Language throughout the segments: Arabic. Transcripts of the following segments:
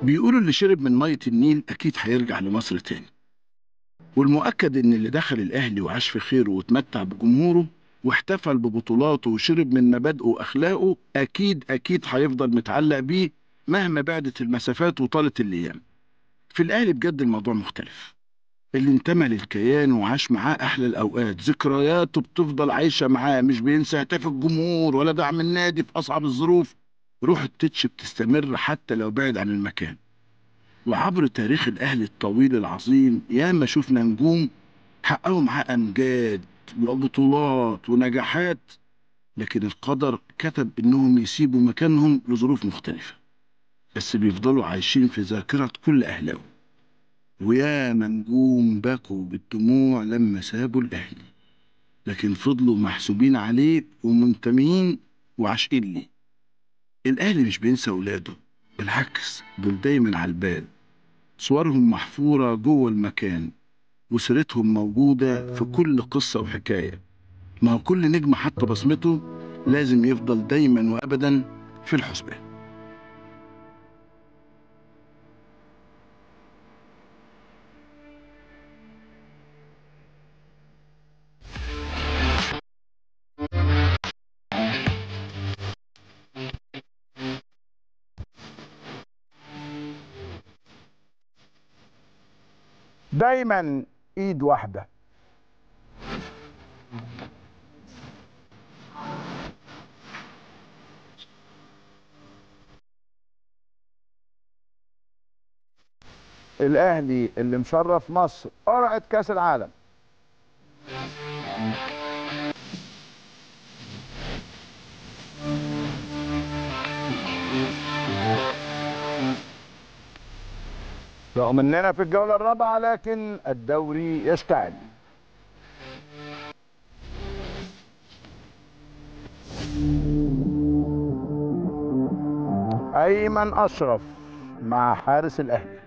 بيقولوا اللي شرب من مية النيل أكيد هيرجع لمصر تاني. والمؤكد إن اللي دخل الأهلي وعاش في خيره واتمتع بجمهوره واحتفل ببطولاته وشرب من مبادئه وأخلاقه أكيد أكيد هيفضل متعلق بيه مهما بعدت المسافات وطالت الأيام. في الأهلي بجد الموضوع مختلف. اللي انتمى للكيان وعاش معاه أحلى الأوقات ذكرياته بتفضل عايشة معاه، مش بينسى هتاف الجمهور ولا دعم النادي في أصعب الظروف. روح التتش بتستمر حتى لو بعد عن المكان. وعبر تاريخ الأهلي الطويل العظيم ياما شفنا نجوم حققوا معاه أمجاد وبطولات ونجاحات، لكن القدر كتب إنهم يسيبوا مكانهم لظروف مختلفة، بس بيفضلوا عايشين في ذاكرة كل أهلاوي. وياما نجوم بكوا بالدموع لما سابوا الأهلي، لكن فضلوا محسوبين عليه ومنتمين وعاشقين ليه. الأهلي مش بينسى ولاده، بالعكس دول دايما على البال. صورهم محفورة جوه المكان وسيرتهم موجودة في كل قصة وحكاية. ما هو كل نجم حتى بصمته لازم يفضل دايما وأبدا في الحسبان. دايما ايد واحده. الاهلي اللي مشرف مصر قرعه كاس العالم. رغم اننا في الجوله الرابعه لكن الدوري يشتعل. ايمن اشرف مع حارس الاهلي.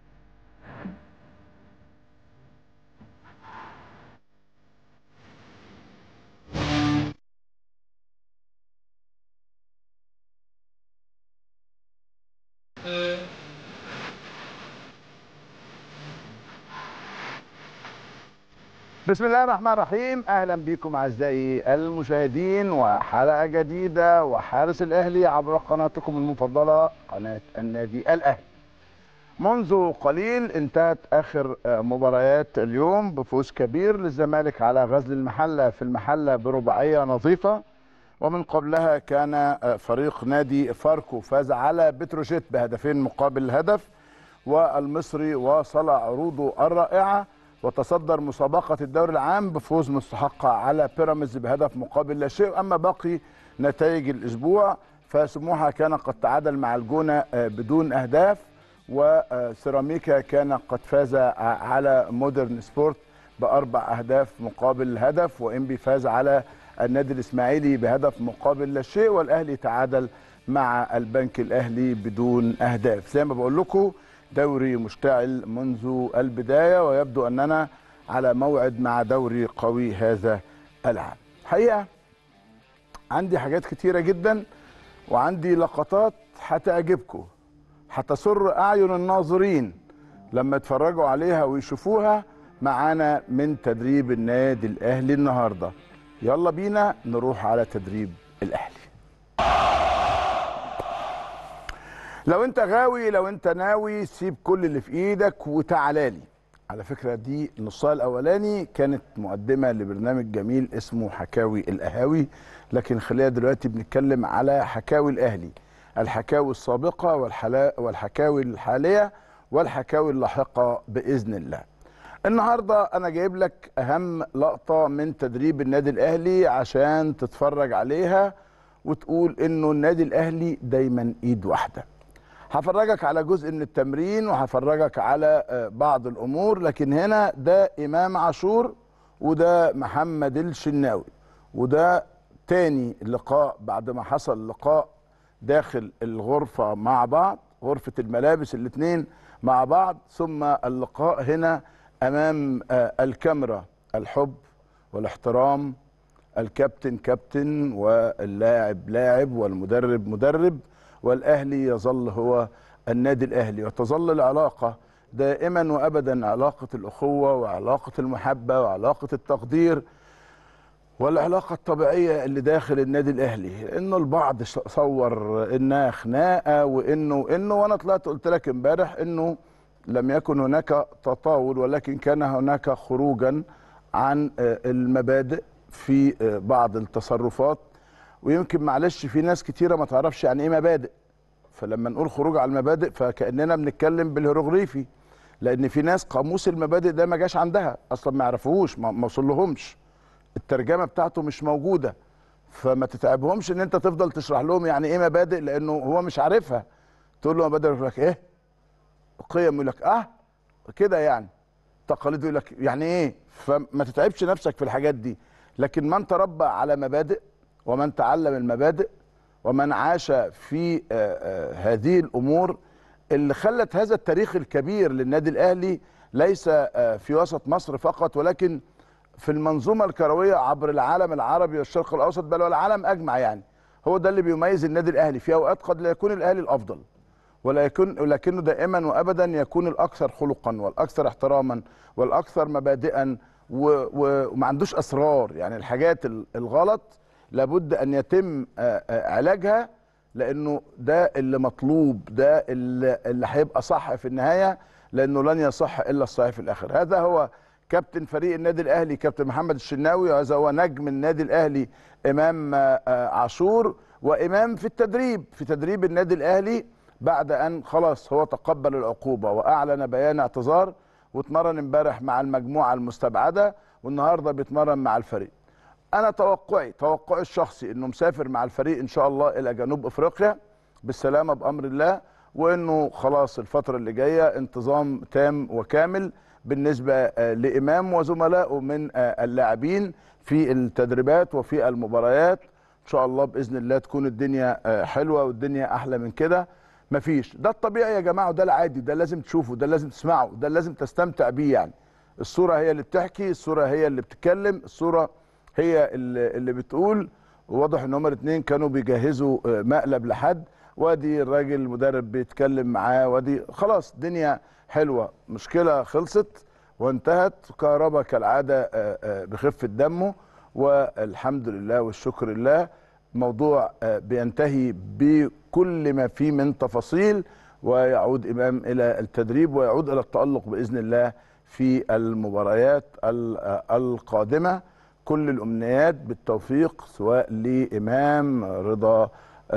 بسم الله الرحمن الرحيم، اهلا بكم اعزائي المشاهدين وحلقه جديده وحارس الاهلي عبر قناتكم المفضله قناه النادي الاهلي. منذ قليل انتهت اخر مباريات اليوم بفوز كبير للزمالك على غزل المحله في المحله برباعيه نظيفه، ومن قبلها كان فريق نادي فاركو فاز على بتروجيت بهدفين مقابل هدف، والمصري واصل عروضه الرائعه وتصدر مسابقه الدوري العام بفوز مستحق على بيراميدز بهدف مقابل لا شيء. اما باقي نتائج الاسبوع فسموحه كان قد تعادل مع الجونه بدون اهداف، وسيراميكا كان قد فاز على مودرن سبورت بأربع أهداف مقابل هدف، وإنبي فاز على النادي الإسماعيلي بهدف مقابل لا شيء، والأهلي تعادل مع البنك الأهلي بدون أهداف. زي ما بقول لكم دوري مشتعل منذ البداية، ويبدو أننا على موعد مع دوري قوي هذا العام. حقيقة عندي حاجات كتيرة جدا وعندي لقطات هتعجبكم، هتسر أعين الناظرين لما يتفرجوا عليها ويشوفوها معانا من تدريب النادي الأهلي النهاردة. يلا بينا نروح على تدريب الأهلي. لو انت غاوي، لو انت ناوي، سيب كل اللي في ايدك وتعالى لي. على فكرة دي النصها الأولاني كانت مقدمة لبرنامج جميل اسمه حكاوي القهاوي، لكن خلينا دلوقتي بنتكلم على حكاوي الأهلي، الحكاوي السابقة والحكاوي الحالية والحكاوي اللاحقة بإذن الله. النهاردة أنا جايب لك أهم لقطة من تدريب النادي الأهلي عشان تتفرج عليها وتقول إنه النادي الأهلي دايما إيد واحدة. هفرجك على جزء من التمرين وهفرجك على بعض الأمور، لكن هنا ده إمام عاشور وده محمد الشناوي، وده تاني لقاء بعد ما حصل لقاء داخل الغرفة مع بعض، غرفة الملابس الاتنين مع بعض، ثم اللقاء هنا أمام الكاميرا. الحب والاحترام، الكابتن كابتن واللاعب لاعب والمدرب مدرب، والأهلي يظل هو النادي الاهلي، وتظل العلاقه دائما وابدا علاقه الاخوه وعلاقه المحبه وعلاقه التقدير والعلاقه الطبيعيه اللي داخل النادي الاهلي. انه البعض صور انها خناقه وانه وانا طلعت قلت لك امبارح انه لم يكن هناك تطاول، ولكن كان هناك خروجا عن المبادئ في بعض التصرفات. ويمكن معلش في ناس كتيره ما تعرفش يعني ايه مبادئ، فلما نقول خروج على المبادئ فكاننا بنتكلم بالهيروغليفي، لان في ناس قاموس المبادئ ده ما جاش عندها اصلا، ما يعرفوهوش، ما وصلهمش، الترجمه بتاعته مش موجوده. فما تتعبهمش ان انت تفضل تشرح لهم يعني ايه مبادئ، لانه هو مش عارفها. تقول له مبادئ يقول لك ايه؟ قيم يقول لك كده يعني. تقاليد يقول لك يعني ايه؟ فما تتعبش نفسك في الحاجات دي. لكن من تربى على مبادئ ومن تعلم المبادئ ومن عاش في هذه الامور اللي خلت هذا التاريخ الكبير للنادي الاهلي، ليس في وسط مصر فقط ولكن في المنظومه الكرويه عبر العالم العربي والشرق الاوسط، بل والعالم اجمع يعني. هو ده اللي بيميز النادي الاهلي. في اوقات قد لا يكون الاهلي الافضل، ولكنه دائما وابدا يكون الاكثر خلقا والاكثر احتراما والاكثر مبادئا، وما عندوش اسرار. يعني الحاجات الغلط لابد ان يتم علاجها، لانه ده اللي مطلوب، ده اللي هيبقى صح في النهايه، لانه لن يصح الا الصحيح في الاخر. هذا هو كابتن فريق النادي الاهلي كابتن محمد الشناوي، وهذا هو نجم النادي الاهلي امام عاشور، وامام في تدريب النادي الاهلي بعد ان خلاص هو تقبل العقوبه واعلن بيان اعتذار، واتمرن امبارح مع المجموعه المستبعده والنهارده بيتمرن مع الفريق. انا توقعي الشخصي انه مسافر مع الفريق ان شاء الله الى جنوب افريقيا بالسلامه بامر الله، وانه خلاص الفتره اللي جايه انتظام تام وكامل بالنسبه لامام وزملائه من اللاعبين في التدريبات وفي المباريات. ان شاء الله باذن الله تكون الدنيا حلوه والدنيا احلى من كده. مفيش، ده الطبيعي يا جماعه وده العادي، ده لازم تشوفه، ده لازم تسمعه، ده لازم تستمتع بيه. يعني الصوره هي اللي بتحكي، الصوره هي اللي بتتكلم، الصوره هي اللي بتقول. وواضح ان هما الاثنين كانوا بيجهزوا مقلب لحد، وادي الراجل المدرب بيتكلم معاه، وادي خلاص الدنيا حلوه، مشكله خلصت وانتهت. كهربا كالعاده بخفه دمه، والحمد لله والشكر لله. موضوع بينتهي بكل ما فيه من تفاصيل، ويعود امام الى التدريب ويعود الى التألق باذن الله في المباريات القادمه. كل الامنيات بالتوفيق سواء لامام، رضا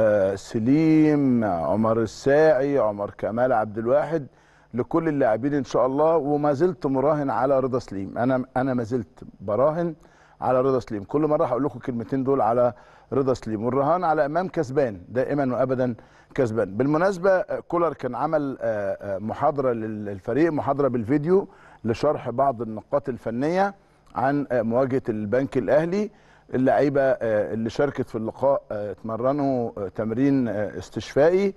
سليم، عمر الساعي، عمر كمال عبد الواحد، لكل اللاعبين ان شاء الله. وما زلت مراهن على رضا سليم، انا ما زلت براهن على رضا سليم. كل مره هقول لكم الكلمتين دول على رضا سليم. والرهان على امام كسبان دائما وابدا كسبان. بالمناسبه كولر كان عمل محاضره للفريق، محاضره بالفيديو لشرح بعض النقاط الفنيه عن مواجهه البنك الاهلي. اللعيبه اللي شاركت في اللقاء اتمرنوا تمرين استشفائي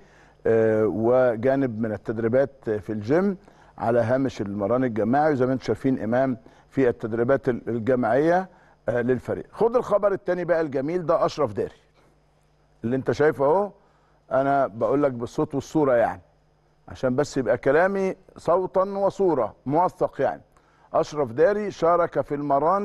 وجانب من التدريبات في الجيم على هامش المران الجماعي، وزي ما انتم شايفين امام في التدريبات الجماعيه للفريق. خد الخبر الثاني بقى الجميل ده، اشرف داري اللي انت شايفه اهو. انا بقول لك بالصوت والصوره يعني، عشان بس يبقى كلامي صوتا وصوره موثق يعني. اشرف داري شارك في المران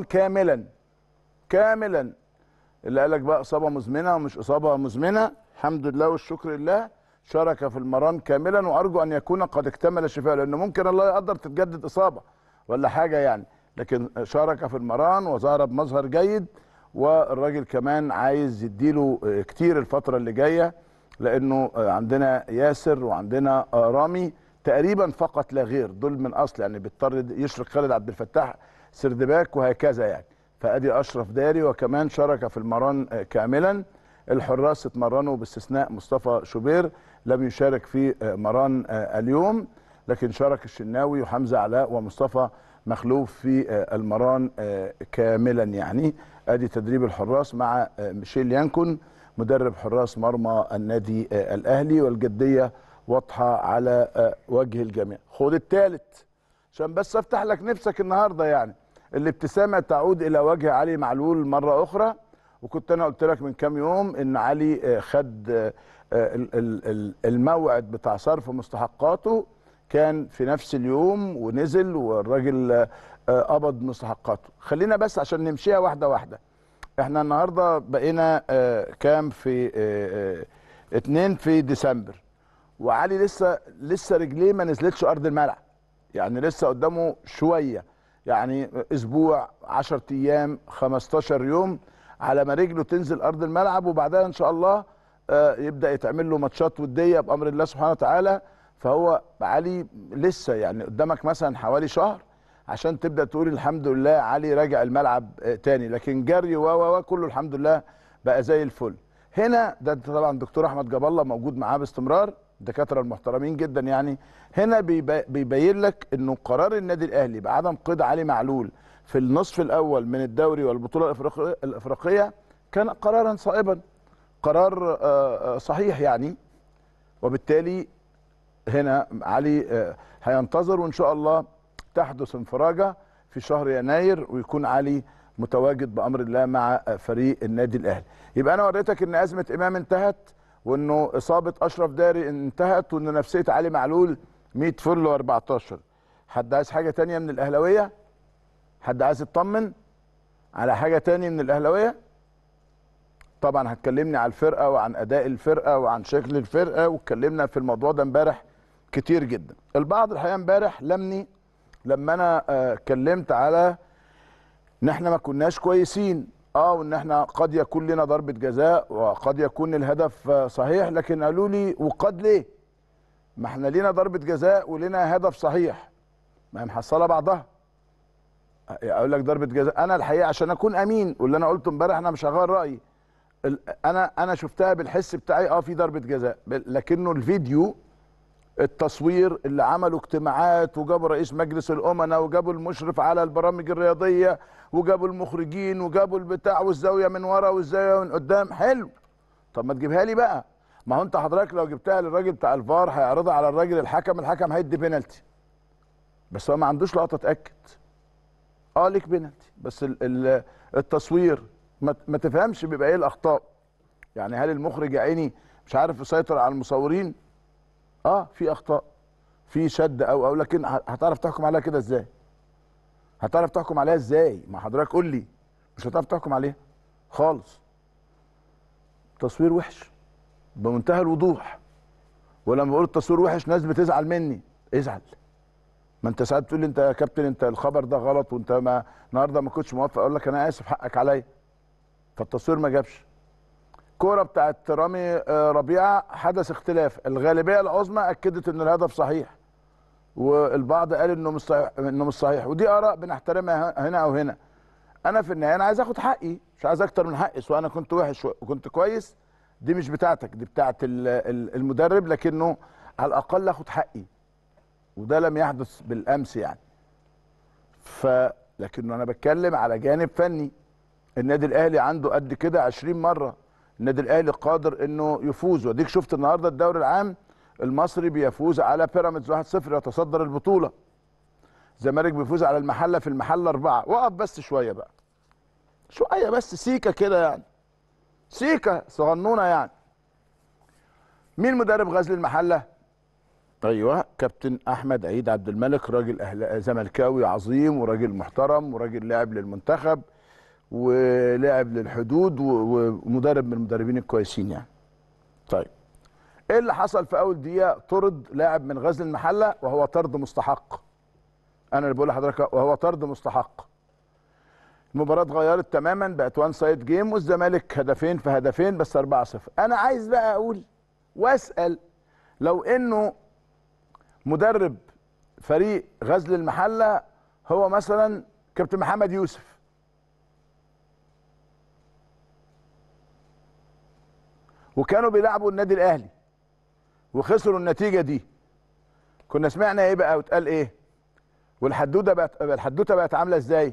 كاملا. اللي قالك بقى اصابه مزمنه ومش اصابه مزمنه، الحمد لله والشكر لله، شارك في المران كاملا، وارجو ان يكون قد اكتمل الشفاء، لانه ممكن الله يقدر تتجدد اصابه ولا حاجه يعني. لكن شارك في المران وظهر بمظهر جيد، والراجل كمان عايز يديله كتير الفتره اللي جايه، لانه عندنا ياسر وعندنا رامي تقريبا فقط لا غير، دول من اصل يعني بيضطر يشرك خالد عبد الفتاح سردباك وهكذا يعني. فادي اشرف داري وكمان شارك في المران كاملا. الحراس اتمرنوا باستثناء مصطفى شوبير، لم يشارك في مران اليوم، لكن شارك الشناوي وحمزه علاء ومصطفى مخلوف في المران كاملا يعني. ادي تدريب الحراس مع ميشيل يانكون مدرب حراس مرمى النادي الاهلي، والجديه واضحه على وجه الجميع. خد الثالث عشان بس افتح لك نفسك النهارده يعني. الابتسامه تعود الى وجه علي معلول مره اخرى، وكنت انا قلت لك من كام يوم ان علي خد الموعد بتاع صرف مستحقاته كان في نفس اليوم، ونزل والراجل قبض مستحقاته. خلينا بس عشان نمشيها واحده واحده. احنا النهارده بقينا كام في 2 في ديسمبر، وعلي لسه رجليه ما نزلتش ارض الملعب، يعني لسه قدامه شويه، يعني اسبوع 10 ايام 15 يوم على ما رجله تنزل ارض الملعب، وبعدها ان شاء الله يبدا يتعمل له ماتشات وديه بامر الله سبحانه وتعالى. فهو علي لسه يعني قدامك مثلا حوالي شهر عشان تبدا تقول الحمد لله علي راجع الملعب تاني، لكن جري و كله الحمد لله بقى زي الفل. هنا ده طبعا دكتور احمد جاب الله موجود معاه باستمرار، الدكاتره المحترمين جدا يعني. هنا بيبين لك انه قرار النادي الاهلي بعدم قيد علي معلول في النصف الاول من الدوري والبطوله الافريقيه كان قرارا صائبا، قرار صحيح يعني. وبالتالي هنا علي هينتظر، وان شاء الله تحدث انفراجه في شهر يناير ويكون علي متواجد بامر الله مع فريق النادي الاهلي. يبقى انا وريتك ان ازمه امام انتهت، وانه اصابه اشرف داري انتهت، وان نفسيه علي معلول 100 فل و14. حد عايز حاجه تانية من الاهلاويه؟ حد عايز يطمن على حاجه تانية من الاهلاويه؟ طبعا هتكلمني على الفرقه وعن اداء الفرقه وعن شكل الفرقه، واتكلمنا في الموضوع ده امبارح كتير جدا. البعض الحقيقه امبارح لمني لما انا اتكلمت على ان احنا ما كناش كويسين، وان احنا قد يكون لنا ضربه جزاء وقد يكون الهدف صحيح، لكن قالوا لي وقد ليه؟ ما احنا لينا ضربه جزاء ولنا هدف صحيح، ما هي محصله بعضها. اقول لك ضربه جزاء، انا الحقيقه عشان اكون امين واللي انا قلته امبارح انا مش هغير رايي، انا شفتها بالحس بتاعي في ضربه جزاء، لكنه الفيديو التصوير اللي عملوا اجتماعات وجابوا رئيس مجلس الامناء وجابوا المشرف على البرامج الرياضيه وجابوا المخرجين وجابوا البتاع والزاويه من ورا والزاويه من قدام، حلو. طب ما تجيبها لي بقى. ما هو انت حضرتك لو جبتها للراجل بتاع الفار هيعرضها على الراجل الحكم هيدي بينالتي، بس هو ما عندوش لقطه تاكد. ليك بينالتي، بس التصوير ما تفهمش بيبقى ايه الاخطاء. يعني هل المخرج يا عيني مش عارف يسيطر على المصورين؟ في اخطاء، في شد او لكن هتعرف تحكم عليها كده ازاي؟ هتعرف تحكم عليها ازاي؟ ما حضرتك قول لي، مش هتعرف تحكم عليها خالص. تصوير وحش بمنتهى الوضوح، ولما بقول التصوير وحش ناس بتزعل مني. ازعل، ما انت ساعات تقول لي انت يا كابتن انت الخبر ده غلط وانت النهارده ما كنتش موافق، اقول لك انا اسف حقك عليا. فالتصوير ما جابش. كوره بتاعت رامي ربيعه حدث اختلاف، الغالبيه العظمى اكدت ان الهدف صحيح والبعض قال انه مش صحيح، ودي اراء بنحترمها هنا او هنا. انا في النهايه انا عايز اخد حقي، مش عايز اكتر من حقي، سواء انا كنت وحش وكنت كويس دي مش بتاعتك، دي بتاعت المدرب، لكنه على الاقل اخد حقي، وده لم يحدث بالامس يعني. لكنه انا بتكلم على جانب فني. النادي الاهلي عنده قد كده 20 مره النادي الاهلي قادر انه يفوز، واديك شفت النهارده الدوري العام المصري بيفوز على بيراميدز 1-0 يتصدر البطوله. الزمالك بيفوز على المحله في المحله 4. وقف بس شويه بقى، شويه بس، سيكه كده يعني، سيكه صغنونه يعني. مين مدرب غزل المحله؟ ايوه كابتن احمد عيد عبد الملك، راجل زملكاوي عظيم وراجل محترم وراجل لاعب للمنتخب ولاعب للحدود ومدرب من المدربين الكويسين يعني. طيب ايه اللي حصل في اول دقيقه؟ طرد لاعب من غزل المحله وهو طرد مستحق. انا اللي بقول لحضرتك وهو طرد مستحق. المباراه اتغيرت تماما، بقت وان سايد جيم والزمالك هدفين في هدفين بس 4-0. انا عايز بقى اقول واسال، لو انه مدرب فريق غزل المحله هو مثلا كابتن محمد يوسف، وكانوا بيلعبوا النادي الاهلي وخسروا النتيجه دي، كنا سمعنا ايه بقى واتقال ايه؟ والحدوته بقت عامله ازاي؟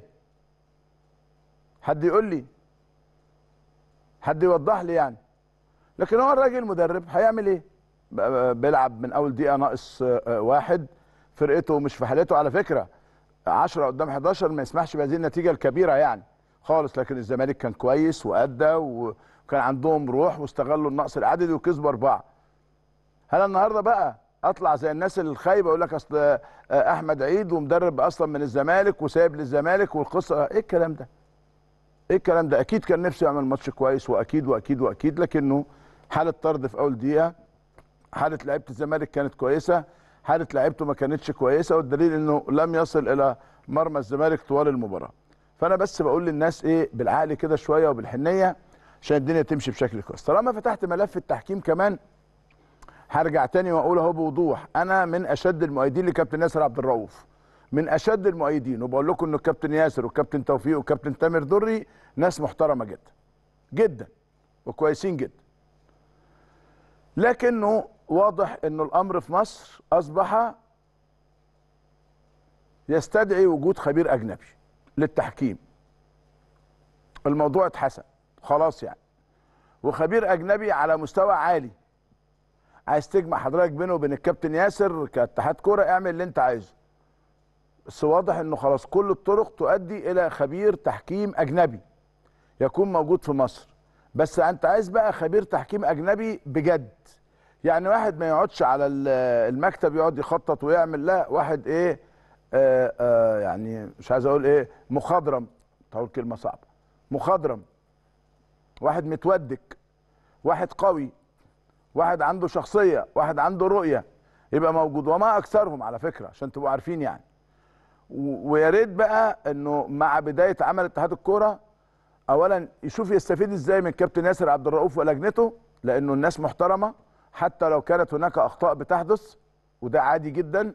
حد يقول لي، حد يوضح لي يعني. لكن هو الراجل مدرب هيعمل ايه؟ بيلعب من اول دقيقه ناقص 1، فرقته مش في حالته على فكره، 10 قدام 11 ما يسمحش بهذه النتيجه الكبيره يعني، خالص، لكن الزمالك كان كويس وادى وكان عندهم روح واستغلوا النقص العددي وكسبوا 4. هل النهارده بقى اطلع زي الناس الخايبه يقول لك اصل احمد عيد ومدرب اصلا من الزمالك وسايب للزمالك والقصه ايه الكلام ده؟ ايه الكلام ده؟ اكيد كان نفسه يعمل ماتش كويس، واكيد واكيد واكيد، لكنه حاله طرد في اول دقيقه، حاله لعيبه الزمالك كانت كويسه، حاله لعيبته ما كانتش كويسه، والدليل انه لم يصل الى مرمى الزمالك طوال المباراه. فانا بس بقول للناس ايه، بالعقل كده شويه وبالحنيه عشان الدنيا تمشي بشكل كويس. طالما فتحت ملف التحكيم كمان هرجع تاني واقول اهو بوضوح، انا من اشد المؤيدين لكابتن ياسر عبد الرؤوف، من اشد المؤيدين، وبقول لكم ان الكابتن ياسر والكابتن توفيق والكابتن تامر دري ناس محترمه جدا جدا وكويسين جدا. لكنه واضح انه الامر في مصر اصبح يستدعي وجود خبير اجنبي للتحكيم. الموضوع اتحسن خلاص يعني، وخبير اجنبي على مستوى عالي. عايز تجمع حضرتك بينه وبين الكابتن ياسر كاتحاد كوره، اعمل اللي انت عايزه، بس واضح انه خلاص كل الطرق تؤدي الى خبير تحكيم اجنبي يكون موجود في مصر. بس انت عايز بقى خبير تحكيم اجنبي بجد، يعني واحد ما يقعدش على المكتب يقعد يخطط ويعمل، لا، واحد ايه، يعني مش عايز اقول ايه، مخضرم، تقول كلمه صعبه، مخضرم، واحد متودك، واحد قوي، واحد عنده شخصيه، واحد عنده رؤيه، يبقى موجود. وما اكثرهم على فكره عشان تبقوا عارفين يعني. ويا ريت بقى انه مع بدايه عمل اتحاد الكوره اولا يشوف يستفيد ازاي من كابتن ياسر عبد الرؤوف ولجنته، لانه الناس محترمه حتى لو كانت هناك اخطاء بتحدث، وده عادي جدا.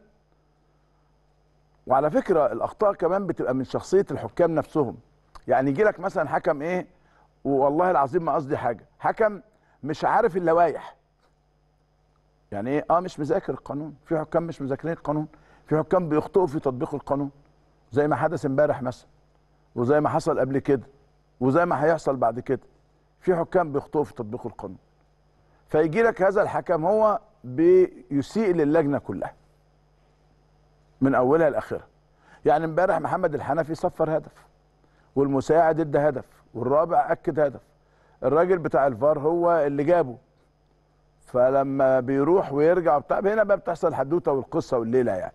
وعلى فكره الاخطاء كمان بتبقى من شخصيه الحكام نفسهم. يعني يجي لك مثلا حكم ايه، والله العظيم ما قصدي حاجه، حكم مش عارف اللوائح. يعني ايه؟ مش مذاكر القانون. في حكام مش مذاكرين القانون، في حكام بيخطئوا في تطبيق القانون، زي ما حدث امبارح مثلا، وزي ما حصل قبل كده، وزي ما هيحصل بعد كده. في حكام بيخطئوا في تطبيق القانون، فيجي لك هذا الحكم هو بيسيء للجنه كلها من اولها لاخرها. يعني امبارح محمد الحنفي صفر هدف، والمساعد ادى هدف، والرابع اكد هدف، الراجل بتاع الفار هو اللي جابه. فلما بيروح ويرجع بتاع، هنا بقى بتحصل الحدوته والقصه والليله يعني.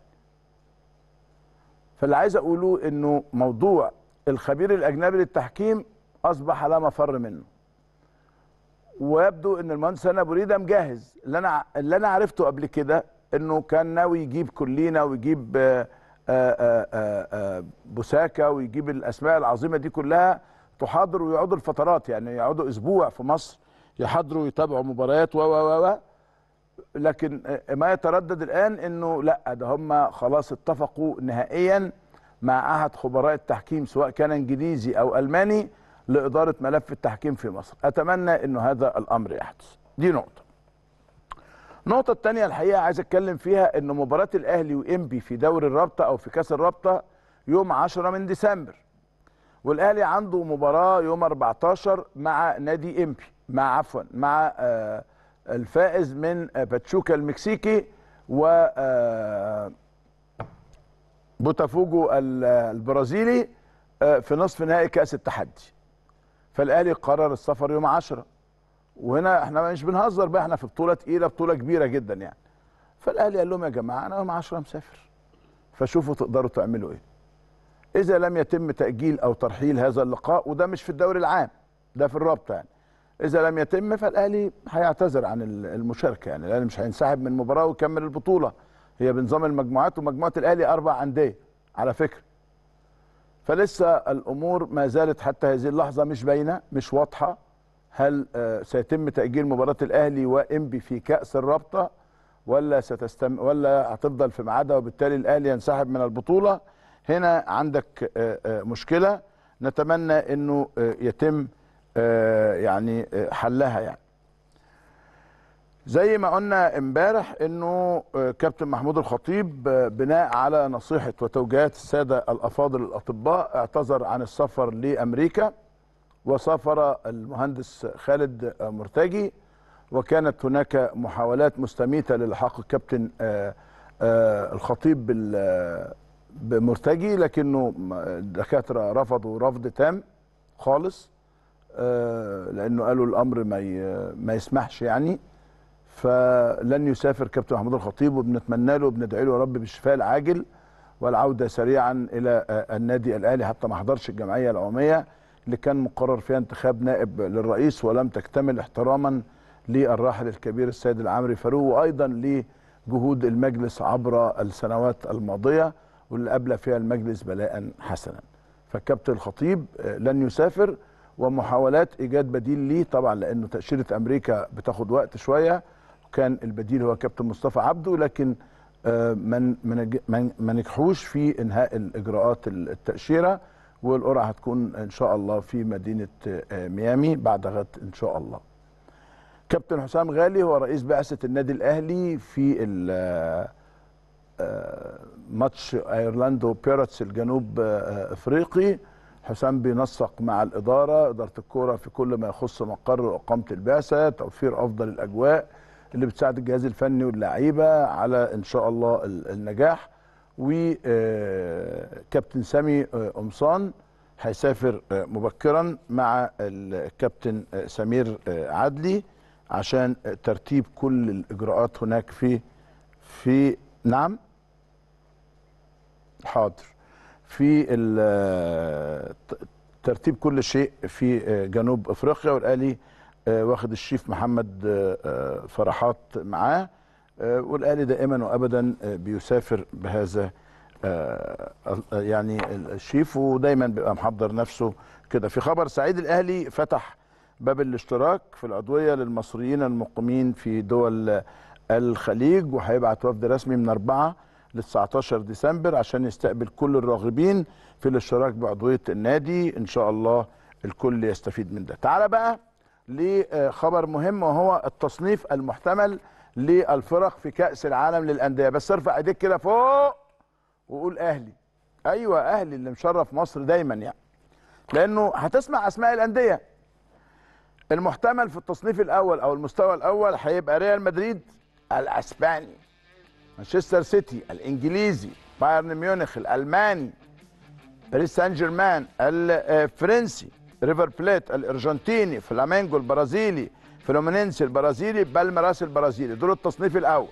فاللي عايز اقوله انه موضوع الخبير الاجنبي للتحكيم اصبح لا مفر منه، ويبدو ان المهندس هاني ابو ريده مجهز. اللي انا عرفته قبل كده انه كان ناوي يجيب كلينا ويجيب بوساكا ويجيب الاسماء العظيمه دي كلها تحاضر ويقعدوا الفترات، يعني يقعدوا اسبوع في مصر يحضروا ويتابعوا مباريات و لكن ما يتردد الان انه لا، ده هم خلاص اتفقوا نهائيا مع احد خبراء التحكيم سواء كان انجليزي او الماني لاداره ملف التحكيم في مصر. اتمنى انه هذا الامر يحدث. دي نقطه. النقطه الثانيه الحقيقه عايز اتكلم فيها ان مباراه الاهلي وانبي في دوري الرابطه او في كاس الرابطه يوم 10 من ديسمبر، والاهلي عنده مباراه يوم 14 مع نادي انبي، مع الفائز من باتشوكا المكسيكي و بوتافوجو البرازيلي في نصف نهائي كاس التحدي. فالاهلي قرر السفر يوم 10، وهنا احنا مش بنهزر بقى، احنا في بطوله تقيله، بطوله كبيره جدا يعني. فالاهلي قال لهم يا جماعه انا يوم 10 مسافر، فشوفوا تقدروا تعملوا ايه. اذا لم يتم تاجيل او ترحيل هذا اللقاء، وده مش في الدوري العام، ده في الرابطه يعني، اذا لم يتم فالاهلي هيعتذر عن المشاركه. يعني الاهلي مش هينسحب من المباراه ويكمل البطوله، هي بنظام المجموعات، ومجموعه الاهلي 4 انديه على فكره. فلسه الامور ما زالت حتى هذه اللحظه مش باينه، مش واضحه، هل سيتم تاجيل مباراه الاهلي وانبي في كاس الرابطه ولا ولا هتفضل في ميعادها وبالتالي الاهلي ينسحب من البطوله. هنا عندك مشكله، نتمنى انه يتم يعني حلها. يعني زي ما قلنا امبارح انه كابتن محمود الخطيب بناء على نصيحه وتوجيهات الساده الافاضل الاطباء اعتذر عن السفر لامريكا، وسافر المهندس خالد مرتجي، وكانت هناك محاولات مستميته للحاق الكابتن الخطيب بمرتجي، لكنه الدكاتره رفضوا رفض تام خالص، لانه قالوا الامر ما يسمحش يعني، فلن يسافر كابتن محمود الخطيب، وبنتمنى له وبندعي له يا رب بالشفاء العاجل والعوده سريعا الى النادي الاهلي، حتى ما حضرش الجمعيه العموميه اللي كان مقرر فيها انتخاب نائب للرئيس ولم تكتمل، احتراما للراحل الكبير السيد العمري فاروق، وايضا لجهود المجلس عبر السنوات الماضيه واللي قبل فيها المجلس بلاء حسنا. فالكابتن الخطيب لن يسافر، ومحاولات ايجاد بديل ليه طبعا لانه تاشيره امريكا بتاخد وقت شويه، وكان البديل هو كابتن مصطفى عبده، لكن ما نجحوش في انهاء الاجراءات التاشيره، والقرعه هتكون ان شاء الله في مدينه ميامي بعد غد ان شاء الله. كابتن حسام غالي هو رئيس بعثه النادي الاهلي في ماتش ايرلاندو بيرتس الجنوب افريقي. حسام بينسق مع اداره الكوره في كل ما يخص مقر واقامه البعثه، توفير افضل الاجواء اللي بتساعد الجهاز الفني واللعيبه على ان شاء الله النجاح. وكابتن سامي قمصان هيسافر مبكرا مع الكابتن سمير عدلي عشان ترتيب كل الاجراءات هناك في نعم حاضر في ترتيب كل شيء في جنوب افريقيا، والاهلي واخد الشيف محمد فرحات معاه، والاهلي دائما وابدا بيسافر بهذا يعني الشيف، ودايما بيبقى محضر نفسه كده. في خبر سعيد، الاهلي فتح باب الاشتراك في العضويه للمصريين المقيمين في دول الخليج، وهيبعت وفد رسمي من 4 ل 19 ديسمبر عشان يستقبل كل الراغبين في الاشتراك بعضويه النادي، ان شاء الله الكل يستفيد من ده. تعال بقى لخبر مهم، وهو التصنيف المحتمل للفرق في كأس العالم للأندية. بس ارفع ايديك كده فوق وقول اهلي. ايوه اهلي اللي مشرف مصر دايما يعني، لانه هتسمع اسماء الانديه. المحتمل في التصنيف الاول او المستوى الاول هيبقى ريال مدريد الاسباني، مانشستر سيتي الانجليزي، بايرن ميونخ الالماني، باريس سان جيرمان الفرنسي، ريفر بليت الارجنتيني، فلامينجو البرازيلي، فلومينينسي البرازيلي، بالميراس البرازيلي. دول التصنيف الاول.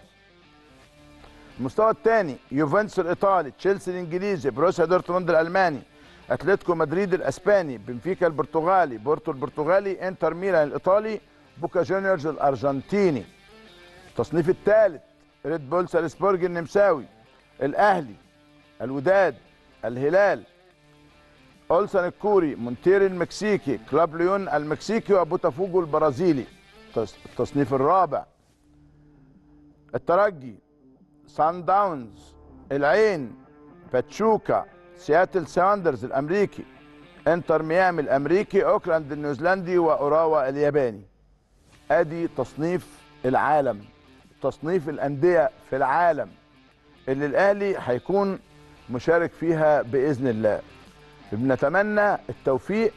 المستوى الثاني يوفنتوس الايطالي، تشيلسي الانجليزي، بروسيا دورتموند الالماني، اتلتيكو مدريد الاسباني، بنفيكا البرتغالي، بورتو البرتغالي، انتر ميلان الايطالي، بوكا جونيورز الارجنتيني. التصنيف الثالث ريد بول سالزبورج النمساوي، الاهلي، الوداد، الهلال، اولسان الكوري، مونتيري المكسيكي، كلاب ليون المكسيكي، وبوتافوجو البرازيلي. التصنيف الرابع الترجي، سان داونز، العين، باتشوكا، سياتل ساوندرز الامريكي، انتر ميامي الامريكي، اوكلاند النيوزيلندي، واوراوا الياباني. ادي تصنيف العالم، تصنيف الانديه في العالم اللي الاهلي هيكون مشارك فيها باذن الله. بنتمنى التوفيق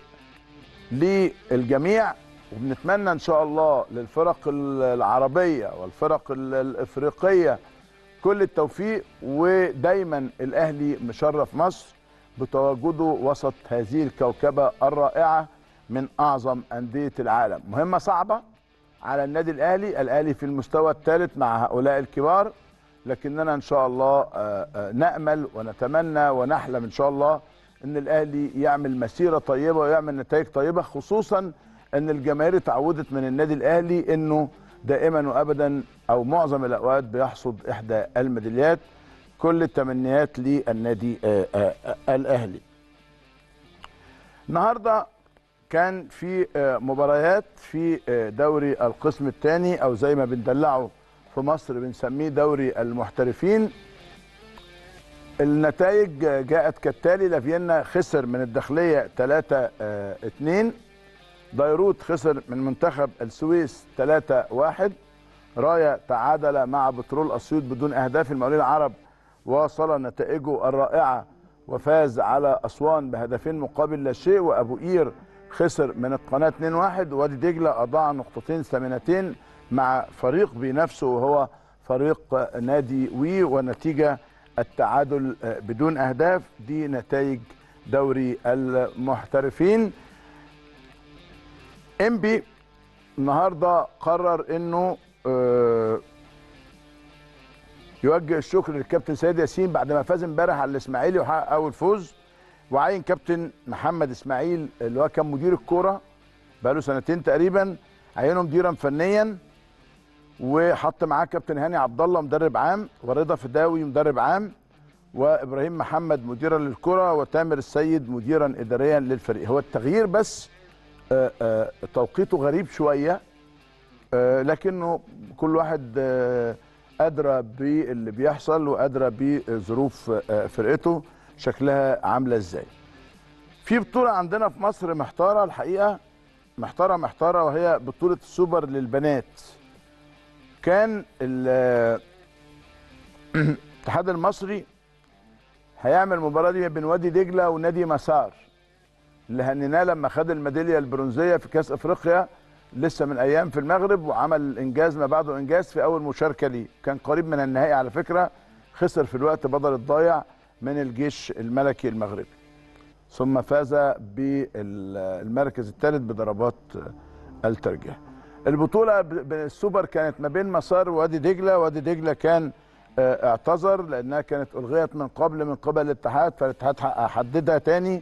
للجميع، وبنتمنى ان شاء الله للفرق العربيه والفرق الافريقيه كل التوفيق، ودايما الاهلي مشرف مصر بتواجده وسط هذه الكوكبه الرائعه من اعظم انديه العالم. مهمه صعبه على النادي الاهلي، الاهلي في المستوى الثالث مع هؤلاء الكبار، لكننا ان شاء الله نامل ونتمنى ونحلم ان شاء الله ان الاهلي يعمل مسيره طيبه ويعمل نتائج طيبه، خصوصا ان الجماهير اتعودت من النادي الاهلي انه دائما وابدا او معظم الاوقات بيحصد احدى الميداليات. كل التمنيات للنادي الاهلي. النهارده كان في مباريات في دوري القسم الثاني، او زي ما بندلعه في مصر بنسميه دوري المحترفين. النتائج جاءت كالتالي: لافيينا خسر من الداخليه 3-2، ديروت خسر من منتخب السويس 3-1، رايا تعادل مع بترول اسيوط بدون اهداف، المقاولين العرب واصل نتائجه الرائعه وفاز على اسوان بهدفين مقابل لا شيء، وابو قير خسر من القناه 2-1، وادي دجله اضاع نقطتين ثمينتين مع فريق بنفسه وهو فريق نادي وي، ونتيجه التعادل بدون اهداف. دي نتائج دوري المحترفين. انبي النهارده قرر انه يوجه الشكر للكابتن سيد ياسين بعد ما فاز امبارح على الاسماعيلي وحقق اول فوز، وعين كابتن محمد اسماعيل اللي هو كان مدير الكوره بقاله سنتين تقريبا، عينه مديرا فنيا، وحط معاه كابتن هاني عبد الله مدرب عام، ورضا فداوي مدرب عام، وابراهيم محمد مديرا للكره، وتامر السيد مديرا اداريا للفريق. هو التغيير بس توقيته غريب شويه، لكنه كل واحد ادرى باللي بيحصل وادرى بظروف فرقته شكلها عامله ازاي. في بطوله عندنا في مصر محتاره الحقيقه، محتاره، وهي بطوله السوبر للبنات. كان الاتحاد المصري هيعمل المباراه دي بين وادي دجله ونادي مسار اللي هنناه لما خد الميداليه البرونزيه في كاس افريقيا لسه من ايام في المغرب، وعمل انجاز ما بعده انجاز في اول مشاركه ليه. كان قريب من النهائي على فكره، خسر في الوقت بدل الضايع من الجيش الملكي المغربي، ثم فاز بالمركز الثالث بضربات الترجيح. البطوله السوبر كانت ما بين مسار ووادي دجله. وادي دجله كان اعتذر لانها كانت الغيت من قبل الاتحاد، فالاتحاد حددها تاني،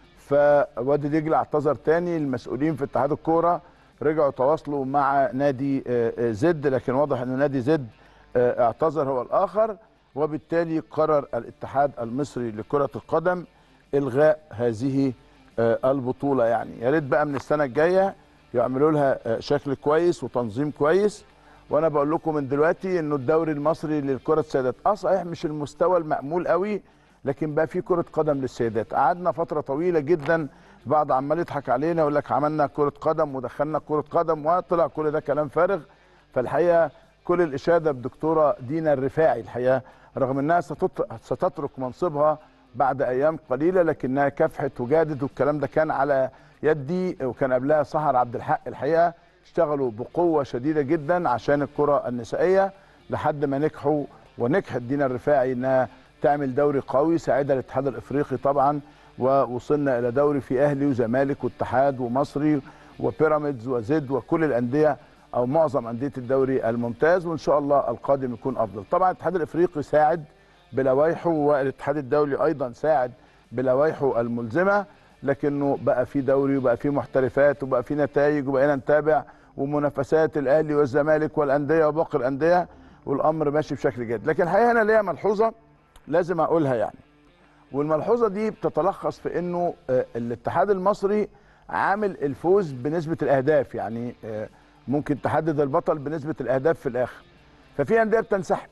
فوادي دجله اعتذر تاني. المسؤولين في اتحاد الكوره رجعوا تواصلوا مع نادي زد، لكن واضح ان نادي زد اعتذر هو الاخر، وبالتالي قرر الاتحاد المصري لكرة القدم الغاء هذه البطولة. يعني يا ريت بقى من السنة الجاية يعملوا لها شكل كويس وتنظيم كويس. وانا بقول لكم من دلوقتي انه الدوري المصري للكرة السيدات صحيح مش المستوى المأمول قوي، لكن بقى في كرة قدم للسيدات. قعدنا فترة طويلة جدا بعض عمال يضحك علينا يقول لك عملنا كرة قدم ودخلنا كرة قدم، وطلع كل ده كلام فارغ. فالحقيقة كل الإشادة بدكتورة دينا الرفاعي الحقيقة، رغم انها ستترك منصبها بعد ايام قليله، لكنها كافحت وجادت، والكلام ده كان على يدي، وكان قبلها سحر عبد الحق. الحقيقه اشتغلوا بقوه شديده جدا عشان الكره النسائيه لحد ما نجحوا، ونجحت دينا الرفاعي انها تعمل دوري قوي ساعدها الاتحاد الافريقي طبعا، ووصلنا الى دوري في اهلي وزمالك واتحاد ومصري وبيراميدز وزد وكل الانديه او معظم انديه الدوري الممتاز، وان شاء الله القادم يكون افضل. طبعا الاتحاد الافريقي ساعد بلوائحه، والاتحاد الدولي ايضا ساعد بلوائحه الملزمه، لكنه بقى في دوري وبقى في محترفات وبقى في نتائج وبقينا نتابع ومنافسات الاهلي والزمالك والانديه وباقي الانديه، والامر ماشي بشكل جيد. لكن الحقيقه انا ليا ملحوظه لازم اقولها يعني، والملحوظه دي بتتلخص في انه الاتحاد المصري عامل الفوز بنسبه الاهداف، يعني ممكن تحدد البطل بنسبه الاهداف في الاخر. ففي انديه بتنسحب،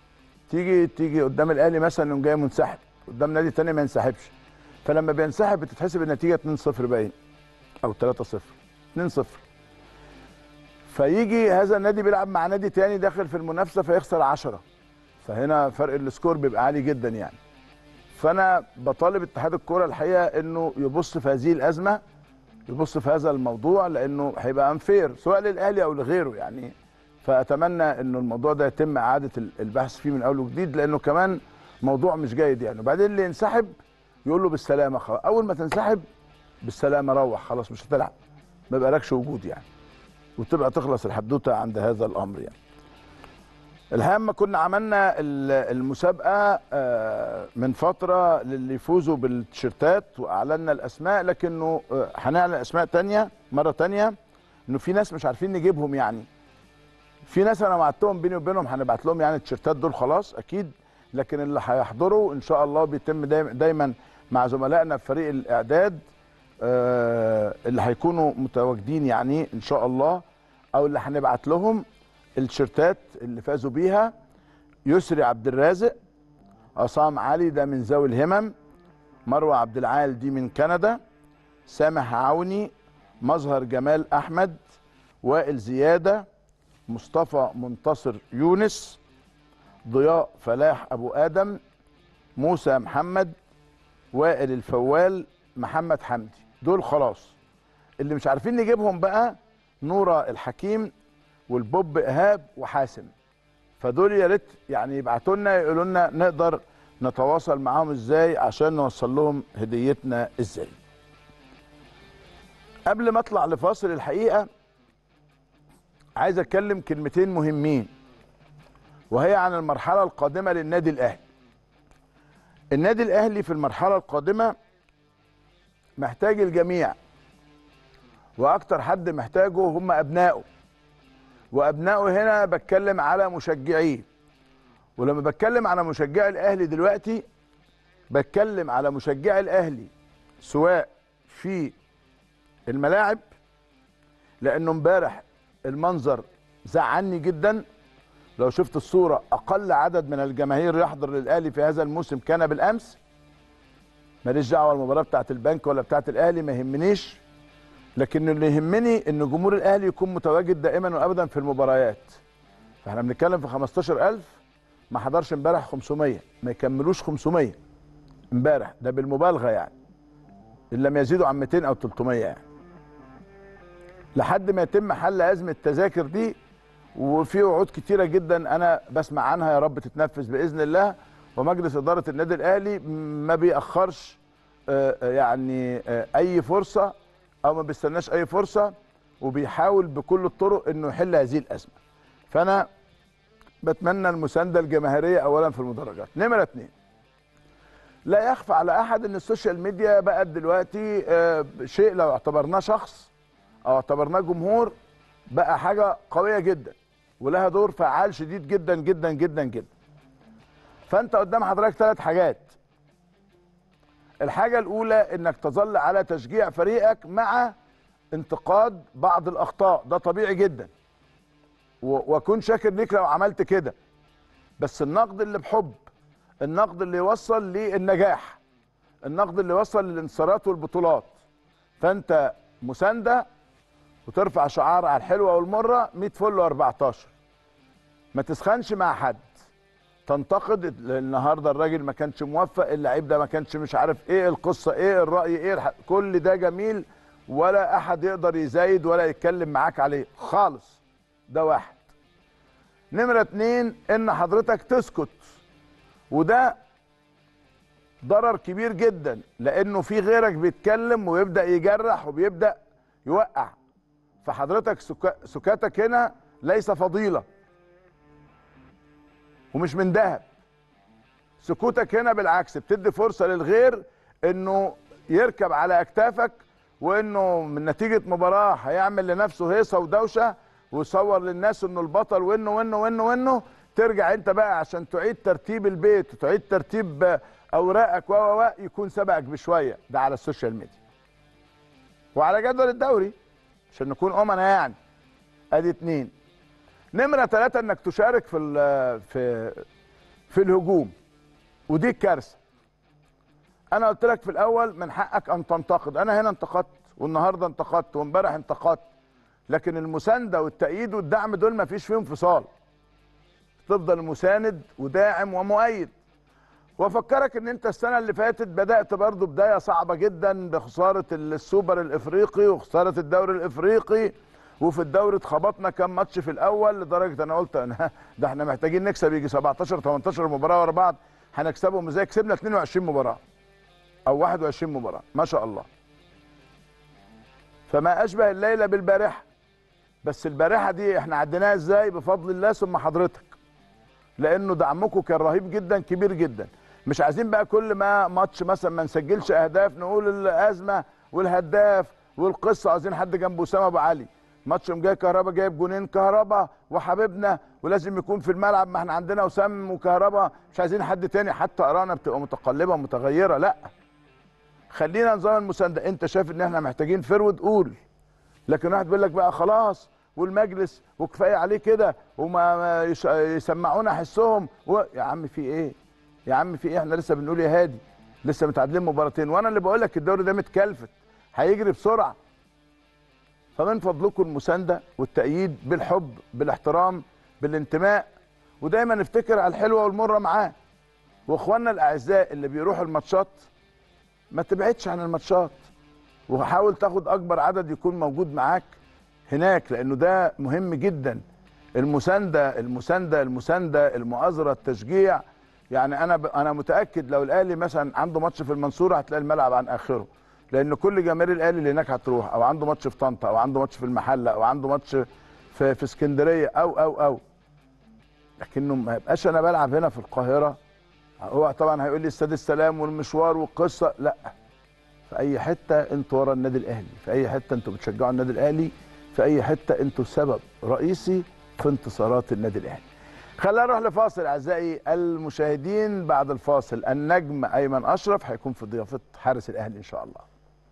تيجي قدام الاهلي مثلا يقوم جاي منسحب، قدام نادي تاني ما ينسحبش، فلما بينسحب بتتحسب النتيجه 2-0 باين او 3-0 2-0، فيجي هذا النادي بيلعب مع نادي تاني داخل في المنافسه فيخسر 10، فهنا فرق السكور بيبقى عالي جدا يعني. فانا بطالب اتحاد الكوره الحقيقه انه يبص في هذه الازمه، يبص في هذا الموضوع، لانه هيبقى انفير سواء للاهلي او لغيره يعني. فاتمنى انه الموضوع ده يتم اعاده البحث فيه من اول وجديد، لانه كمان موضوع مش جيد يعني. وبعدين اللي ينسحب يقول له بالسلامه، خلاص اول ما تنسحب بالسلامه روح خلاص مش هتلعب، ما بقالكش وجود يعني، وتبقى تخلص الحدوته عند هذا الامر يعني. الحقيقه لما كنا عملنا المسابقه من فتره للي يفوزوا بالتيشيرتات واعلنا الاسماء، لكنه هنعلن اسماء تانية مره تانية، انه في ناس مش عارفين نجيبهم يعني. في ناس انا وعدتهم بيني وبينهم هنبعت لهم يعني التيشيرتات دول خلاص اكيد، لكن اللي هيحضروا ان شاء الله بيتم دايما مع زملائنا في فريق الاعداد اللي هيكونوا متواجدين يعني ان شاء الله، او اللي هنبعت لهم التيشيرتات اللي فازوا بيها: يسري عبد الرازق، عصام علي ده من ذوي الهمم، مروه عبد العال دي من كندا، سامح عوني، مظهر جمال احمد، وائل زياده، مصطفى منتصر يونس، ضياء فلاح ابو ادم، موسى محمد، وائل الفوال، محمد حمدي. دول خلاص. اللي مش عارفين نجيبهم بقى نورة الحكيم والبوب ايهاب وحاسم، فدول يا ريت يعني يبعتوا لنا يقولوا لنا نقدر نتواصل معاهم ازاي عشان نوصل لهم هديتنا ازاي. قبل ما اطلع لفاصل الحقيقه عايز اتكلم كلمتين مهمين، وهي عن المرحله القادمه للنادي الاهلي. النادي الاهلي في المرحله القادمه محتاج الجميع، واكتر حد محتاجه هم ابنائه، وابنائه هنا بتكلم على مشجعيه. ولما بتكلم على مشجعي الاهلي دلوقتي بتكلم على مشجعي الاهلي سواء في الملاعب، لانه امبارح المنظر زعلني جدا. لو شفت الصوره اقل عدد من الجماهير يحضر للاهلي في هذا الموسم كان بالامس. ماليش دعوه المباراه بتاعت البنك ولا بتاعت الاهلي، ما يهمنيش، لكن اللي يهمني ان جمهور الاهلي يكون متواجد دائما وابدا في المباريات. فاحنا بنتكلم في 15000 ما حضرش امبارح 500، ما يكملوش 500 امبارح، ده بالمبالغه يعني، ان لم يزيدوا عن 200 او 300 يعني، لحد ما يتم حل ازمه التذاكر دي. وفي وعود كتيره جدا انا بسمع عنها، يا رب تتنفذ باذن الله. ومجلس اداره النادي الاهلي ما بيأخرش يعني اي فرصه، او ما بيستناش اي فرصه، وبيحاول بكل الطرق انه يحل هذه الازمه. فانا بتمنى المسانده الجماهيريه اولا في المدرجات. نمره 2، لا يخفى على احد ان السوشيال ميديا بقت دلوقتي شيء لو اعتبرناه شخص او اعتبرناه جمهور بقى حاجه قويه جدا، ولها دور فعال شديد جدا جدا جدا جدا. فانت قدام حضرتك 3 حاجات. الحاجه الاولى انك تظل على تشجيع فريقك مع انتقاد بعض الاخطاء، ده طبيعي جدا، واكون شاكر ليك لو عملت كده، بس النقد اللي بحب، النقد اللي يوصل للنجاح، النقد اللي يوصل للانتصارات والبطولات. فانت مسانده وترفع شعار على الحلوه والمره 100 فل و14. ما تسخنش مع حد، تنتقد النهارده الراجل ما كانش موفق، اللعيب ده ما كانش مش عارف ايه، القصه ايه، الراي ايه، كل ده جميل، ولا احد يقدر يزايد ولا يتكلم معاك عليه خالص. ده واحد. نمره 2، ان حضرتك تسكت، وده ضرر كبير جدا، لانه في غيرك بيتكلم ويبدا يجرح وبيبدا يوقع. فحضرتك سكاتك هنا ليس فضيله ومش من ذهب. سكوتك هنا بالعكس بتدي فرصه للغير انه يركب على اكتافك، وانه من نتيجه مباراه هيعمل لنفسه هيصه ودوشه ويصور للناس انه البطل وانه وانه وانه وانه. ترجع انت بقى عشان تعيد ترتيب البيت وتعيد ترتيب اوراقك يكون سبقك بشويه. ده على السوشيال ميديا وعلى جدول الدوري عشان نكون امنا يعني. ادي 2. نمره 3، انك تشارك في الهجوم، ودي الكارثه. انا قلت لك في الاول من حقك ان تنتقد، انا هنا انتقدت والنهارده انتقدت وامبارح انتقدت، لكن المسانده والتأييد والدعم دول ما فيش فيهم فصال. تفضل مساند وداعم ومؤيد. وافكرك ان انت السنه اللي فاتت بدات برضو بدايه صعبه جدا بخساره السوبر الافريقي وخساره الدوري الافريقي، وفي الدوري اتخبطنا كام ماتش في الاول، لدرجه انا قلت ده احنا محتاجين نكسب يجي 17 18 مباراه ورا بعض هنكسبهم ازاي. كسبنا 22 مباراه او 21 مباراه ما شاء الله. فما اشبه الليله بالبارحه. بس البارحه دي احنا عديناها ازاي؟ بفضل الله ثم حضرتك، لانه دعمكم كان رهيب جدا كبير جدا. مش عايزين بقى كل ما ماتش مثلا ما نسجلش اهداف نقول الازمه والهداف والقصه. عايزين حد جنب اسامه ابو علي، ماتش جاي كهربا جايب جونين، كهربا وحبيبنا ولازم يكون في الملعب، ما احنا عندنا اسام وكهربا، مش عايزين حد تاني. حتى ارانا بتبقى متقلبه ومتغيره، لا خلينا نظام المسانده. انت شايف ان احنا محتاجين فرود قول، لكن واحد بيقول لك بقى خلاص والمجلس وكفايه عليه كده وما يسمعونا حسهم يا عم في ايه؟ يا عم في ايه؟ احنا لسه بنقول يا هادي، لسه متعادلين مباراتين، وانا اللي بقول لك الدوري ده متكلفت هيجري بسرعه. فمن فضلكم المسانده والتأييد بالحب بالاحترام بالانتماء، ودايما نفتكر على الحلوه والمره معاه. واخواننا الاعزاء اللي بيروحوا الماتشات ما تبعدش عن الماتشات، وحاول تاخد اكبر عدد يكون موجود معاك هناك، لانه ده مهم جدا. المسانده المسانده المسانده، المؤازره، التشجيع. يعني انا متاكد لو الاهلي مثلا عنده ماتش في المنصوره هتلاقي الملعب عن اخره، لان كل جماهير الاهلي اللي هناك هتروح، او عنده ماتش في طنطا، او عنده ماتش في المحله، او عنده ماتش في اسكندريه، او لكنه ما يبقاش انا بلعب هنا في القاهره. هو طبعا هيقول لي استاد السلام والمشوار والقصه، لا، في اي حته انتوا ورا النادي الاهلي، في اي حته انتوا بتشجعوا النادي الاهلي، في اي حته انتوا سبب رئيسي في انتصارات النادي الاهلي. خلينا نروح لفاصل اعزائي المشاهدين. بعد الفاصل النجم ايمن اشرف هيكون في ضيافه حارس الاهلي ان شاء الله.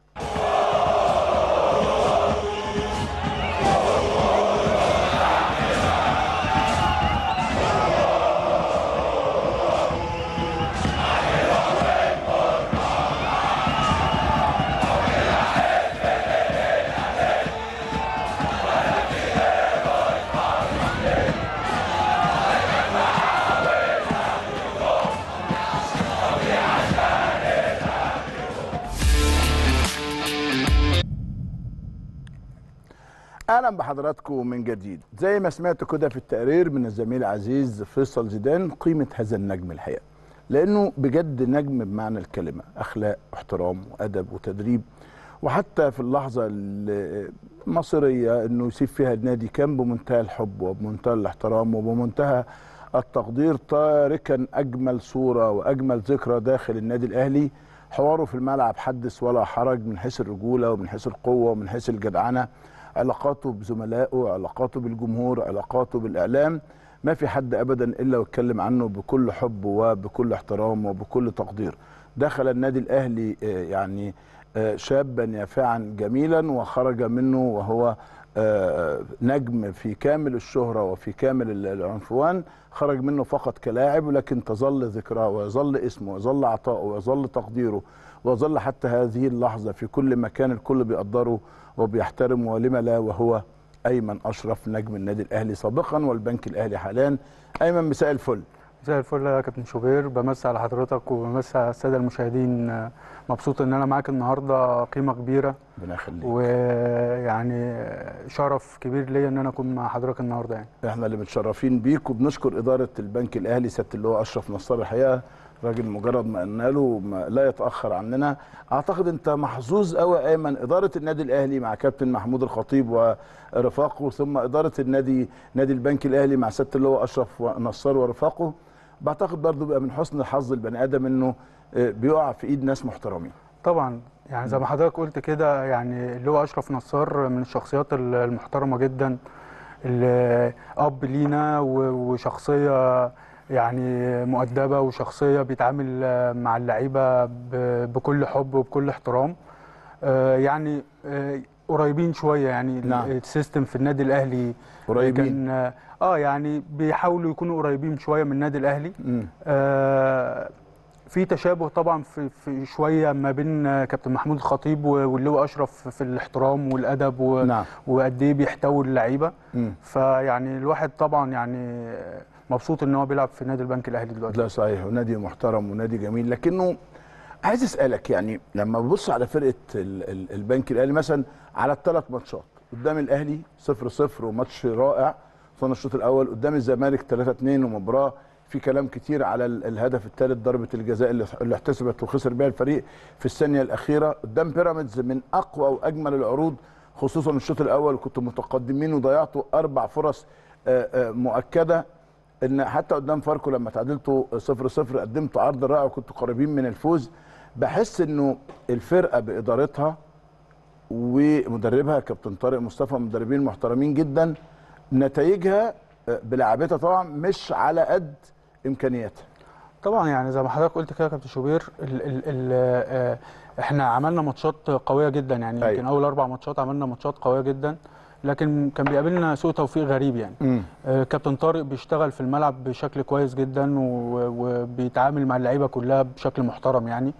اهلا بحضراتكم من جديد. زي ما سمعتوا كده في التقرير من الزميل العزيز فيصل زيدان، قيمه هذا النجم الحقيقه، لانه بجد نجم بمعنى الكلمه، اخلاق واحترام وادب وتدريب. وحتى في اللحظه المصيريه انه يسيب فيها النادي كان بمنتهى الحب وبمنتهى الاحترام وبمنتهى التقدير، تاركا اجمل صوره واجمل ذكرى داخل النادي الاهلي. حواره في الملعب حدث ولا حرج، من حيث الرجوله ومن حيث القوه ومن حيث الجدعنه، علاقاته بزملائه، علاقاته بالجمهور، علاقاته بالإعلام، ما في حد أبدا إلا واتكلم عنه بكل حب وبكل احترام وبكل تقدير. دخل النادي الأهلي يعني شابا يافعا جميلا، وخرج منه وهو نجم في كامل الشهرة وفي كامل العنفوان. خرج منه فقط كلاعب، ولكن تظل ذكراه ويظل اسمه ويظل عطاؤه ويظل تقديره، ويظل حتى هذه اللحظة في كل مكان الكل بيقدره وبيحترمه، ولما لا، وهو أيمن أشرف نجم النادي الأهلي سابقا والبنك الأهلي حاليا. أيمن مساء الفل. مساء الفل يا كابتن شوبير، بمسي على حضرتك وبمسي على الساده المشاهدين. مبسوط ان انا معاك النهارده، قيمه كبيره. ربنا يخليك. ويعني شرف كبير ليا ان انا اكون مع حضرتك النهارده. يعني احنا اللي متشرفين بيك، وبنشكر اداره البنك الاهلي سياده اللواء اشرف نصار. الحقيقه راجل مجرد ما قلنا له لا يتاخر عننا. اعتقد انت محظوظ قوي ايمن، اداره النادي الاهلي مع كابتن محمود الخطيب ورفاقه، ثم اداره نادي البنك الاهلي مع سياده اللواء اشرف نصار ورفاقه. بعتقد برضه بيبقى من حسن الحظ البني ادم انه بيقع في ايد ناس محترمين. طبعا يعني زي ما حضرتك قلت كده، يعني اللواء اشرف نصار من الشخصيات المحترمه جدا، الاب لينا وشخصيه يعني مؤدبه، وشخصيه بيتعامل مع اللعيبه بكل حب وبكل احترام. يعني قريبين شويه، يعني نعم. السيستم في النادي الاهلي قريبين، كان يعني بيحاولوا يكونوا قريبين شويه من النادي الاهلي. في تشابه طبعا في شويه ما بين كابتن محمود الخطيب واللواء اشرف في الاحترام والادب نعم. وقد ايه بيحتوي اللعيبه. فيعني الواحد طبعا يعني مبسوط ان هو بيلعب في نادي البنك الاهلي دلوقتي. لا صحيح، ونادي محترم ونادي جميل. لكنه عايز اسالك، يعني لما ببص على فرقه البنك الاهلي مثلا على الثلاث ماتشات، قدام الاهلي 0-0 وماتش رائع صنع الشوط الاول، قدام الزمالك 3-2 ومباراه في كلام كتير على الهدف الثالث، ضربه الجزاء اللي احتسبت وخسر بها الفريق في الثانيه الاخيره، قدام بيراميدز من اقوى واجمل العروض خصوصا الشوط الاول، كنتوا متقدمين وضيعتوا 4 فرص مؤكده. ان حتى قدام فاركو لما تعادلتوا 0-0 قدمتوا عرض رائع وكنتوا قريبين من الفوز. بحس انه الفرقه بادارتها ومدربها كابتن طارق مصطفى مدربين محترمين جدا، نتائجها بلعبتها طبعا مش على قد امكانياتها. طبعا يعني زي ما حضرتك قلت كده يا كابتن شوبير، احنا عملنا ماتشات قويه جدا، يعني يمكن اول 4 ماتشات عملنا ماتشات قويه جدا، لكن كان بيقابلنا سوء توفيق غريب. يعني كابتن طارق بيشتغل في الملعب بشكل كويس جدا وبيتعامل مع اللعيبه كلها بشكل محترم يعني.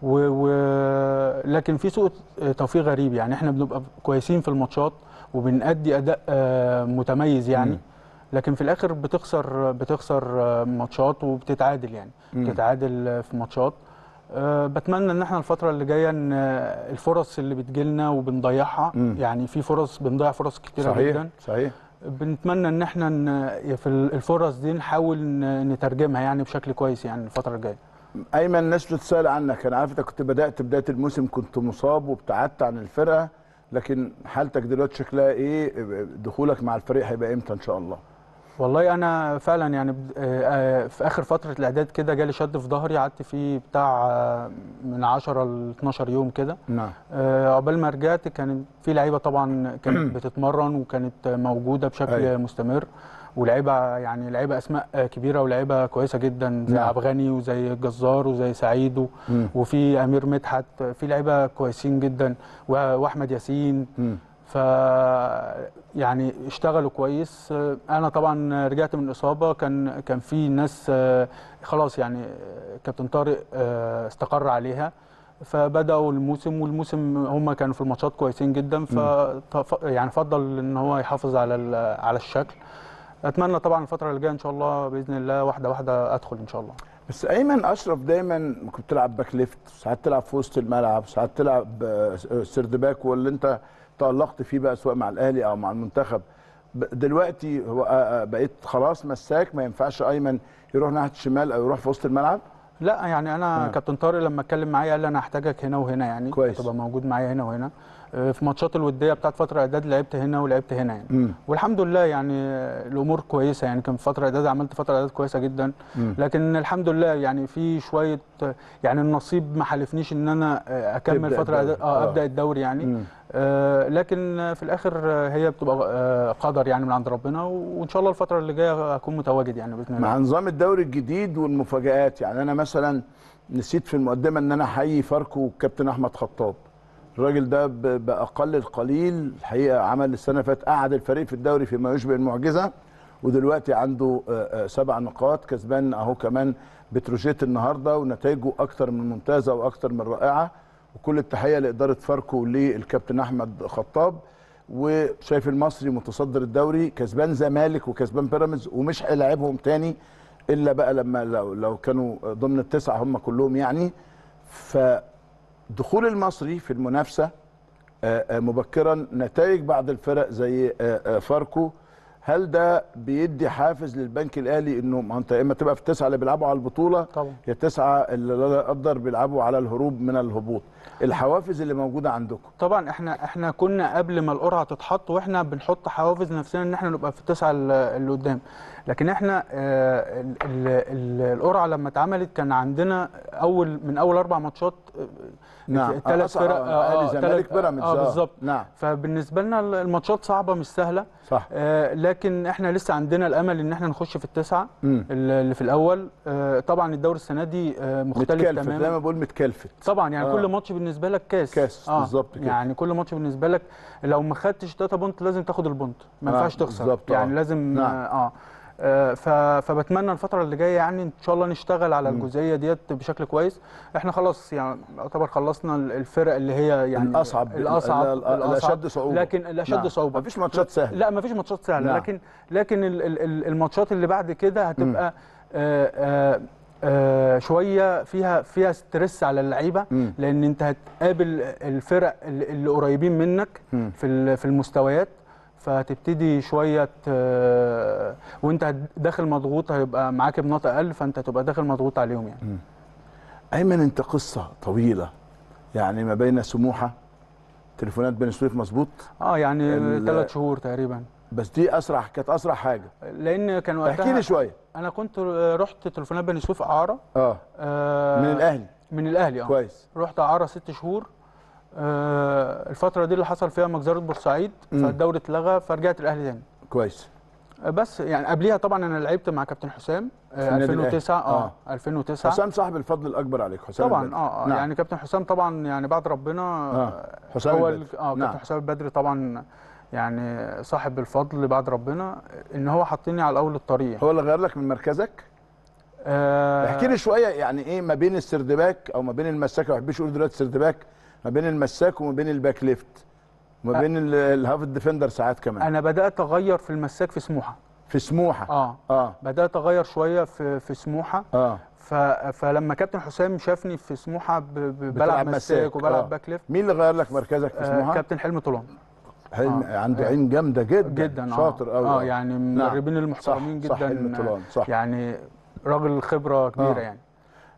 لكن في سوء توفيق غريب، يعني احنا بنبقى كويسين في الماتشات وبنأدي اداء متميز يعني، لكن في الاخر بتخسر ماتشات وبتتعادل، يعني بتتعادل في ماتشات. بتمنى ان احنا الفتره اللي جايه ان الفرص اللي بتجيلنا وبنضيعها، يعني في فرص بنضيع فرص كتيره صحيح جدا. صحيح. بنتمنى ان احنا في الفرص دي نحاول نترجمها يعني بشكل كويس يعني الفتره الجايه. ايمن، الناس بتسال عنك، انا عارف انت كنت بدايه الموسم كنت مصاب وابتعدت عن الفرقه، لكن حالتك دلوقتي شكلها ايه؟ دخولك مع الفريق هيبقى امتى ان شاء الله؟ والله انا فعلا يعني في اخر فتره الاعداد كده جالي شد في ظهري، قعدت فيه بتاع من 10 ل 12 يوم كده. نعم. عقبال ما رجعت كان في لعيبه طبعا كانت بتتمرن وكانت موجوده بشكل مستمر، ولعيبه يعني لعيبه اسماء كبيره ولعيبه كويسه جدا زي عبد الغني وزي الجزار وزي سعيد وفي امير مدحت، في لعيبه كويسين جدا واحمد ياسين. ف يعني اشتغلوا كويس. انا طبعا رجعت من الاصابه، كان في ناس خلاص يعني كابتن طارق استقر عليها، فبداوا الموسم، والموسم هم كانوا في الماتشات كويسين جدا، يعني فضل ان هو يحافظ على الشكل. اتمنى طبعا الفتره اللي جايه ان شاء الله باذن الله واحده واحده ادخل ان شاء الله. بس ايمن اشرف دايما كنت بتلعب باك ليفت، ساعات تلعب في وسط الملعب، ساعات تلعب سيرد باك، واللي انت تألقت فيه بقى سواء مع الاهلي او مع المنتخب. دلوقتي هو بقيت خلاص مساك، ما ينفعش ايمن يروح ناحيه الشمال او يروح في وسط الملعب؟ لا يعني انا كابتن طارق لما اتكلم معايا قال لي انا هحتاجك هنا وهنا، يعني تبقى موجود معايا هنا وهنا. في ماتشات الوديه بتاعت فتره اعداد لعبت هنا ولعبت هنا يعني. والحمد لله يعني الامور كويسه، يعني كان في فتره اعداد عملت فتره اعداد كويسه جدا. لكن الحمد لله يعني في شويه يعني النصيب ما حالفنيش ان انا اكمل فتره اعداد ابدا الدوري يعني. لكن في الاخر هي بتبقى قدر يعني من عند ربنا، وان شاء الله الفتره اللي جايه اكون متواجد يعني باذن الله. مع نظام الدوري الجديد والمفاجآت، يعني انا مثلا نسيت في المقدمه ان انا احيي فاركو والكابتن احمد خطاب. الراجل ده باقل القليل الحقيقه عمل السنه اللي فاتت، قعد الفريق في الدوري فيما يشبه المعجزه، ودلوقتي عنده 7 نقاط، كسبان اهو كمان بتروجيت النهارده، ونتائجه اكتر من ممتازه واكتر من رائعه. وكل التحيه لاداره فاركو وللكابتن احمد خطاب. وشايف المصري متصدر الدوري، كسبان زمالك وكسبان بيراميدز، ومش هيلاعبهم تاني الا بقى لما لو كانوا ضمن ال9 هم كلهم يعني. فدخول المصري في المنافسه مبكرا، نتائج بعض الفرق زي فاركو، هل ده بيدي حافز للبنك الاهلي انه ما انت يا اما تبقى في ال9 اللي بيلعبوا على البطوله طبعا، يا 9 اللي لا يقدر بيلعبوا على الهروب من الهبوط؟ الحوافز اللي موجوده عندكم طبعا احنا كنا قبل ما القرعه تتحط واحنا بنحط حوافز لنفسنا ان احنا نبقى في ال9 اللي قدام. لكن احنا القرعه لما اتعملت كان عندنا من اول 4 ماتشات نعم 3 فرق اهلي زمالك بيراميدز بالظبط. نعم. فبالنسبه لنا الماتشات صعبه مش سهله صح. لكن احنا لسه عندنا الامل ان احنا نخش في ال9 اللي في الاول. طبعا الدوري السنه دي مختلف تماما، زي ما بقول متكلفت طبعا يعني كل ماتش بالنسبه لك كاس بالظبط كده. يعني كل ماتش بالنسبه لك لو ما خدتش 3 بونت لازم تاخد البونت، ما ينفعش تخسر يعني لازم نعم. فبتمنى الفتره اللي جايه يعني ان شاء الله نشتغل على الجزئيه ديت بشكل كويس. احنا خلاص يعني يعتبر خلصنا الفرق اللي هي يعني الاصعب الاشد صعوبه، لكن الاشد صعوبه مفيش ماتشات سهله، لا مفيش ماتشات سهله. لكن الماتشات اللي بعد كده هتبقى شويه فيها ستريس على اللعيبه، لان انت هتقابل الفرق اللي قريبين منك في المستويات، فهتبتدي شويه وانت داخل مضغوط، هيبقى معاك بنقط اقل، فانت هتبقى داخل مضغوط عليهم يعني. ايمن انت قصه طويله يعني ما بين سموحه، تليفونات بني سويف مظبوط؟ يعني 3 شهور تقريبا. بس دي كانت اسرع حاجه، لان كان وقتها احكي لي شويه. انا كنت رحت تليفونات بني سويف اعاره من الاهلي كويس. رحت اعاره 6 شهور. الفتره دي اللي حصل فيها مجزره بورسعيد، فالدوري اتلغى، فرجعت الاهلي تاني. كويس. بس يعني قبليها طبعا انا لعبت مع كابتن حسام 2009 2009. حسام صاحب الفضل الاكبر عليك، حسام طبعا نعم. يعني كابتن حسام طبعا يعني بعد ربنا حسام هو البدري. كابتن حسام البدري طبعا يعني صاحب الفضل بعد ربنا ان هو حطني على اول الطريق. هو اللي غير لك من مركزك؟ احكي لي شويه يعني ايه ما بين السردباك او ما بين المساك، ما بحبش اقول دلوقتي سردباك، ما بين المساك وما بين الباك ليفت وما بين الهاف ديفندر ساعات كمان. انا بدات اغير في المساك في سموحه. بدات اغير شويه في سموحه. فلما كابتن حسام شافني في سموحه بلعب مساك وبلعب باك ليفت. مين اللي غير لك مركزك في سموحه؟ كابتن حلمي طولان. عنده عين جامده جدا شاطر قوي. يعني من المدربين المحترمين جدا. صح. يعني راجل خبره كبيره يعني.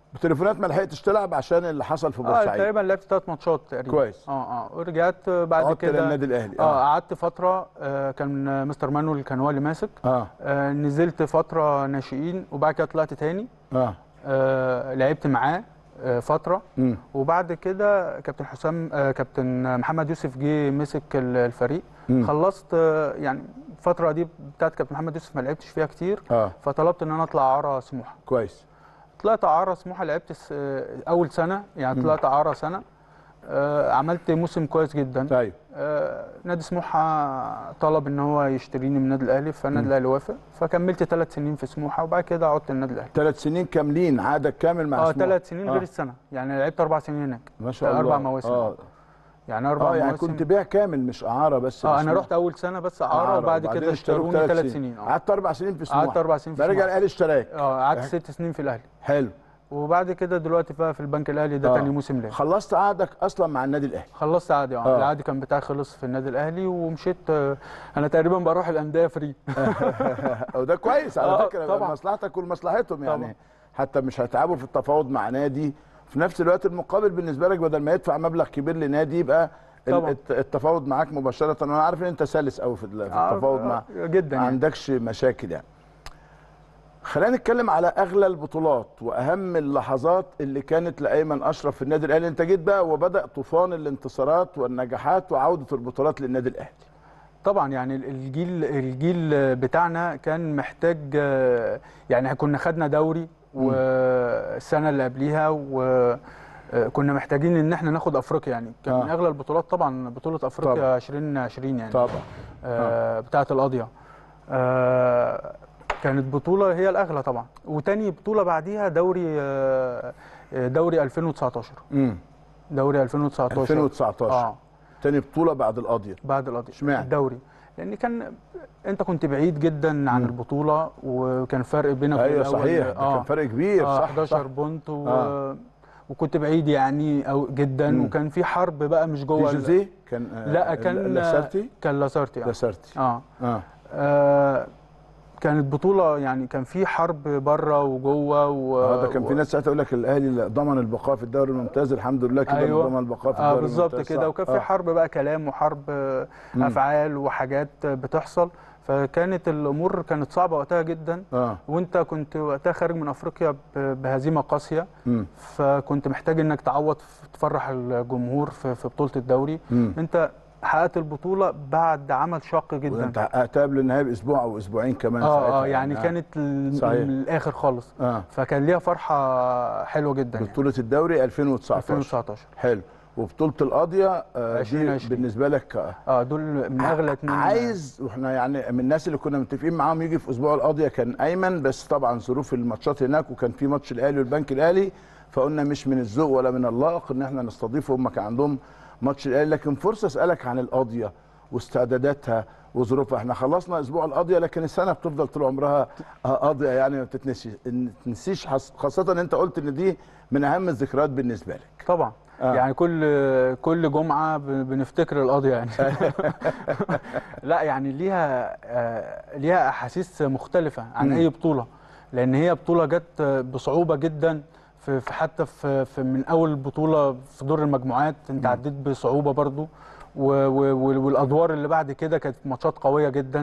بتليفونات ما لحقتش تلعب عشان اللي حصل في بورسعيد. تقريبا لعبت 3 ماتشات تقريبا. كويس. ورجعت بعد كده للنادي الاهلي. قعدت فتره، كان مستر مانويل كان هو اللي ماسك. نزلت فتره ناشئين وبعد كده طلعت تاني. لعبت معاه فتره. وبعد كده كابتن حسام كابتن محمد يوسف جه مسك الفريق. خلصت يعني الفتره دي بتاعت كابتن محمد يوسف ما لعبتش فيها كتير. فطلبت ان انا اطلع اعاره سموحه. كويس. طلعت اعاره سموحه، لعبت اول سنه يعني، طلعت اعاره سنه. عملت موسم كويس جدا. طيب. نادي سموحه طلب ان هو يشتريني من النادي الاهلي، فالنادي الاهلي وافق، فكملت 3 سنين في سموحه وبعد كده عدت النادي الاهلي. 3 سنين كاملين عقدك كامل مع سموحه؟ 3 سنين غير السنه، يعني لعبت 4 سنين هناك. ما شاء الله. 4 مواسم. يعني 4 مواسم. يعني كنت بيع كامل مش اعاره بس. انا رحت اول سنه بس اعاره وبعد كده اشتروني 3 سنين. قعدت 4 سنين في سموحه. قعدت 4 سنين في سموحه. رجع الاهلي اشتراك. قعدت 6 سنين في الاهلي. حلو. وبعد كده دلوقتي بقى في البنك الاهلي، ده تاني موسم ليا. خلصت عقدك اصلا مع النادي الاهلي؟ خلصت عقدي. العقد كان بتاعي خلص في النادي الاهلي ومشيت. انا تقريبا بروح الانديه فري. وده كويس على فكره، طبعا مصلحتك ولمصلحتهم يعني. طبعا. حتى مش هيتعبوا في التفاوض مع نادي، في نفس الوقت المقابل بالنسبه لك بدل ما يدفع مبلغ كبير لنادي يبقى طبعا التفاوض معاك مباشره. وانا عارف ان انت سلس قوي في التفاوض مع جدا، ما عندكش مشاكل يعني. خلينا نتكلم على اغلى البطولات واهم اللحظات اللي كانت لايمن اشرف في النادي الاهلي. انت جيت بقى وبدا طوفان الانتصارات والنجاحات وعوده البطولات للنادي الاهلي. طبعا يعني الجيل بتاعنا كان محتاج، يعني كنا خدنا دوري والسنه اللي قبليها وكنا محتاجين ان احنا ناخد افريقيا، يعني كان من اغلى البطولات طبعا بطوله افريقيا 2020 يعني. طبعا. بتاعه القاضيه. كانت بطولة هي الأغلى طبعا. وتاني بطولة بعديها دوري 2019. دوري 2019. تاني بطولة بعد القاضية. بعد القاضية. اشمعنى؟ الدوري لأن انت كنت بعيد جدا عن البطولة، وكان فرق بينك وبين ايوه صحيح. كان فرق كبير. صح 11 بونت وكنت بعيد يعني أو جدا. وكان في حرب بقى مش جوه جوزيه كان لا كان لاسارتي. كان لاسارتي. لاسارتي. كانت بطولة يعني كان في حرب بره وجوه ده كان في ناس ساعتها يقول لك الاهلي ضمن البقاء في الدوري الممتاز، الحمد لله كده. أيوة. ضمن البقاء في الدوري الممتاز. بالظبط كده. وكان في حرب بقى كلام وحرب افعال وحاجات بتحصل، فكانت الامور كانت صعبه وقتها جدا. وانت كنت وقتها خارج من افريقيا بهزيمه قاسيه. فكنت محتاج انك تعوض تفرح الجمهور في بطوله الدوري. انت حققت البطوله بعد عمل شاق جدا، وانت حققتها قبل النهائي باسبوع او اسبوعين كمان. يعني كانت الاخر خالص. فكان ليها فرحه حلوه جدا. بطوله يعني. الدوري 2019. حلو. وبطوله القاضيه دي بالنسبه لك دول من اغلى 2. عايز واحنا يعني من الناس اللي كنا متفقين معاهم يجي في اسبوع القاضيه كان ايمن، بس طبعا ظروف الماتشات هناك وكان في ماتش الاهلي والبنك الاهلي، فقلنا مش من الذوق ولا من اللائق ان احنا نستضيفه. هم كان عندهم ماتش الاهلي. لكن فرصه اسالك عن القاضيه واستعداداتها وظروفها. احنا خلصنا اسبوع القاضيه لكن السنه بتفضل طول عمرها قاضيه يعني ما تتنسيش، خاصه ان انت قلت ان دي من اهم الذكريات بالنسبه لك. طبعا. يعني كل جمعه بنفتكر القاضيه يعني. لا يعني ليها احاسيس مختلفه عن اي بطوله، لان هي بطوله جت بصعوبه جدا. حتى في من اول بطوله في دور المجموعات انت عديت بصعوبه برضو، والادوار اللي بعد كده كانت ماتشات قويه جدا.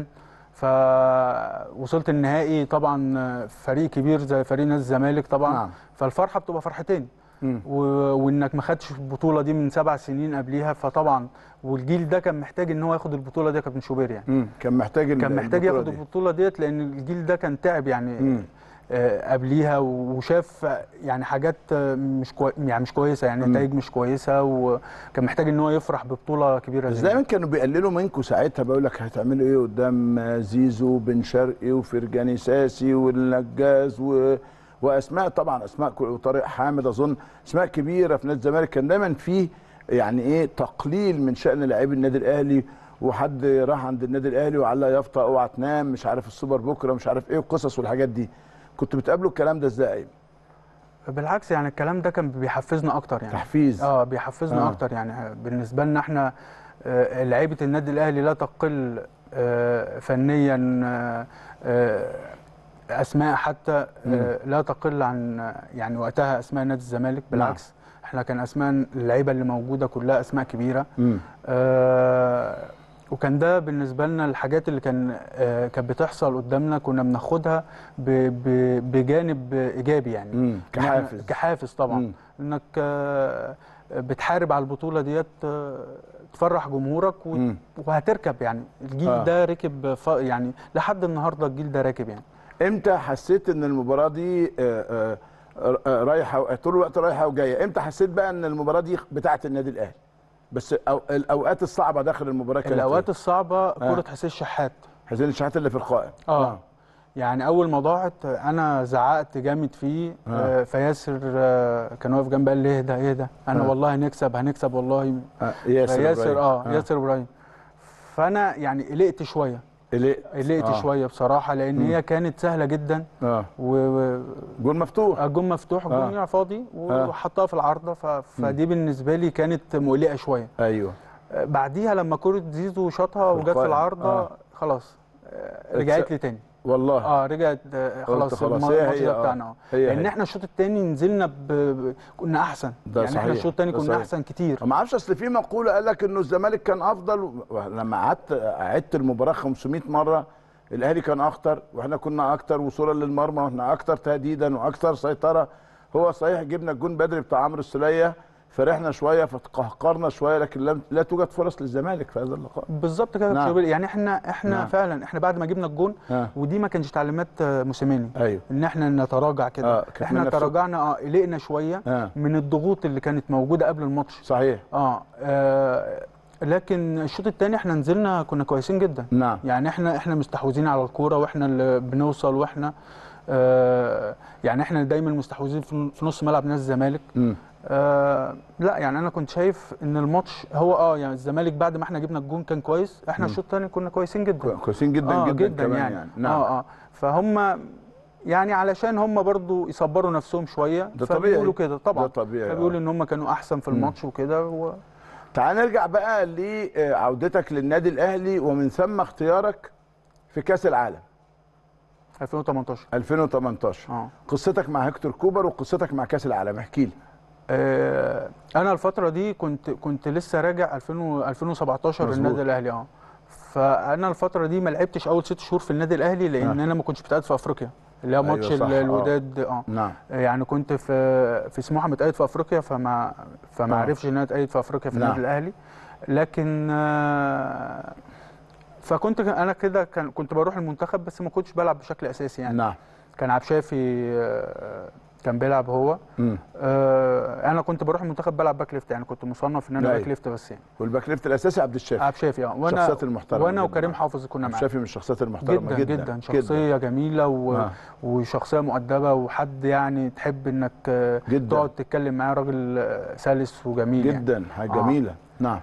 فوصلت النهائي طبعا فريق كبير زي فريق نادي الزمالك طبعا. فالفرحه بتبقى فرحتين. وانك ما خدتش البطوله دي من 7 سنين قبليها، فطبعا والجيل ده كان محتاج ان هو ياخد البطوله دي يا كابتن شوبير يعني. كان محتاج ياخد البطوله ديت، لان الجيل ده كان تعب يعني قبليها وشاف يعني حاجات مش كويسه، يعني نتائج مش كويسه، وكان محتاج ان هو يفرح ببطوله كبيره. بس دايما كانوا بيقللوا منكم ساعتها، بقول لك هتعملوا ايه قدام زيزو بن شرقي وفرجاني ساسي والنجاز واسماء، طبعا اسماء وطارق حامد، اظن اسماء كبيره في نادي الزمالك. كان دايما في يعني ايه تقليل من شان لاعبي النادي الاهلي، وحد راح عند النادي الاهلي وعلق يافطه اوعى تنام مش عارف السوبر بكره مش عارف ايه القصص والحاجات دي. كنت بتقابلوا الكلام ده ازاي؟ بالعكس يعني الكلام ده كان بيحفزنا اكتر يعني. تحفيز. بيحفزنا اكتر يعني. بالنسبه لنا احنا لعيبه النادي الاهلي لا تقل فنيا اسماء حتى لا تقل عن يعني وقتها اسماء نادي الزمالك، بالعكس احنا كان اسماء اللعيبه اللي موجوده كلها اسماء كبيره. وكان ده بالنسبه لنا الحاجات اللي كانت بتحصل قدامنا كنا بناخدها بجانب ايجابي يعني. كحافز طبعا. انك بتحارب على البطوله ديت، تفرح جمهورك وهتركب يعني. الجيل ده ركب يعني لحد النهارده الجيل ده راكب يعني. امتى حسيت ان المباراه دي رايحه طول الوقت رايحه وجايه؟ امتى حسيت بقى ان المباراه دي بتاعه النادي الاهلي؟ بس الاوقات الصعبه داخل المباراه كانت الاوقات الصعبه كره حسين الشحات. حسين الشحات اللي في القائم. يعني اول ما ضاعت انا زعقت جامد فيه. فياسر كان واقف جنبي قال لي اهدى انا والله هنكسب والله. ياسر ابراهيم. فانا يعني قلقت شويه. قلقت شويه بصراحه، لان هي كانت سهله جدا. جول مفتوح. جول مفتوح، جول فاضي وحطها في العارضه. فدي بالنسبه لي كانت مقلقه شويه. ايوه. بعديها لما كره زيزو شاطها وجت في العارضه خلاص رجعت لي تاني والله. رجعت خلاص الماتش ده بتاعنا. لان احنا الشوط الثاني نزلنا كنا احسن يعني. صحيح. احنا الشوط الثاني كنا احسن كتير. ما اعرفش، اصل في مقوله قال لك انه الزمالك كان افضل. لما عدت المباراه 500 مره الاهلي كان اخطر واحنا كنا اكتر وصولا للمرمى واحنا اكتر تهديدا واكتر سيطره. هو صحيح جبنا الجون بدري بتاع عمرو السوليه، فرحنا شويه فتقهقرنا شويه، لكن لا توجد فرص للزمالك في هذا اللقاء. بالظبط كده. يعني احنا فعلا احنا بعد ما جبنا الجون ودي ما كانش تعليمات موسيماني. أيوه. ان احنا نتراجع كده. احنا تراجعنا قلقنا شويه من الضغوط اللي كانت موجوده قبل الماتش. صحيح. لكن الشوط الثاني احنا نزلنا كنا كويسين جدا. يعني احنا مستحوذين على الكوره واحنا اللي بنوصل واحنا يعني احنا دايما مستحوذين في نص ملعب نادي الزمالك. لا يعني انا كنت شايف ان الماتش هو يعني الزمالك بعد ما احنا جبنا الجون كان كويس. احنا الشوط الثاني كنا كويسين جدا. كويسين جدا جدا يعني. فهم يعني علشان هم برضو يصبروا نفسهم شويه. ده طبيعي. فبيقولوا كده طبعا. ده طبيعي. فبيقولوا ان هم كانوا احسن في الماتش وكده تعال نرجع بقى لعودتك للنادي الاهلي ومن ثم اختيارك في كاس العالم 2018. قصتك مع هيكتور كوبر وقصتك مع كاس العالم، احكي لي. انا الفتره دي كنت لسه راجع 2017 النادي الاهلي. فانا الفتره دي ما لعبتش اول 6 شهور في النادي الاهلي لان انا ما كنتش متقاعد في افريقيا اللي هو ماتش الوداد. نعم. يعني كنت في سموحه متقاعد في افريقيا فما عرفش ان انا اتقاعد في افريقيا في النادي الاهلي. لكن فكنت انا كده كنت بروح المنتخب بس ما كنتش بلعب بشكل اساسي يعني. نعم. كان عبد الشافي كان بيلعب هو. انا كنت بروح المنتخب بلعب باك ليفت يعني. كنت مصنف ان انا باك ليفت بس يعني. والباك ليفت الاساسي عبد الشافي. عبد الشافي الشخصيات المحترمه. وانا وكريم حافظ كنا معاه. عبد الشافي من الشخصيات المحترمه جدا جدا. شخصيه جميله وشخصيه مؤدبه وحد يعني تحب انك تقعد تتكلم معاه. راجل سلس وجميل جدا يعني. حاجه جميله. نعم.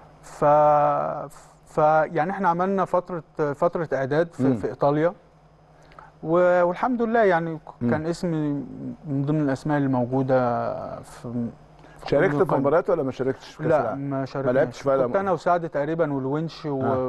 يعني احنا عملنا فتره اعداد في ايطاليا والحمد لله يعني. كان اسمي من ضمن الاسماء اللي موجوده شاركت في مباريات ولا ما شاركتش في كاس العالم؟ لا ما شاركتش. ما لعبتش فيها. كنت انا وسعد تقريبا والونش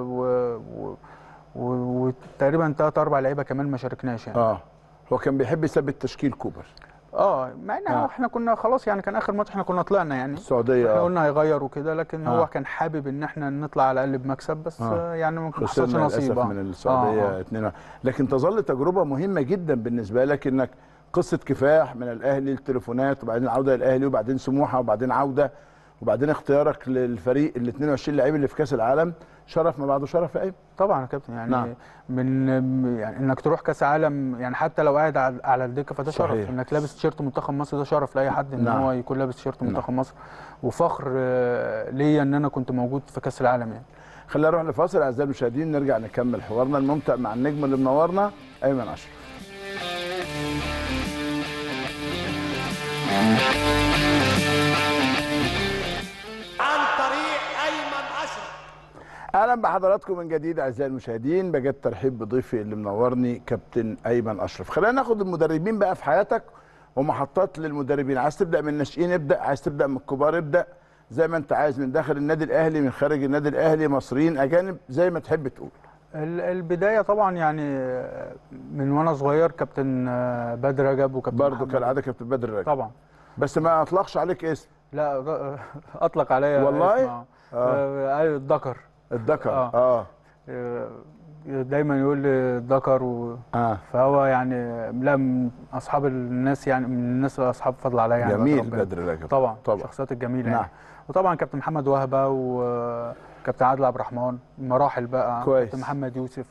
وتقريبا 3 4 لعيبه كمان ما شاركناش يعني. هو كان بيحب يثبت تشكيل كوبر. مع ان احنا كنا خلاص يعني. كان اخر ماتش احنا كنا طلعنا يعني السعوديه. احنا قلنا هيغير وكده لكن هو كان حابب ان احنا نطلع على الاقل بمكسب بس يعني ما حصلش نصيب من السعوديه 2. لكن تظل تجربه مهمه جدا بالنسبه لك انك قصه كفاح من الاهلي التليفونات وبعدين عوده للاهلي وبعدين سموحه وبعدين عوده وبعدين اختيارك للفريق ال 22 لعيب اللي في كاس العالم. شرف ما بعده شرف يا ايمن. طبعا يا كابتن يعني. من يعني انك تروح كاس عالم يعني حتى لو قاعد على الدكه فده شرف. انك لابس تيشيرت منتخب مصر ده شرف لاي حد ان هو يكون لابس تيشيرت منتخب مصر. وفخر ليا ان انا كنت موجود في كاس العالم يعني. خلينا نروح لفاصل اعزائي المشاهدين نرجع نكمل حوارنا الممتع مع النجم اللي منورنا ايمن اشرف. اهلا بحضراتكم من جديد اعزائي المشاهدين. بجد ترحيب بضيفي اللي منورني كابتن ايمن اشرف. خلينا ناخد المدربين بقى في حياتك ومحطات للمدربين. عايز تبدا من الناشئين ابدا، عايز تبدا من الكبار ابدا، زي ما انت عايز، من داخل النادي الاهلي من خارج النادي الاهلي، مصريين اجانب، زي ما تحب تقول. البدايه طبعا يعني من وانا صغير كابتن بدر رجب وكابتن برضه محمد كالعاده كابتن بدر رجب. طبعا. بس ما اطلقش عليك اسم. لا اطلق عليا والله؟ اسم ايوه الدكر. الدكر. آه، دايما يقول لي الدكر فهو يعني لا من اصحاب الناس، يعني من الناس اللي اصحاب فضل عليا يعني. جميل بدر رجب طبعا الشخصيات الجميله نعم. يعني. وطبعا كابتن محمد وهبه وكابتن عادل عبد الرحمن مراحل بقى. كويس. كابتن محمد يوسف.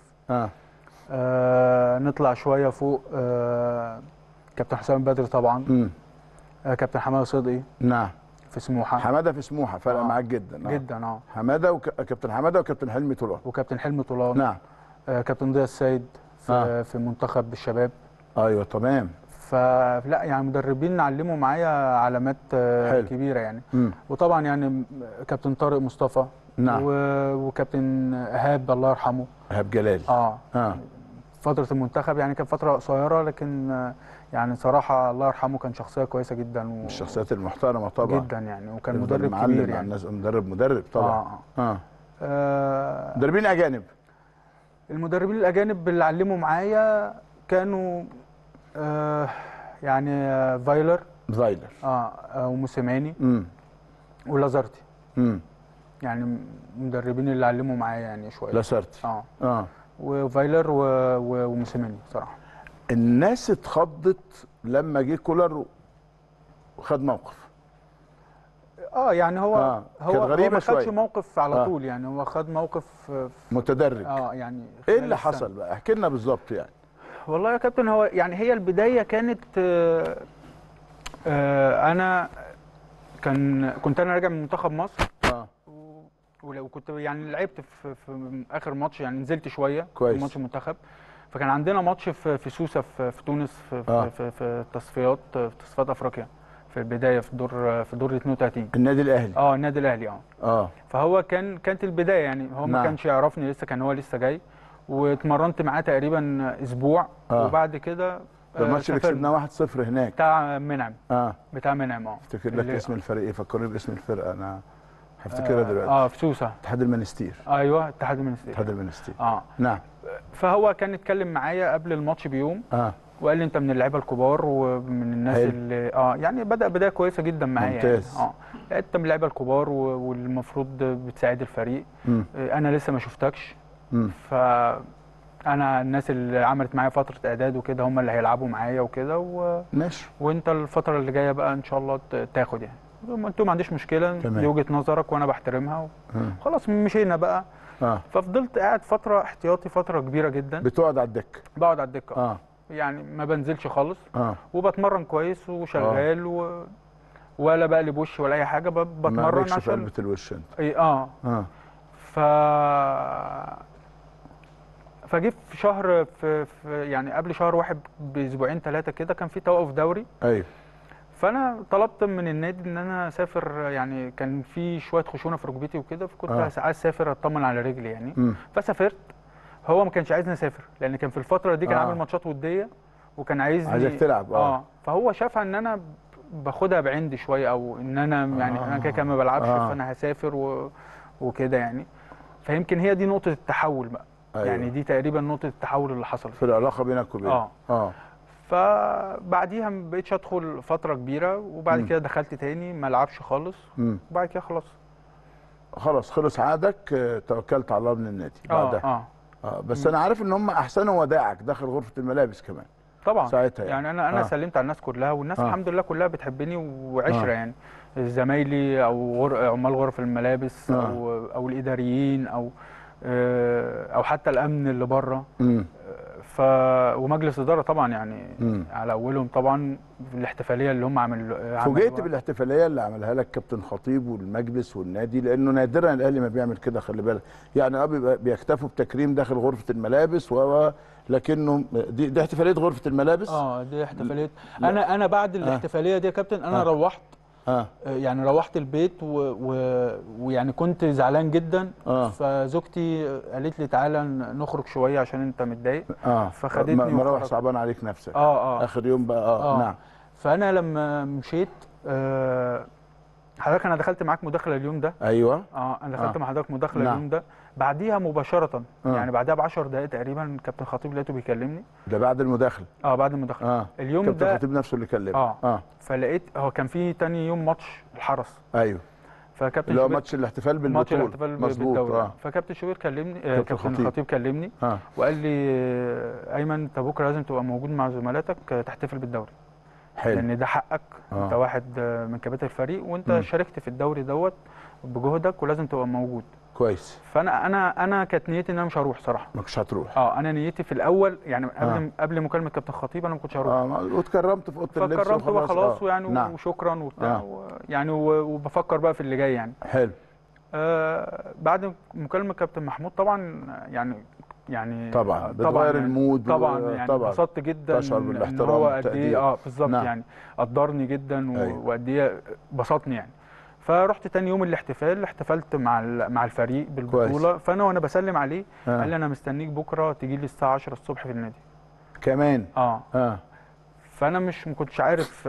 نطلع شويه فوق كابتن حسام بدر طبعا. كابتن حماده صدقي. نعم. في سموحه. حماده في سموحه فرق معاك جدا. جدا. حماده كابتن حماده وكابتن حلمي طولان. وكابتن حلمي طولان. نعم. كابتن ضياء السيد في منتخب الشباب. ايوه تمام. فلا يعني مدربين علموا معايا علامات كبيره يعني. وطبعا يعني كابتن طارق مصطفى. نعم. وكابتن ايهاب الله يرحمه. ايهاب جلال. فتره المنتخب يعني كانت فتره قصيره، لكن يعني صراحه الله يرحمه كان شخصيه كويسه جدا من الشخصيات المحترمه طبعا جدا يعني. وكان مدرب كبير يعني. الناس مدرب طبعا. مدربين اجانب. المدربين الاجانب اللي علموا معايا كانوا يعني فايلر وموسيماني ولازارتي. يعني مدربين اللي علموا معايا يعني شويه. لازارتي. وفايلر وموسيماني صراحه. الناس اتخضت لما جه كولر وخد موقف. يعني هو كانت غريبة ما خدش شوية. موقف على طول يعني. هو خد موقف متدرج. يعني ايه اللي حصل بقى؟ احكي لنا بالظبط يعني. والله يا كابتن هو يعني هي البدايه كانت انا كنت انا راجع من منتخب مصر. ولو كنت يعني لعبت في اخر ماتش يعني نزلت شويه كويس. في ماتش المنتخب. فكان عندنا ماتش في سوسه في تونس في تصفيات افريقيا في البدايه في دور 32. النادي الاهلي. النادي الاهلي. فهو كانت البدايه يعني. هو ما كانش يعرفني لسه، كان هو لسه جاي. واتمرنت معاه تقريبا اسبوع. وبعد كده الماتش اللي كسبناه 1-0 هناك بتاع منعم. بتاع منعم. افتكر لك اسم الفريق ايه؟ فكرني باسم الفرقه انا هفتكرها دلوقتي. في سوسه. اتحاد المنستير. ايوه اتحاد المنستير. نعم. فهو كان اتكلم معايا قبل الماتش بيوم. وقال لي انت من اللعيبه الكبار ومن الناس اللي يعني بدأ بدايه كويسه جدا معايا. ممتاز. يعني انت من اللعيبه الكبار والمفروض بتساعد الفريق. انا لسه ما شفتكش. انا الناس اللي عملت معايا فتره اعداد وكده هم اللي هيلعبوا معايا وكده ماشي. وانت الفتره اللي جايه بقى ان شاء الله تاخد يعني. انتوا ما عنديش مشكله. دي وجهه نظرك وانا بحترمها. خلاص مشينا بقى. ففضلت قاعد فتره احتياطي فتره كبيره جدا. بتقعد على الدكه؟ بقعد على الدكه. يعني ما بنزلش خالص. وبتمرن كويس وشغال ولا بقلب وشي ولا اي حاجه. بتمرن عشان في قلبة الوش انت. فجه في شهر في يعني قبل شهر واحد باسبوعين 3 كده كان في توقف دوري. ايوه. فانا طلبت من النادي ان انا اسافر. يعني كان في شويه خشونه في ركبتي وكده. فكنت عايز اسافر اطمن على رجلي يعني. فسافرت. هو ما كانش عايزني اسافر لان كان في الفتره دي كان عامل ماتشات وديه وكان عايزك تلعب. فهو شافها ان انا باخدها بعندي شويه او ان انا يعني انا كده ما بلعبش. فانا هسافر وكده يعني. فيمكن هي دي نقطه التحول بقى. أيوة. يعني دي تقريبا نقطه التحول اللي حصلت في العلاقه بينك وبينه. فبعديها ما بقيتش ادخل فتره كبيره. وبعد كده دخلت تاني ما العبش خالص. وبعد كده خلاص خلص عقدك. توكلت على الله من النادي بعدها. بس انا عارف ان هم احسنوا وداعك داخل غرفه الملابس كمان طبعا ساعتها يعني انا سلمت على الناس كلها والناس الحمد لله كلها بتحبني وعشره يعني. زمايلي او عمال غرف الملابس او الاداريين او حتى الامن اللي بره. ومجلس اداره طبعا يعني على اولهم طبعا في الاحتفاليه اللي هم عملوها. فوجئت بالاحتفاليه اللي عملها لك كابتن خطيب والمجلس والنادي لانه نادرا الاهلي ما بيعمل كده. خلي بالك يعني بيكتفوا بتكريم داخل غرفه الملابس لكنه دي احتفاليه غرفه الملابس. دي احتفاليه. انا بعد الاحتفاليه دي يا كابتن انا روحت. يعني روحت البيت ويعني كنت زعلان جدا. فزوجتي قالت لي تعالى نخرج شويه عشان انت متضايق. فخدتني مروح صعبان عليك نفسك. اخر يوم بقى. نعم. فانا لما مشيت حضرتك انا دخلت معاك مداخله اليوم ده. ايوه. انا دخلت مع حضرتك مداخله نعم. اليوم ده، بعديها مباشره يعني بعدها ب10 دقائق تقريبا كابتن خطيب لقيته بيكلمني. ده بعد المداخله؟ بعد المداخله. اليوم كابتن ده خطيب نفسه اللي كلمه. فلقيت هو كان في تاني يوم ماتش الحرس. ايوه. فكابتن اللي هو ماتش الاحتفال بالبطوله. ماتش الاحتفال بالدوري. فكابتن شوبير كلمني، كابتن خطيب كلمني وقال لي ايمن انت بكره لازم تبقى موجود مع زملاتك تحتفل بالدوري. حلو. لان ده حقك. انت واحد من كباتن الفريق وانت شاركت في الدوري دوت بجهدك ولازم تبقى موجود. كويس. فانا كانت نيتي ان انا مش هروح صراحه. ما كنتش هتروح؟ انا نيتي في الاول يعني قبل مكالمه كابتن خطيب انا ما كنتش هروح. واتكرمت في اوضه اللبس فكرمت وخلاص ويعني نعم. وشكرا وبتاع يعني وبفكر بقى في اللي جاي يعني. حلو. بعد مكالمه كابتن محمود طبعا يعني طبعا بتغير المود. طبعا يعني انبسطت جدا تشعر بالاحترام هو قد ايه بالظبط. نعم. يعني قدرني جدا وقد ايه بسطني يعني. فرحت تاني يوم الاحتفال، احتفلت مع الفريق بالبطوله. كويس. فانا وانا بسلم عليه قال لي انا مستنيك بكره تيجي لي الساعه 10 الصبح في النادي كمان. فانا ما كنتش عارف.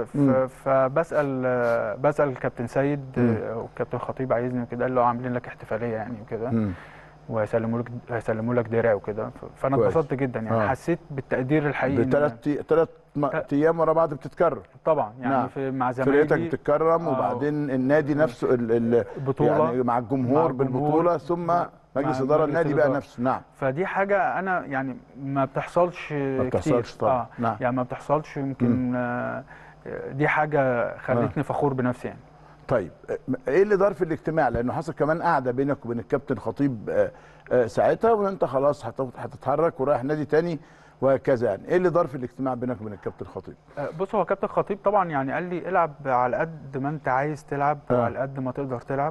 بسال الكابتن سيد والكابتن خطيب عايزني وكده، قال له عاملين لك احتفاليه يعني وكده وهيسلموا لك درع وكده. فانا اتبسطت جدا يعني. حسيت بالتقدير الحقيقي. بثلاث ايام ورا بعض بتتكرر طبعا يعني مع زمايلي فرقتك بتتكرم وبعدين النادي نفسه البطوله يعني مع الجمهور بالبطوله ثم مجلس اداره النادي بقى نفسه. نعم. فدي حاجه انا يعني ما بتحصلش كتير طبعا. نعم. يعني ما بتحصلش يمكن. دي حاجه خلتني فخور بنفسي يعني. طيب ايه اللي دار في الاجتماع؟ لانه حصل كمان قعده بينك وبين الكابتن خطيب ساعتها وانت خلاص هتتحرك ورايح نادي تاني وهكذا يعني. ايه اللي دار في الاجتماع بينك وبين الكابتن خطيب؟ بص هو كابتن خطيب طبعا يعني قال لي العب على قد ما انت عايز تلعب وعلى قد ما تقدر تلعب.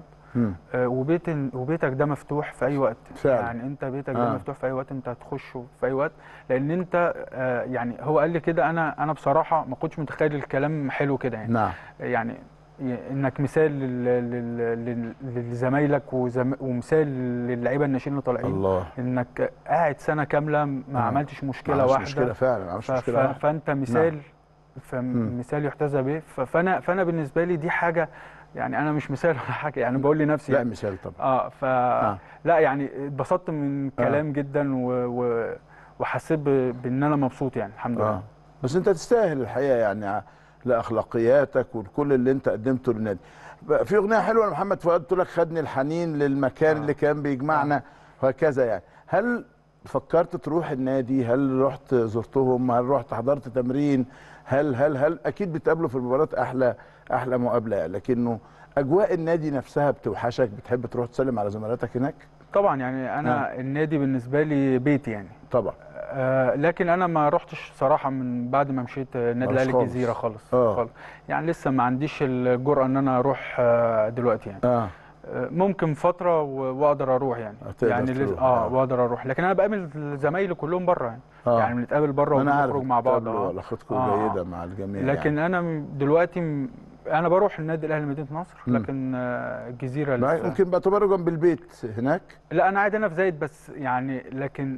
وبيتك ده مفتوح في اي وقت فعلا. يعني انت بيتك ده مفتوح في اي وقت، انت هتخشه في اي وقت. لان انت يعني هو قال لي كده. انا بصراحه ما كنتش متخيل الكلام حلو كده يعني. نعم. يعني انك مثال لزمايلك ومثال للعيبه الناشئين اللي طالعين. الله. انك قاعد سنه كامله ما عملتش مشكله واحده. ما عملتش مشكله فعلا. ما عملتش مشكله واحده. فانت مثال. فمثال يحتذى به. فانا بالنسبه لي دي حاجه يعني انا مش مثال ولا حاجه يعني بقول لنفسي لا يعني. مثال طبعا. لا يعني اتبسطت من كلام جدا وحسيت بان انا مبسوط يعني الحمد لله. بس انت تستاهل الحقيقه يعني لاخلاقياتك وكل اللي انت قدمته للنادي. في اغنيه حلوه لمحمد فؤاد تقول لك خدني الحنين للمكان اللي كان بيجمعنا وهكذا يعني. هل فكرت تروح النادي؟ هل رحت زرتهم؟ هل رحت حضرت تمرين؟ هل اكيد بتقابله في المباريات احلى مقابله يعني. لكنه اجواء النادي نفسها بتوحشك؟ بتحب تروح تسلم على زملاتك هناك؟ طبعا يعني انا النادي بالنسبه لي بيتي يعني. طبعا. لكن انا ما رحتش صراحه من بعد ما مشيت نادي الاهلي الجزيره خالص. خالص يعني لسه ما عنديش الجرأه ان انا اروح دلوقتي يعني. ممكن فتره واقدر اروح يعني. يعني واقدر اروح. لكن انا بقابل زمايلي كلهم بره يعني. يعني بنتقابل بره ونخرج مع بعض. علاقتكم جيده مع الجميع لكن يعني. انا دلوقتي انا بروح النادي الاهلي مدينه نصر. لكن الجزيره لسه. ممكن بعتبره جنب البيت هناك. لا انا قاعد هنا في زايد بس يعني. لكن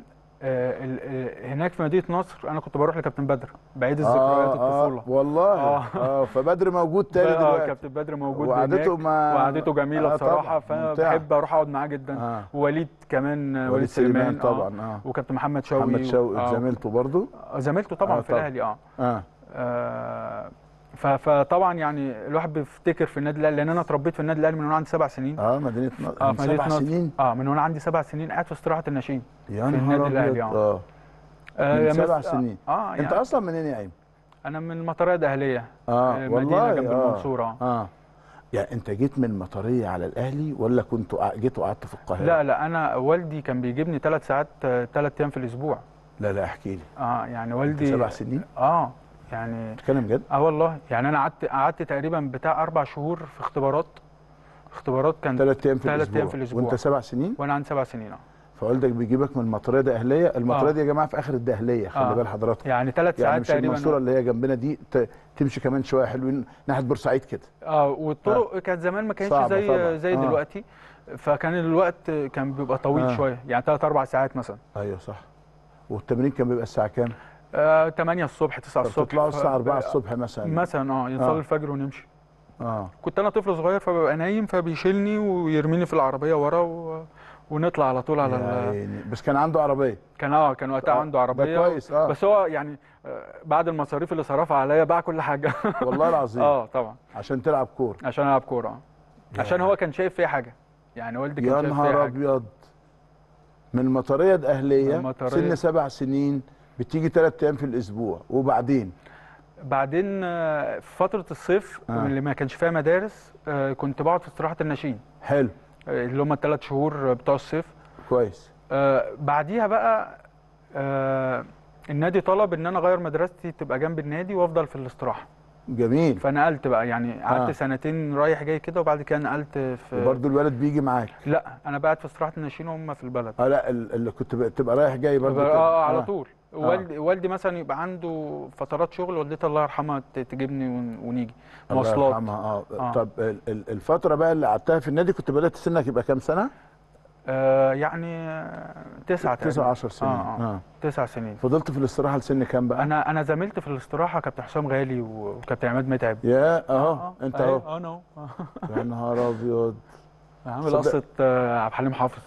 هناك في مدينه نصر انا كنت بروح لكابتن بدر بعيد الذكريات الطفوله. والله. فبدر موجود تاني دلوقتي. كابتن بدر موجود وقعدته جميله بصراحه. فانا بحب اروح اقعد معاه جدا. ووليد كمان. وليد سليمان طبعا. وكابتن محمد شوقي زميلته برضه. زميلته طبعا في الاهلي. فطبعا يعني الواحد بيفتكر في النادي الاهلي لان انا اتربيت في النادي الاهلي من وانا عندي 7 سنين. مدينه نصر. 7 سنين. من وانا عندي 7 سنين قاعد في استراحه الناشئين في النادي الاهلي. من 7 سنين. يعني انت اصلا منين يا ايمن؟ انا من المطريه الاهليه. والله. مدينه جنب المنصوره. يعني انت جيت من المطريه على الاهلي ولا جيت وقعدت في القاهره؟ لا انا والدي كان بيجيبني 3 ساعات 3 ايام في الاسبوع. لا احكي لي. يعني والدي 7 سنين؟ يعني بتتكلم جد؟ والله يعني انا قعدت تقريبا بتاع 4 شهور في اختبارات كان 3 ايام في الاسبوع. وانت 7 سنين؟ وانا عندي 7 سنين. فوالدك بيجيبك من المطريه داهليه. المطريه دي يا جماعه في اخر الداهليه، خلي بال حضراتكم. يعني 3 ساعات يعني مش تقريبا. المنصوره اللي هي جنبنا دي تمشي كمان شويه حلوين ناحيه بورسعيد كده. والطرق كانت زمان ما كانتش زي دلوقتي. فكان الوقت كان بيبقى طويل شويه يعني 3-4 ساعات مثلا. ايوه صح. والتمرين كان بيبقى الساعه كام؟ 8 الصبح 9 الصبح. تطلعوا الساعه 4 الصبح مثلا. نصلي الفجر ونمشي. كنت انا طفل صغير فببقى نايم فبيشيلني ويرميني في العربيه ورا ونطلع على طول على يعني بس كان عنده عربيه؟ كان وقتها عنده عربيه. ده كويس. بس هو يعني بعد المصاريف اللي صرفها عليا باع كل حاجه. والله العظيم. طبعا عشان تلعب كوره؟ عشان العب كوره. عشان هو كان شايف فيها حاجه، يعني والدي كان شايف فيها حاجه. يا نهار ابيض. من مطريه اهليه سن 7 سنين بتيجي 3 ايام في الاسبوع، وبعدين في فتره الصيف اللي ما كانش فيها مدارس كنت بقعد في استراحه الناشئين. حلو. اللي هم ال3 شهور بتوع الصيف. كويس. بعديها بقى النادي طلب ان انا اغير مدرستي تبقى جنب النادي وافضل في الاستراحه. جميل. فنقلت بقى، يعني قعدت سنتين رايح جاي كده، وبعد كده نقلت في. وبرضه الولد بيجي معاك؟ لا، انا قاعد في استراحه الناشئين وهم في البلد. لا، اللي كنت تبقى رايح جاي برضه على طول. والدي مثلا يبقى عنده فترات شغل، والدتي الله يرحمها تجيبني ونيجي مواصلات. الله يرحمها. طب الفتره بقى اللي قعدتها في النادي كنت بدات سنك يبقى كام سنه؟ يعني 9 تقريبا. 10 سنين. 9 سنين. فضلت في الاستراحه لسن كام بقى؟ انا زميلت في الاستراحه كابتن حسام غالي وكابتن عماد متعب. يا انت اهو. انا يا نهار ابيض. عامل قصه عبد الحليم حافظ.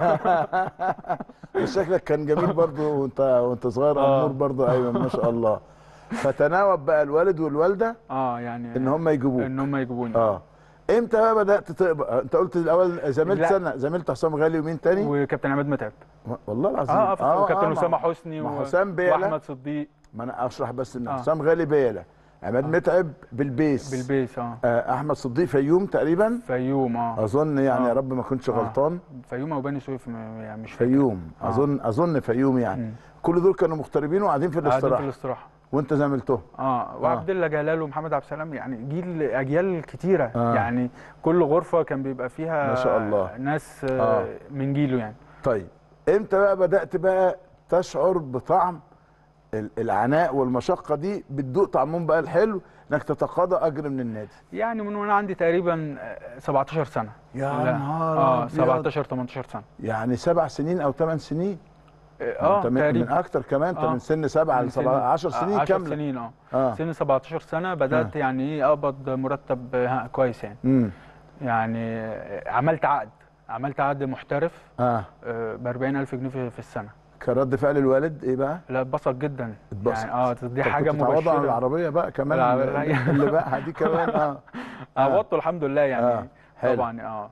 شكلك كان جميل برضه وانت صغير، امور برضه. ايوه ما شاء الله. فتناوب بقى الوالد والوالده يعني ان هم يجيبوك. ان هم يجيبوني. امتى بقى بدات تقبض؟ انت قلت الاول زميلت حسام غالي ومين تاني؟ وكابتن عماد متعب. والله العظيم. وكابتن اسامه حسني وحسام بيله واحمد صديق. ما انا اشرح بس ان حسام غالي بيله، عماد متعب بالبيس. احمد صديق فيوم تقريبا. فيوم اظن يعني. يا رب ما كنتش غلطان. فيوم او بني سويف، يعني مش فيوم. اظن فيوم يعني. كل دول كانوا مغتربين وقاعدين في الاستراحه. وانت زميلتهم. وعبد الله جلال ومحمد عبد السلام، يعني اجيال كتيره. يعني كل غرفه كان بيبقى فيها ما شاء الله ناس من جيله يعني. طيب امتى بقى بدات بقى تشعر بطعم العناء والمشقه دي، بتدوق طعمهم بقى الحلو انك تتقاضى اجر من النادي؟ يعني من وانا عندي تقريبا 17 سنه. يا نهار ابيض. 17 18 سنه. يعني 7 سنين او 8 سنين. تقريبا من اكتر كمان. من سن 7 ل 10 سنين كامله. 10 سنين. سن 17 سنه بدات يعني ايه اقبض مرتب كويس يعني. يعني عملت عقد محترف ب 40,000 جنيه في السنه. كان رد فعل الوالد ايه بقى؟ لا، اتبسط جدا. اتبسط يعني دي حاجه مبشره. عن العربيه بقى كمان اللي باعها دي كمان. عوضته الحمد لله يعني. طبعا.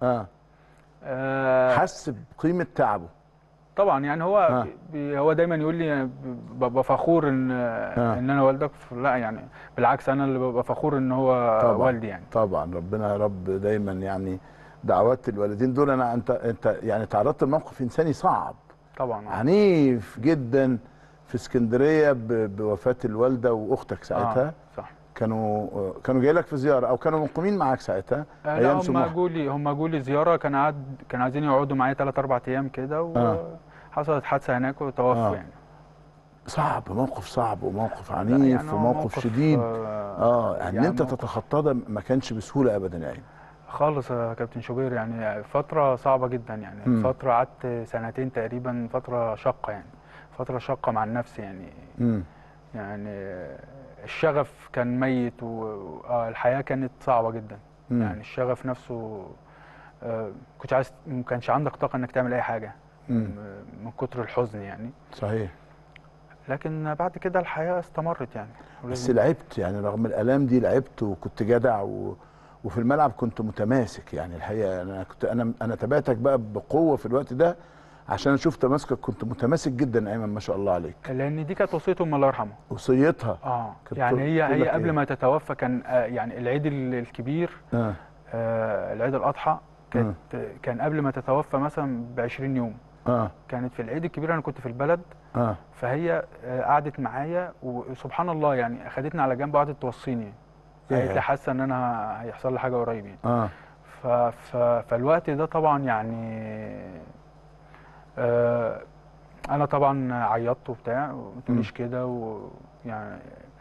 حس بقيمه تعبه طبعا. يعني هو دايما يقول لي ببقى فخور ان انا والدك. لا يعني بالعكس، انا اللي ببقى فخور ان هو طبعًا والدي يعني. طبعا. ربنا يا رب دايما يعني دعوات الوالدين دول. انت يعني تعرضت لموقف انساني صعب طبعا. عنيف جدا في اسكندريه بوفاه الوالده واختك ساعتها. صح. كانوا جاي لك في زياره او كانوا مقيمين معاك ساعتها؟ لا، هم جوا لي زياره. كانوا عايزين يقعدوا معايا 3 4 ايام كده، وحصلت حادثه هناك وتوفوا يعني. صعب، موقف صعب وموقف عنيف يعني وموقف شديد. يعني انت تتخطاه ده ما كانش بسهوله ابدا يعني. خالص يا كابتن شوبير. يعني فتره صعبه جدا يعني. فتره قعدت 2 سنين تقريبا. فتره شاقه يعني. فتره شاقه مع النفس يعني. يعني الشغف كان ميت والحياه كانت صعبه جدا. يعني الشغف نفسه ما كانش عندك طاقه انك تعمل اي حاجه من كتر الحزن يعني. صحيح. لكن بعد كده الحياه استمرت يعني. بس لعبت يعني رغم الالام دي، لعبت وكنت جدع وفي الملعب كنت متماسك يعني. الحقيقه انا تابعتك بقى بقوه في الوقت ده عشان اشوف تماسكك. كنت متماسك جدا ايمن، ما شاء الله عليك. لان دي كانت وصيه امي الله يرحمها. وصيتها. يعني هي قبل ما تتوفى كان يعني العيد الكبير. العيد الاضحى كان قبل ما تتوفى مثلا ب 20 يوم. كانت في العيد الكبير انا كنت في البلد. فهي قعدت معايا وسبحان الله يعني اخدتني على جنب وقعدت توصيني. قالت لي حاسه ان انا هيحصل لي حاجه قريب يعني. فالوقت ده طبعا يعني انا طبعا عيطت وبتاع. ما تقوليش كده ويعني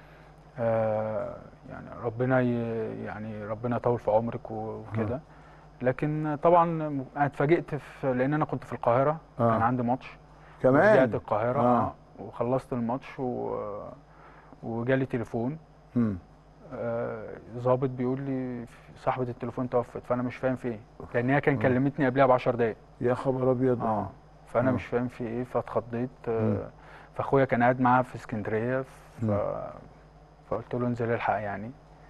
يعني ربنا يطول في عمرك وكده. لكن طبعا انا اتفاجئت لان انا كنت في القاهره. كان عندي ماتش كمان. رجعت القاهره وخلصت الماتش وجالي تليفون. ضابط بيقول لي صاحبه التليفون توفت، فانا مش فاهم في ايه، لان هي كان كلمتني قبلها ب10 دقايق. يا خبر ابيض. فانا مش فاهم في ايه، فاتخضيت. فاخويا كان قاعد معاها في اسكندريه، فقلت له انزل الحق يعني.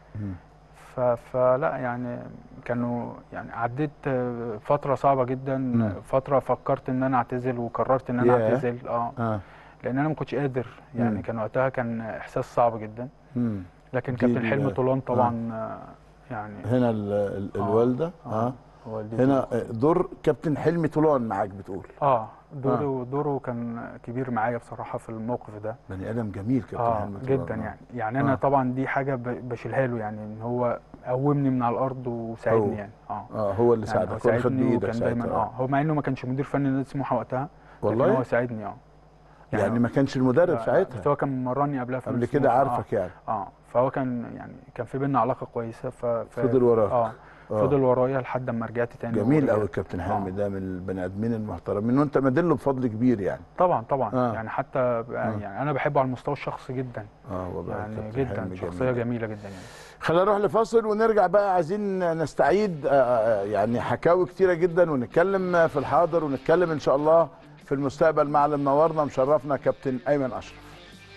فلا يعني كانوا يعني عديت فتره صعبه جدا. فتره فكرت ان انا اعتزل، وقررت ان انا اعتزل. لان انا ما كنتش قادر يعني. كان وقتها كان احساس صعب جدا. لكن كابتن حلمي طولان طبعا يعني هنا الوالده هنا دور كابتن حلمي طولان معاك بتقول. دوره كان كبير معايا بصراحه في الموقف ده. بني ادم جميل كابتن حلمي طولان جدا يعني انا طبعا دي حاجه بشيلها له، يعني ان هو قومني من على الارض وساعدني يعني. هو اللي ساعدك، هو خد بايدك ساعتها. هو مع انه ما كانش مدير فني نادي سموحه وقتها، والله لكن هو ساعدني. يعني ما كانش المدرب ساعتها، بس هو كان مرني قبلها في قبل كده عارفك يعني. فهو كان يعني كان في بينا علاقه كويسه. فضل وراك. فضل ورايا لحد ما رجعت تاني. جميل قوي الكابتن حلمي ده، من البني ادمين المحترمين، وانت مدله بفضل كبير يعني. طبعا يعني حتى يعني انا بحبه على المستوى الشخصي جدا. يعني جدا شخصيه جميله جدا يعني. خلينا نروح لفاصل ونرجع بقى. عايزين نستعيد يعني حكاوي كتيره جدا، ونتكلم في الحاضر، ونتكلم ان شاء الله في المستقبل مع اللي منورنا مشرفنا كابتن ايمن اشرف.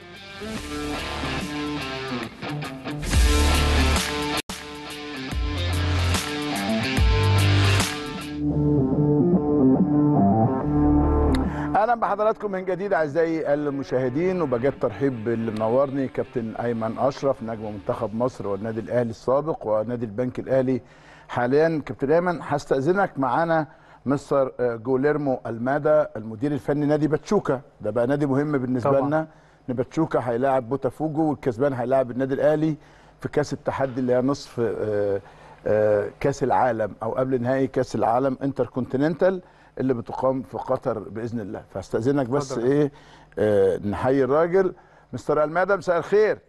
اهلا بحضراتكم من جديد اعزائي المشاهدين، وبجد ترحيب باللي منورني كابتن ايمن اشرف، نجم منتخب مصر والنادي الاهلي السابق ونادي البنك الاهلي حاليا. كابتن ايمن هستاذنك، معانا مستر جوليرمو المادا المدير الفني نادي باتشوكا، ده بقى نادي مهم بالنسبه لنا. ان باتشوكا هيلاعب بوتافوجو، والكسبان هيلاعب النادي الاهلي في كاس التحدي اللي هي نصف كاس العالم او قبل نهائي كاس العالم انتركونتيننتال اللي بتقام في قطر باذن الله. فاستاذنك بس نحيي الراجل. مستر المادا مساء الخير.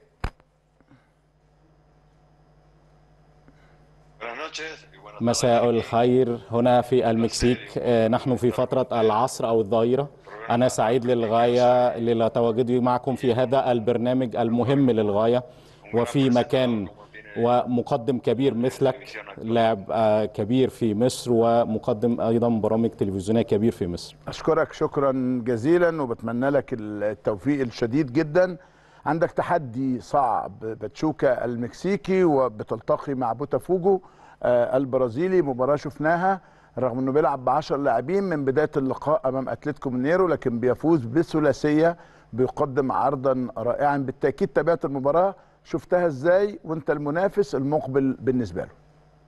مساء الخير. هنا في المكسيك نحن في فترة العصر أو الظهيرة. أنا سعيد للغاية لتواجدي معكم في هذا البرنامج المهم للغاية، وفي مكان ومقدم كبير مثلك، لاعب كبير في مصر ومقدم أيضا برامج تلفزيونية كبير في مصر. أشكرك شكرا جزيلا، وبتمنى لك التوفيق الشديد جدا. عندك تحدي صعب، باتشوكا المكسيكي وبتلتقي مع بوتافوجو البرازيلي. مباراة شفناها رغم انه بيلعب ب10 لاعبين من بداية اللقاء امام اتلتيكو مينيرو، لكن بيفوز بثلاثية، بيقدم عرضا رائعا. بالتأكيد تابعت المباراة، شفتها ازاي وانت المنافس المقبل بالنسبة له؟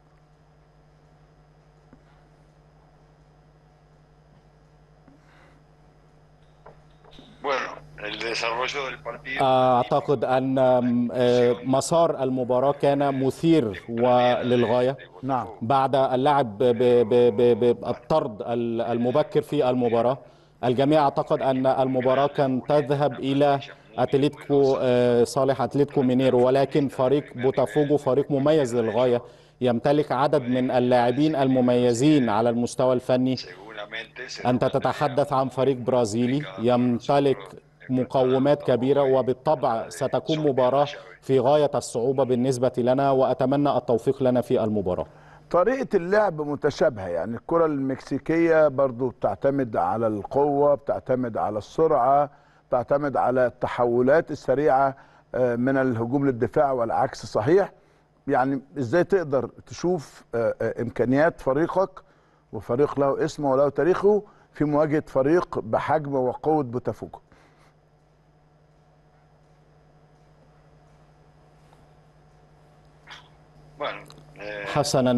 أعتقد أن مسار المباراة كان مثير وللغاية. نعم. بعد اللعب بالطرد المبكر في المباراة، الجميع اعتقد أن المباراة كانت تذهب إلى أتلتيكو صالح أتلتيكو مينيرو، ولكن فريق بوتافوجو فريق مميز للغاية، يمتلك عدد من اللاعبين المميزين على المستوى الفني. أنت تتحدث عن فريق برازيلي يمتلك مقومات كبيرة، وبالطبع ستكون مباراة في غاية الصعوبة بالنسبة لنا، وأتمنى التوفيق لنا في المباراة. طريقة اللعب متشابهة، يعني الكرة المكسيكية برضو بتعتمد على القوة، بتعتمد على السرعة، بتعتمد على التحولات السريعة من الهجوم للدفاع والعكس صحيح. يعني ازاي تقدر تشوف امكانيات فريقك، وفريق له اسمه وله تاريخه، في مواجهة فريق بحجم وقوة بوتافوجو؟ حسنا،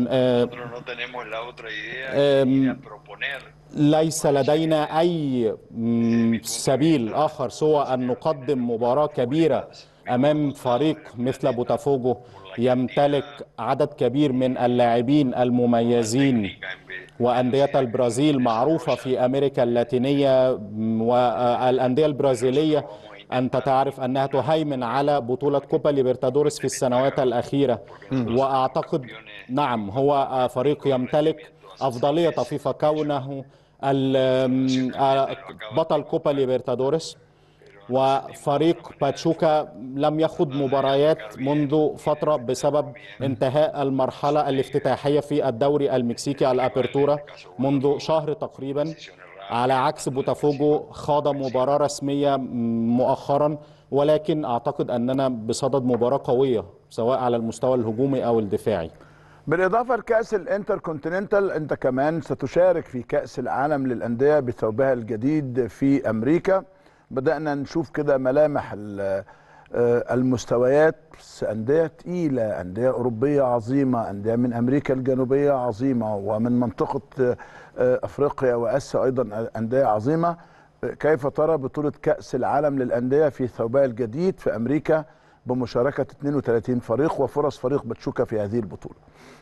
ليس لدينا أي سبيل آخر سوى أن نقدم مباراة كبيرة أمام فريق مثل بوتافوجو، يمتلك عدد كبير من اللاعبين المميزين. وأندية البرازيل معروفة في أمريكا اللاتينية، والأندية البرازيلية أنت تعرف أنها تهيمن على بطولة كوبا ليبرتادوريس في السنوات الأخيرة. وأعتقد نعم هو فريق يمتلك أفضلية طفيفة كونه بطل كوبا ليبرتادوريس، وفريق باتشوكا لم يخوض مباريات منذ فترة بسبب انتهاء المرحلة الافتتاحية في الدوري المكسيكي الأبرتورا منذ شهر تقريبا، على عكس بوتافوجو خاض مباراة رسمية مؤخرا. ولكن أعتقد أننا بصدد مباراة قوية سواء على المستوى الهجومي أو الدفاعي. بالإضافة لكأس الانتركونتيننتال، أنت كمان ستشارك في كأس العالم للأندية بثوبها الجديد في أمريكا. بدأنا نشوف كده ملامح المستويات، أندية تقيلة، أندية أوروبية عظيمة، أندية من أمريكا الجنوبية عظيمة، ومن منطقة أفريقيا وآسيا أيضا أندية عظيمة. كيف ترى بطولة كأس العالم للأندية في ثوبها الجديد في أمريكا بمشاركة 32 فريق وفرص فريق باتشوكا في هذه البطولة؟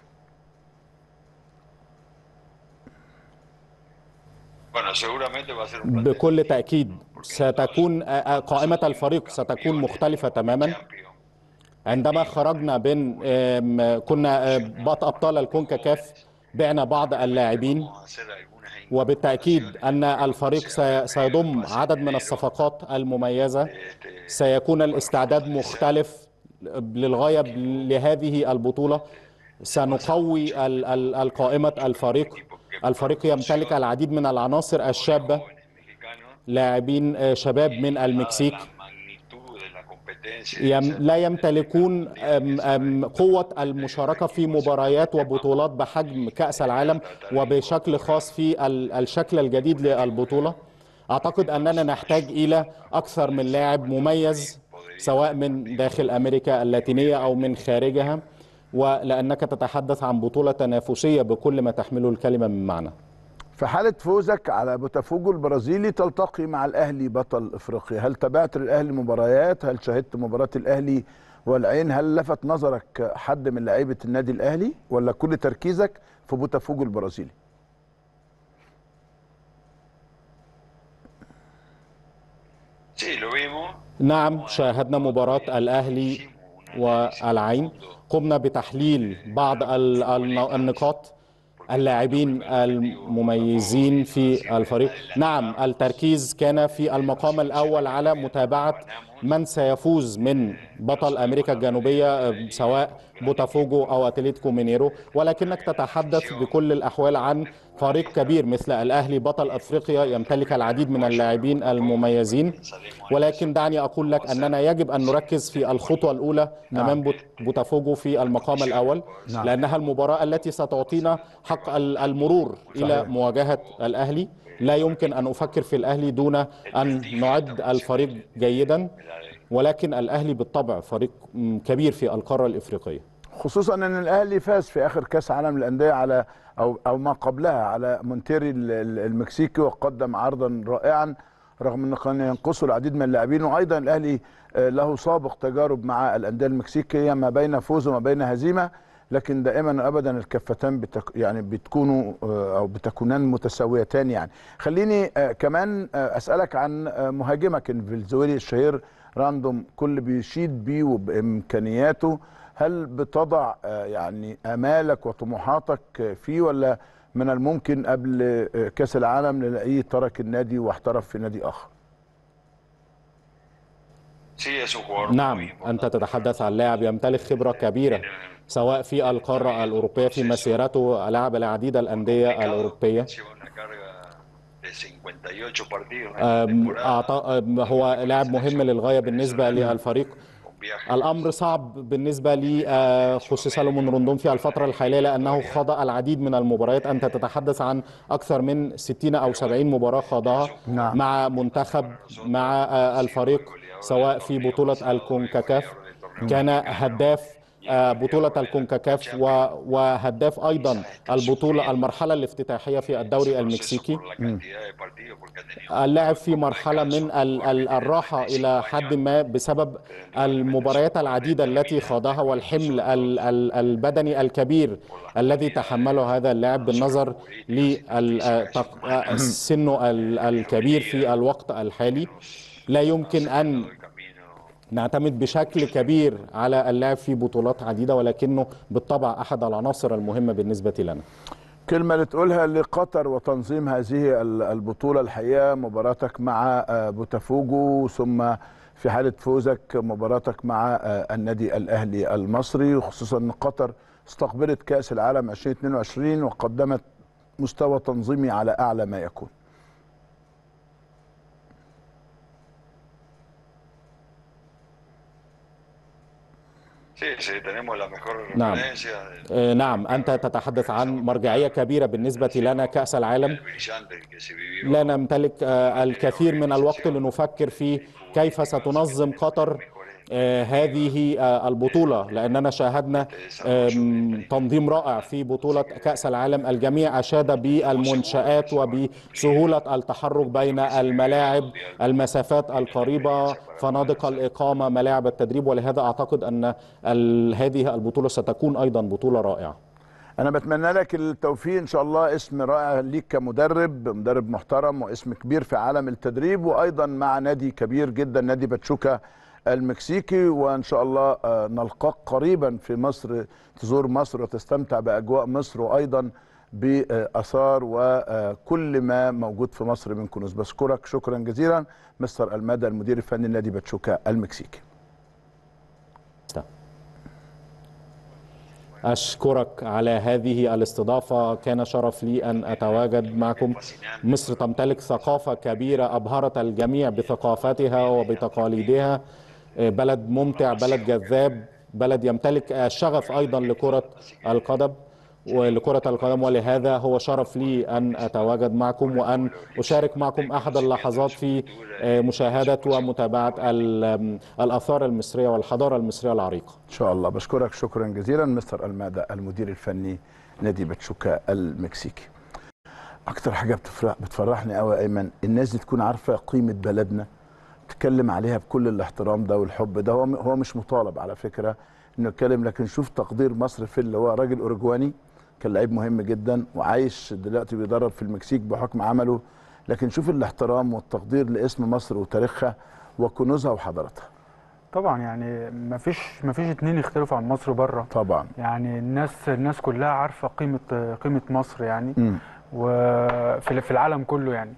بكل تأكيد ستكون قائمة الفريق ستكون مختلفة تماما. عندما خرجنا كنا أبطال الكونكاكاف، بعنا بعض اللاعبين، وبالتأكيد أن الفريق سيضم عدد من الصفقات المميزة. سيكون الاستعداد مختلف للغاية لهذه البطولة. سنقوي القائمة الفريق يمتلك العديد من العناصر الشابة، لاعبين شباب من المكسيك لا يمتلكون قوة المشاركة في مباريات وبطولات بحجم كأس العالم، وبشكل خاص في الشكل الجديد للبطولة. أعتقد أننا نحتاج إلى أكثر من لاعب مميز سواء من داخل أمريكا اللاتينية أو من خارجها، ولأنك تتحدث عن بطولة تنافسية بكل ما تحمله الكلمة من معنى. في حالة فوزك على بوتافوجو البرازيلي تلتقي مع الأهلي بطل إفريقيا، هل تابعت الأهلي مباريات؟ هل شاهدت مباراة الأهلي والعين؟ هل لفت نظرك حد من لاعيبة النادي الأهلي ولا كل تركيزك في بوتافوجو البرازيلي؟ نعم، شاهدنا مباراة الأهلي والعين، قمنا بتحليل بعض النقاط، اللاعبين المميزين في الفريق. نعم، التركيز كان في المقام الأول على متابعة من سيفوز من بطل أمريكا الجنوبية سواء بوتافوجو أو أتلتيكو مينيرو، ولكنك تتحدث بكل الأحوال عن فريق كبير مثل الأهلي بطل أفريقيا يمتلك العديد من اللاعبين المميزين. ولكن دعني أقول لك أننا يجب أن نركز في الخطوة الأولى أمام بوتافوجو في المقام الأول، لأنها المباراة التي ستعطينا حق المرور إلى مواجهة الأهلي. لا يمكن أن أفكر في الأهلي دون أن نعد الفريق جيدا، ولكن الأهلي بالطبع فريق كبير في القارة الإفريقية، خصوصا أن الأهلي فاز في آخر كأس عالم للأندية على أو ما قبلها على مونتيري المكسيكي، وقدم عرضا رائعا رغم أنه كان ينقصه العديد من اللاعبين. وأيضا الأهلي له سابق تجارب مع الأندية المكسيكية ما بين فوز وما بين هزيمة، لكن دائما ابدا الكفتان يعني بتكونوا او بتكونان متساويتان. يعني خليني كمان اسالك عن مهاجمك الفنزويلي الشهير راندوم، كل بيشيد بيه وبامكانياته، هل بتضع يعني امالك وطموحاتك فيه، ولا من الممكن قبل كاس العالم نلاقيه ترك النادي واحترف في نادي اخر؟ نعم، أنت تتحدث عن لاعب يمتلك خبرة كبيرة سواء في القارة الأوروبية، في مسيرته لعب العديد الأندية الأوروبية. هو لاعب مهم للغاية بالنسبة للفريق. الأمر صعب بالنسبة لخصوص سالومون روندون في الفترة الحالية لأنه خاض العديد من المباريات. أنت تتحدث عن أكثر من 60 أو 70 مباراة خاضها مع منتخب، مع الفريق، سواء في بطولة الكونكاكاف. كان هداف بطولة الكونكاكاف وهداف أيضا البطولة المرحلة الافتتاحية في الدوري المكسيكي. اللاعب في مرحلة من الراحة إلى حد ما بسبب المباريات العديدة التي خاضها والحمل البدني الكبير الذي تحمله هذا اللاعب بالنظر لسنه الكبير في الوقت الحالي. لا يمكن أن نعتمد بشكل كبير على اللاعب في بطولات عديدة، ولكنه بالطبع أحد العناصر المهمة بالنسبة لنا. كلمة اللي تقولها لقطر وتنظيم هذه البطولة. الحقيقة مباراتك مع بوتافوجو، ثم في حالة فوزك مباراتك مع النادي الأهلي المصري، وخصوصا أن قطر استقبلت كأس العالم 2022 وقدمت مستوى تنظيمي على أعلى ما يكون. نعم. نعم، أنت تتحدث عن مرجعية كبيرة بالنسبة لنا كأس العالم. لا نمتلك الكثير من الوقت لنفكر في كيف ستنظم قطر هذه البطولة، لأننا شاهدنا تنظيم رائع في بطولة كأس العالم. الجميع أشاد بالمنشآت وبسهولة التحرك بين الملاعب، المسافات القريبة، فنادق الإقامة، ملاعب التدريب، ولهذا أعتقد أن هذه البطولة ستكون أيضا بطولة رائعة. أنا بتمنى لك التوفيق إن شاء الله. اسم رائع ليك كمدرب محترم واسم كبير في عالم التدريب، وأيضا مع نادي كبير جدا نادي باتشوكا المكسيكي، وإن شاء الله نلقاك قريبا في مصر، تزور مصر وتستمتع بأجواء مصر وأيضا بآثار وكل ما موجود في مصر من كنوز. بشكرك شكرا جزيلا مستر المادة المدير الفني لنادي باتشوكا المكسيكي. أشكرك على هذه الاستضافة، كان شرف لي أن أتواجد معكم. مصر تمتلك ثقافة كبيرة أبهرت الجميع بثقافتها وبتقاليدها، بلد ممتع، بلد جذاب، بلد يمتلك شغف أيضا لكرة القدم ولهذا هو شرف لي أن أتواجد معكم وأن أشارك معكم أحد اللحظات في مشاهدة ومتابعة الآثار المصرية والحضارة المصرية العريقة. إن شاء الله. بشكرك شكرا جزيلا مستر المادة المدير الفني نادي باتشوكا المكسيكي. أكتر حاجة بتفرحني قوي يا أيمن، الناس دي تكون عارفة قيمة بلدنا، تتكلم عليها بكل الاحترام ده والحب ده. هو مش مطالب على فكرة إنه يتكلم، لكن شوف تقدير مصر في اللي هو راجل أوروجواني، كان لعيب مهم جدا وعايش دلوقتي بيدرب في المكسيك بحكم عمله، لكن شوف الاحترام والتقدير لاسم مصر وتاريخها وكنوزها وحضارتها. طبعا يعني مفيش اتنين يختلفوا عن مصر بره طبعا. يعني الناس كلها عارفه قيمه مصر يعني وفي العالم كله يعني.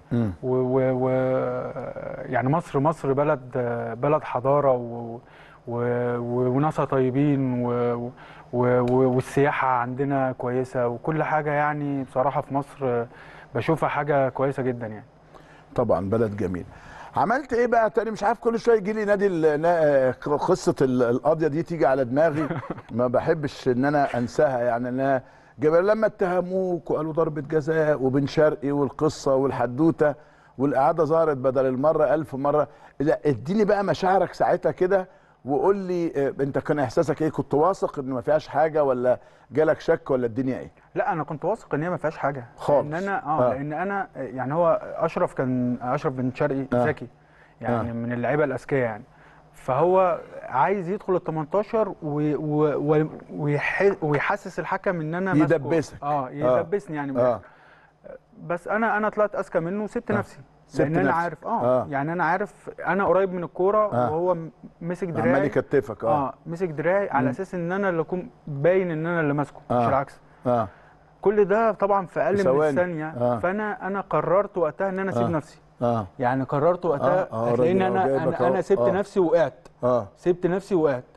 يعني مصر بلد حضاره وناسها طيبين والسياحه عندنا كويسه وكل حاجه يعني بصراحه في مصر بشوفها حاجه كويسه جدا يعني. طبعا بلد جميل. عملت ايه بقى تاني؟ مش عارف، كل شويه يجي لي نادي قصه القضيه دي تيجي على دماغي ما بحبش ان انا انساها يعني. انا لما اتهموك وقالوا ضربه جزاء وبن شرقي والقصه والحدوته والاعاده ظهرت بدل المره 1000 مره، لا اديني بقى مشاعرك ساعتها كده وقول لي انت كان احساسك ايه؟ كنت واثق ان ما فيهاش حاجه ولا جالك شك ولا الدنيا ايه؟ لا انا كنت واثق ان هي ما فيهاش حاجه خالص. لان انا يعني هو اشرف بن شرقي ذكي يعني من اللعيبه الاذكياء يعني، فهو عايز يدخل ال 18 ويحسس الحكم ان انا يدبسك يدبسني يعني. بس انا طلعت اذكى منه وسبت نفسي لان انا عارف يعني انا عارف انا قريب من الكوره وهو مسك دراعي عمال يكتفك مسك دراعي على اساس ان انا اللي اكون باين ان انا اللي ماسكه مش العكس. كل ده طبعا في اقل من ثانيه. فانا قررت وقتها ان انا اسيب نفسي يعني قررت وقتها هتلاقيني انا سبت نفسي وقعت سبت نفسي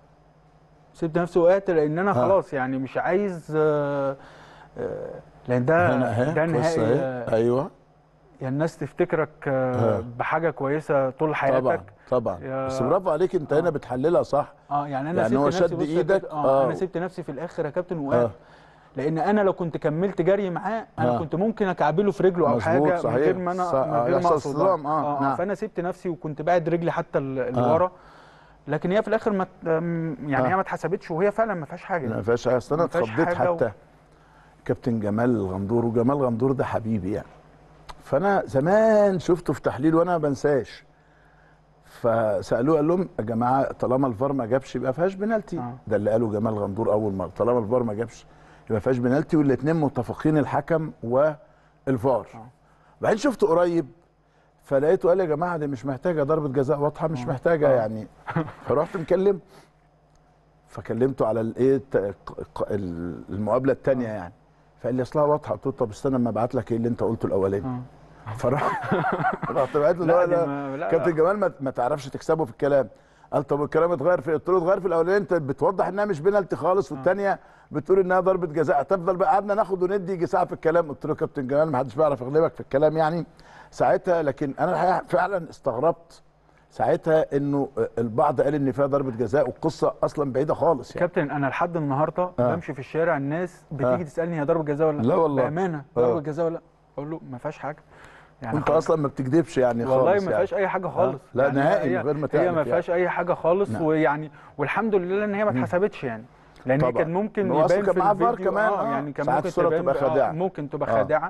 وقعت لان انا خلاص يعني مش عايز لان ده نهائي ايوه يعني الناس تفتكرك بحاجه كويسه طول حياتك. طبعا بس برافو عليك انت هنا بتحللها صح. يعني انا سبت نفسي شد ايدك انا سبت نفسي في الاخر يا كابتن وقعت لان انا لو كنت كملت جري معاه انا كنت ممكن اكعبله في رجله او حاجه من غير ما اقصد. فانا سبت نفسي وكنت باعد رجلي حتى لورا، لكن هي في الاخر ما يعني هي ما اتحسبتش وهي فعلا ما فيهاش حاجه. ما فيهاش حاجه. اصل انا اتخضيت حتى كابتن جمال غندور، وجمال غندور ده حبيبي يعني، فانا زمان شفته في تحليل وانا ما بنساش، فسالوه قال لهم يا جماعه طالما الفار ما جابش يبقى ما فيهاش بنالتي. ده اللي قاله جمال غندور اول مره، طالما الفار ما جابش يبقى ما فيهاش بنالتي، والاثنين متفقين الحكم والفار. بعدين شفته قريب فلقيته قال يا جماعه دي مش محتاجه ضربه جزاء واضحه، مش محتاجه يعني. فرحت مكلم فكلمته على الايه المقابله الثانيه يعني، فقال لي اصلها واضحه. قلت له طب استنى اما ابعت لك ايه اللي انت قلته الاولاني. فراح رحت بعت له لا كابتن جمال ما تعرفش تكسبه في الكلام. قال طب الكلام اتغير في، قلت له اتغير في الاولاني انت بتوضح انها مش بينالتي خالص، والثانيه بتقول انها ضربه جزاء. هتفضل بقى قعدنا ناخد وندي يجي ساعه في الكلام. قلت له كابتن جمال ما حدش بيعرف يغلبك في الكلام يعني ساعتها. لكن انا الحقيقه فعلا استغربت ساعتها انه البعض قال ان فيها ضربه جزاء والقصه اصلا بعيده خالص يعني. كابتن انا لحد النهارده بمشي في الشارع الناس بتيجي تسالني هي ضربه جزاء ولا لا والله بامانه ضربه جزاء ولا لا، اقول له ما فيهاش حاجه يعني. انت اصلا ما بتكذبش يعني خالص والله ما يعني. فيهاش اي حاجه خالص لا يعني نهائي من غير ما تعرف هي ما فيهاش يعني. اي حاجه خالص. نعم. ويعني والحمد لله ان هي ما اتحسبتش يعني، لان هي كان ممكن يبان في كان معاه فار الفيديو كمان يعني كان ساعات ممكن الصوره تبقى خادعه ممكن تبقى خادعه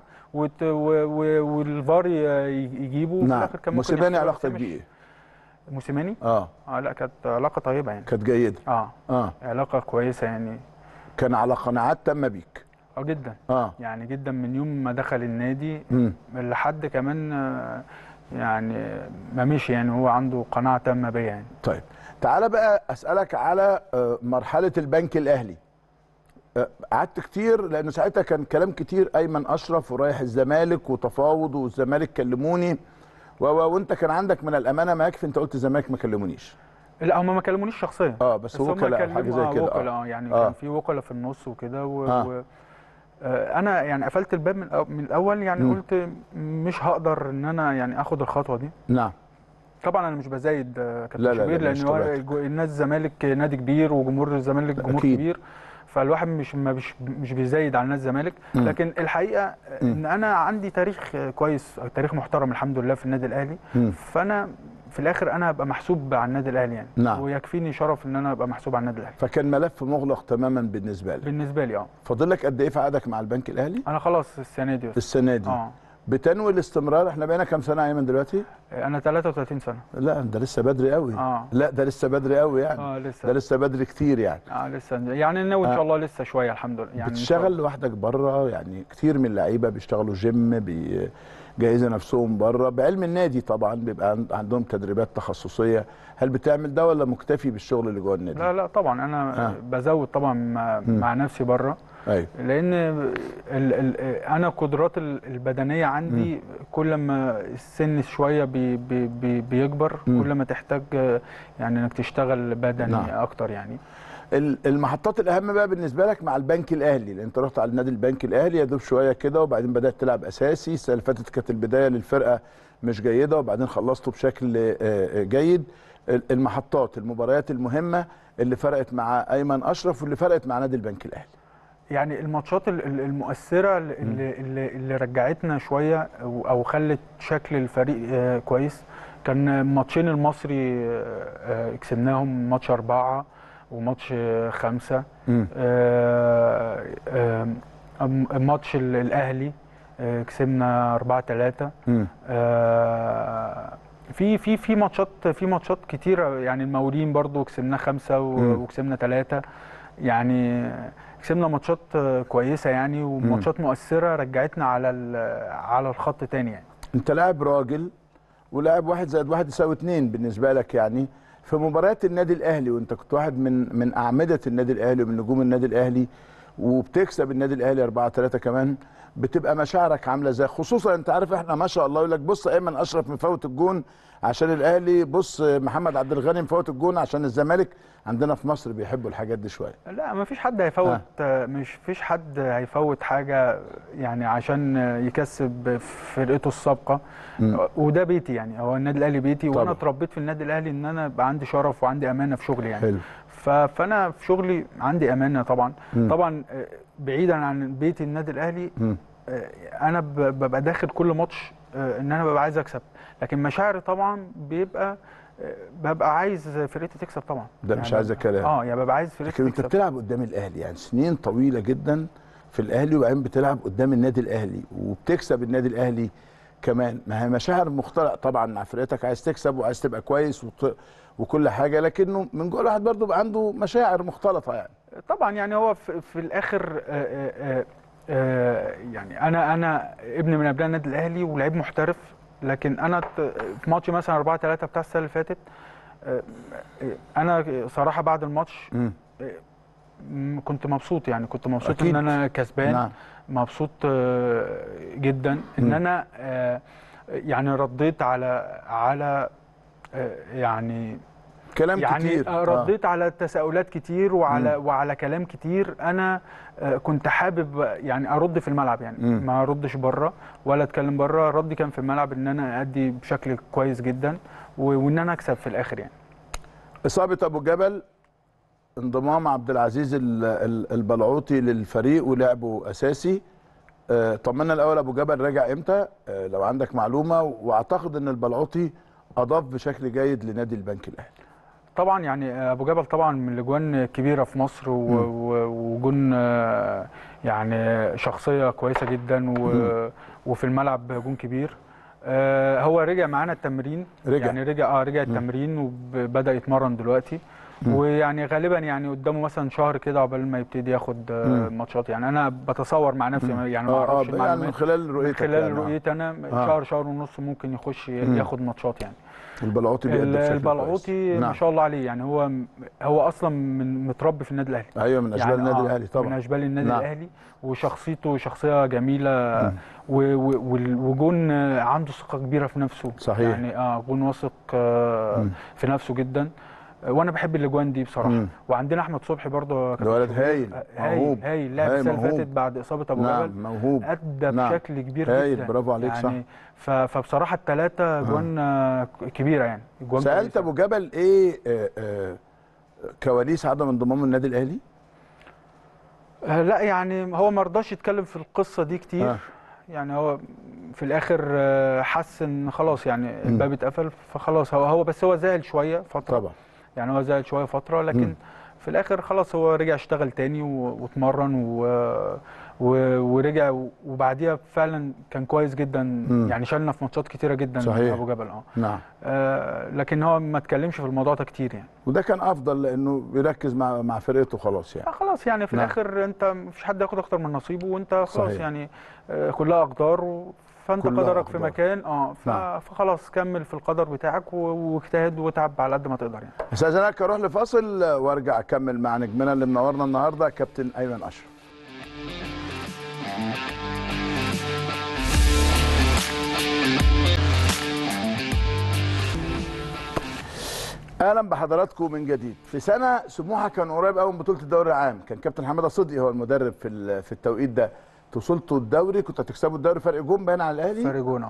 والفار يجيبه وفي الاخر كان ممكن. موسيماني علاقتك بيه ايه؟ موسيماني؟ لا كانت علاقه طيبه يعني. كانت جيده علاقه كويسه يعني. كان على قناعات تامه بيك؟ جدا يعني جدا من يوم ما دخل النادي لحد كمان يعني ما مشي يعني هو عنده قناعه تامه بيا يعني. طيب تعالى بقى اسالك على مرحله البنك الاهلي. قعدت كتير لان ساعتها كان كلام كتير، ايمن اشرف ورايح الزمالك وتفاوض والزمالك كلموني وانت كان عندك من الامانه ما يكفي انت قلت الزمالك ما كلمونيش. لا هم ما كلمونيش شخصيا بس وكلاء حاجه زي كده. وكلاء يعني كان في وكلاء في النص وكده انا يعني قفلت الباب من الاول يعني قلت مش هقدر ان انا يعني اخد الخطوه دي. نعم طبعا انا مش بزايد كابتن شوبير لان الناس الزمالك نادي كبير وجمهور الزمالك جمهور كبير، فالواحد مش بيزايد على نادي الزمالك. لكن الحقيقه ان انا عندي تاريخ كويس، تاريخ محترم الحمد لله في النادي الاهلي. فانا في الاخر انا هبقى محسوب على النادي الاهلي يعني. نعم. ويكفيني شرف ان انا ابقى محسوب على النادي الاهلي. فكان ملف مغلق تماما بالنسبه لي. بالنسبه لي فاضل لك قد ايه في عقدك مع البنك الاهلي؟ انا خلاص السنه دي. السنه دي بتنوي الاستمرار؟ احنا بقينا كام سنه ايمن دلوقتي؟ انا 33 سنه. لا ده لسه بدري قوي. لا ده لسه بدري قوي يعني. لسه. ده لسه بدري كتير يعني. لسه يعني ناوي ان شاء الله لسه شويه الحمد لله يعني. بتشتغل لوحدك بره يعني؟ كتير من اللعيبه بيشتغلوا جيم بيجهزوا نفسهم بره بعلم النادي طبعا بيبقى عندهم تدريبات تخصصيه. هل بتعمل ده ولا مكتفي بالشغل اللي جوه النادي؟ لا طبعا انا بزود طبعا مع نفسي بره. أيوة. لان انا قدرات البدنيه عندي كل ما السن شويه بيكبر كل ما تحتاج يعني انك تشتغل بدني اكتر يعني. المحطات الاهم بقى بالنسبه لك مع البنك الاهلي، لان انت رحت على النادي البنك الاهلي يا دوب شويه كده وبعدين بدات تلعب اساسي. السنه اللي فاتت كانت البدايه للفرقه مش جيده وبعدين خلصتوا بشكل جيد. المحطات المباريات المهمه اللي فرقت مع ايمن اشرف واللي فرقت مع نادي البنك الاهلي. يعني الماتشات المؤثره اللي رجعتنا شويه او خلت شكل الفريق كويس كان ماتشين المصري كسبناهم، ماتش 4 وماتش 5. ماتش الاهلي كسبنا 4-3. في ماتشات كتيره يعني. المقاولين برضو كسبنا 5 وكسبنا 3 يعني. كسبنا ماتشات كويسه يعني وماتشات مؤثره رجعتنا على الخط تاني يعني. انت لاعب راجل ولاعب 1+1=2 بالنسبه لك يعني في مباريات النادي الاهلي، وانت كنت واحد من اعمده النادي الاهلي ومن نجوم النادي الاهلي وبتكسب النادي الاهلي 4-3 كمان. بتبقى مشاعرك عامله ازاي؟ خصوصا انت عارف احنا ما شاء الله يقول لك بص ايمن اشرف مفوت الجون عشان الاهلي، بص محمد عبد الغني مفوت الجون عشان الزمالك. عندنا في مصر بيحبوا الحاجات دي شويه. لا ما فيش حد هيفوت مش فيش حد هيفوت حاجه يعني عشان يكسب فرقته السابقه. وده بيتي يعني، هو النادي الاهلي بيتي طبعا. وانا اتربيت في النادي الاهلي ان انا يبقى عندي شرف وعندي امانه في شغلي يعني. حلو. فانا في شغلي عندي امانه طبعا. طبعا بعيدا عن بيتي النادي الاهلي انا ببقى داخل كل ماتش ان انا ببقى عايز اكسب، لكن مشاعري طبعا ببقى عايز فرقتي تكسب طبعا. ده يعني مش عايز كلام. يعني ببقى عايز فرقتي تكسب. لكن انت بتلعب قدام الاهلي يعني سنين طويله جدا في الاهلي وبعدين بتلعب قدام النادي الاهلي وبتكسب النادي الاهلي كمان. ما هي مشاعر مختلطه طبعا مع فرقتك، عايز تكسب وعايز تبقى كويس وكل حاجه، لكنه من جوه الواحد برضه بقى عنده مشاعر مختلطه يعني. طبعا يعني هو في الاخر يعني انا ابن من ابناء النادي الاهلي ولاعيب محترف، لكن انا في ماتش مثلا 4-3 بتاع السنه اللي فاتت انا صراحه بعد الماتش كنت مبسوط، يعني كنت مبسوط أكيد. ان انا كسبان. نعم. مبسوط جدا ان انا يعني رديت على يعني كلام كتير. رديت على تساؤلات كتير وعلى كلام كتير. انا كنت حابب يعني ارد في الملعب، يعني ما اردش بره ولا اتكلم بره. ردي كان في الملعب ان انا ادي بشكل كويس جدا وان انا اكسب في الاخر يعني. اصابه ابو جبل، انضمام عبد العزيز البلعوطي للفريق ولعبه اساسي. طمنا الاول، ابو جبل راجع امتى لو عندك معلومه؟ واعتقد ان البلعوطي اضاف بشكل جيد لنادي البنك الاهلي. طبعا يعني ابو جبل طبعا من الاجوان الكبيره في مصر وجون يعني شخصيه كويسه جدا وفي الملعب جون كبير. هو رجع معانا التمرين، يعني رجع التمرين وبدا يتمرن دلوقتي. ويعني غالبا يعني قدامه مثلا شهر كده عقبال ما يبتدي ياخد ماتشات. يعني انا بتصور مع نفسي، يعني ما اعرفش المعلومات، يعني من خلال رؤيتك، من خلال رؤيتي انا شهر ونص ممكن يخش ياخد ماتشات يعني. البلعوطي بيأدي بشكل كويس. البلعوطي ما شاء الله عليه، يعني هو اصلا متربي في النادي الاهلي. ايوه، من اشبال النادي الاهلي طبعا، من اشبال النادي الاهلي، وشخصيته شخصيه جميله وجون عنده ثقه كبيره في نفسه. صحيح. يعني جون واثق في نفسه جدا، وانا بحب الاجوان دي بصراحه. وعندنا احمد صبحي برضه، ده ولد هايل موهوب، هايل لعب السنه اللي فاتت بعد اصابه ابو جبل. موهوب، ادى بشكل كبير هايل، جدا. برافو عليك. يعني صح. فبصراحه الثلاثه اجوان كبيره، يعني اجوان سالت كويسة. ابو جبل ايه كواليس عدم انضمام النادي الاهلي؟ لا يعني هو ما رضاش يتكلم في القصه دي كتير. يعني هو في الاخر حس ان خلاص يعني الباب اتقفل، فخلاص هو بس هو زعل شويه فتره طبعا. يعني هو زعل شويه فتره، لكن في الاخر خلاص هو رجع اشتغل تاني واتمرن ورجع، وبعديها فعلا كان كويس جدا. يعني شالنا في ماتشات كتيره جدا. صحيح. ابو جبل نعم. لكن هو ما اتكلمش في الموضوع ده كتير يعني. وده كان افضل لانه بيركز مع فرقته خلاص يعني. خلاص يعني في الاخر انت مفيش حد ياخد اكتر من نصيبه، وانت خلاص. صحيح. يعني كلها اقدار، فانت قدرك في مكان فخلاص كمل في القدر بتاعك واجتهد واتعب على قد ما تقدر يعني. استاذنك اروح لفاصل وارجع اكمل مع نجمنا اللي منورنا النهارده كابتن ايمن اشرف. اهلا بحضراتكم من جديد. في سنه سموحه كان قريب قوي من بطوله الدوري العام، كان كابتن حماده صدقي هو المدرب في التوقيت ده. وصلتوا الدوري، كنتوا هتكسبوا الدوري فرق جون باين على الاهلي، فرق جون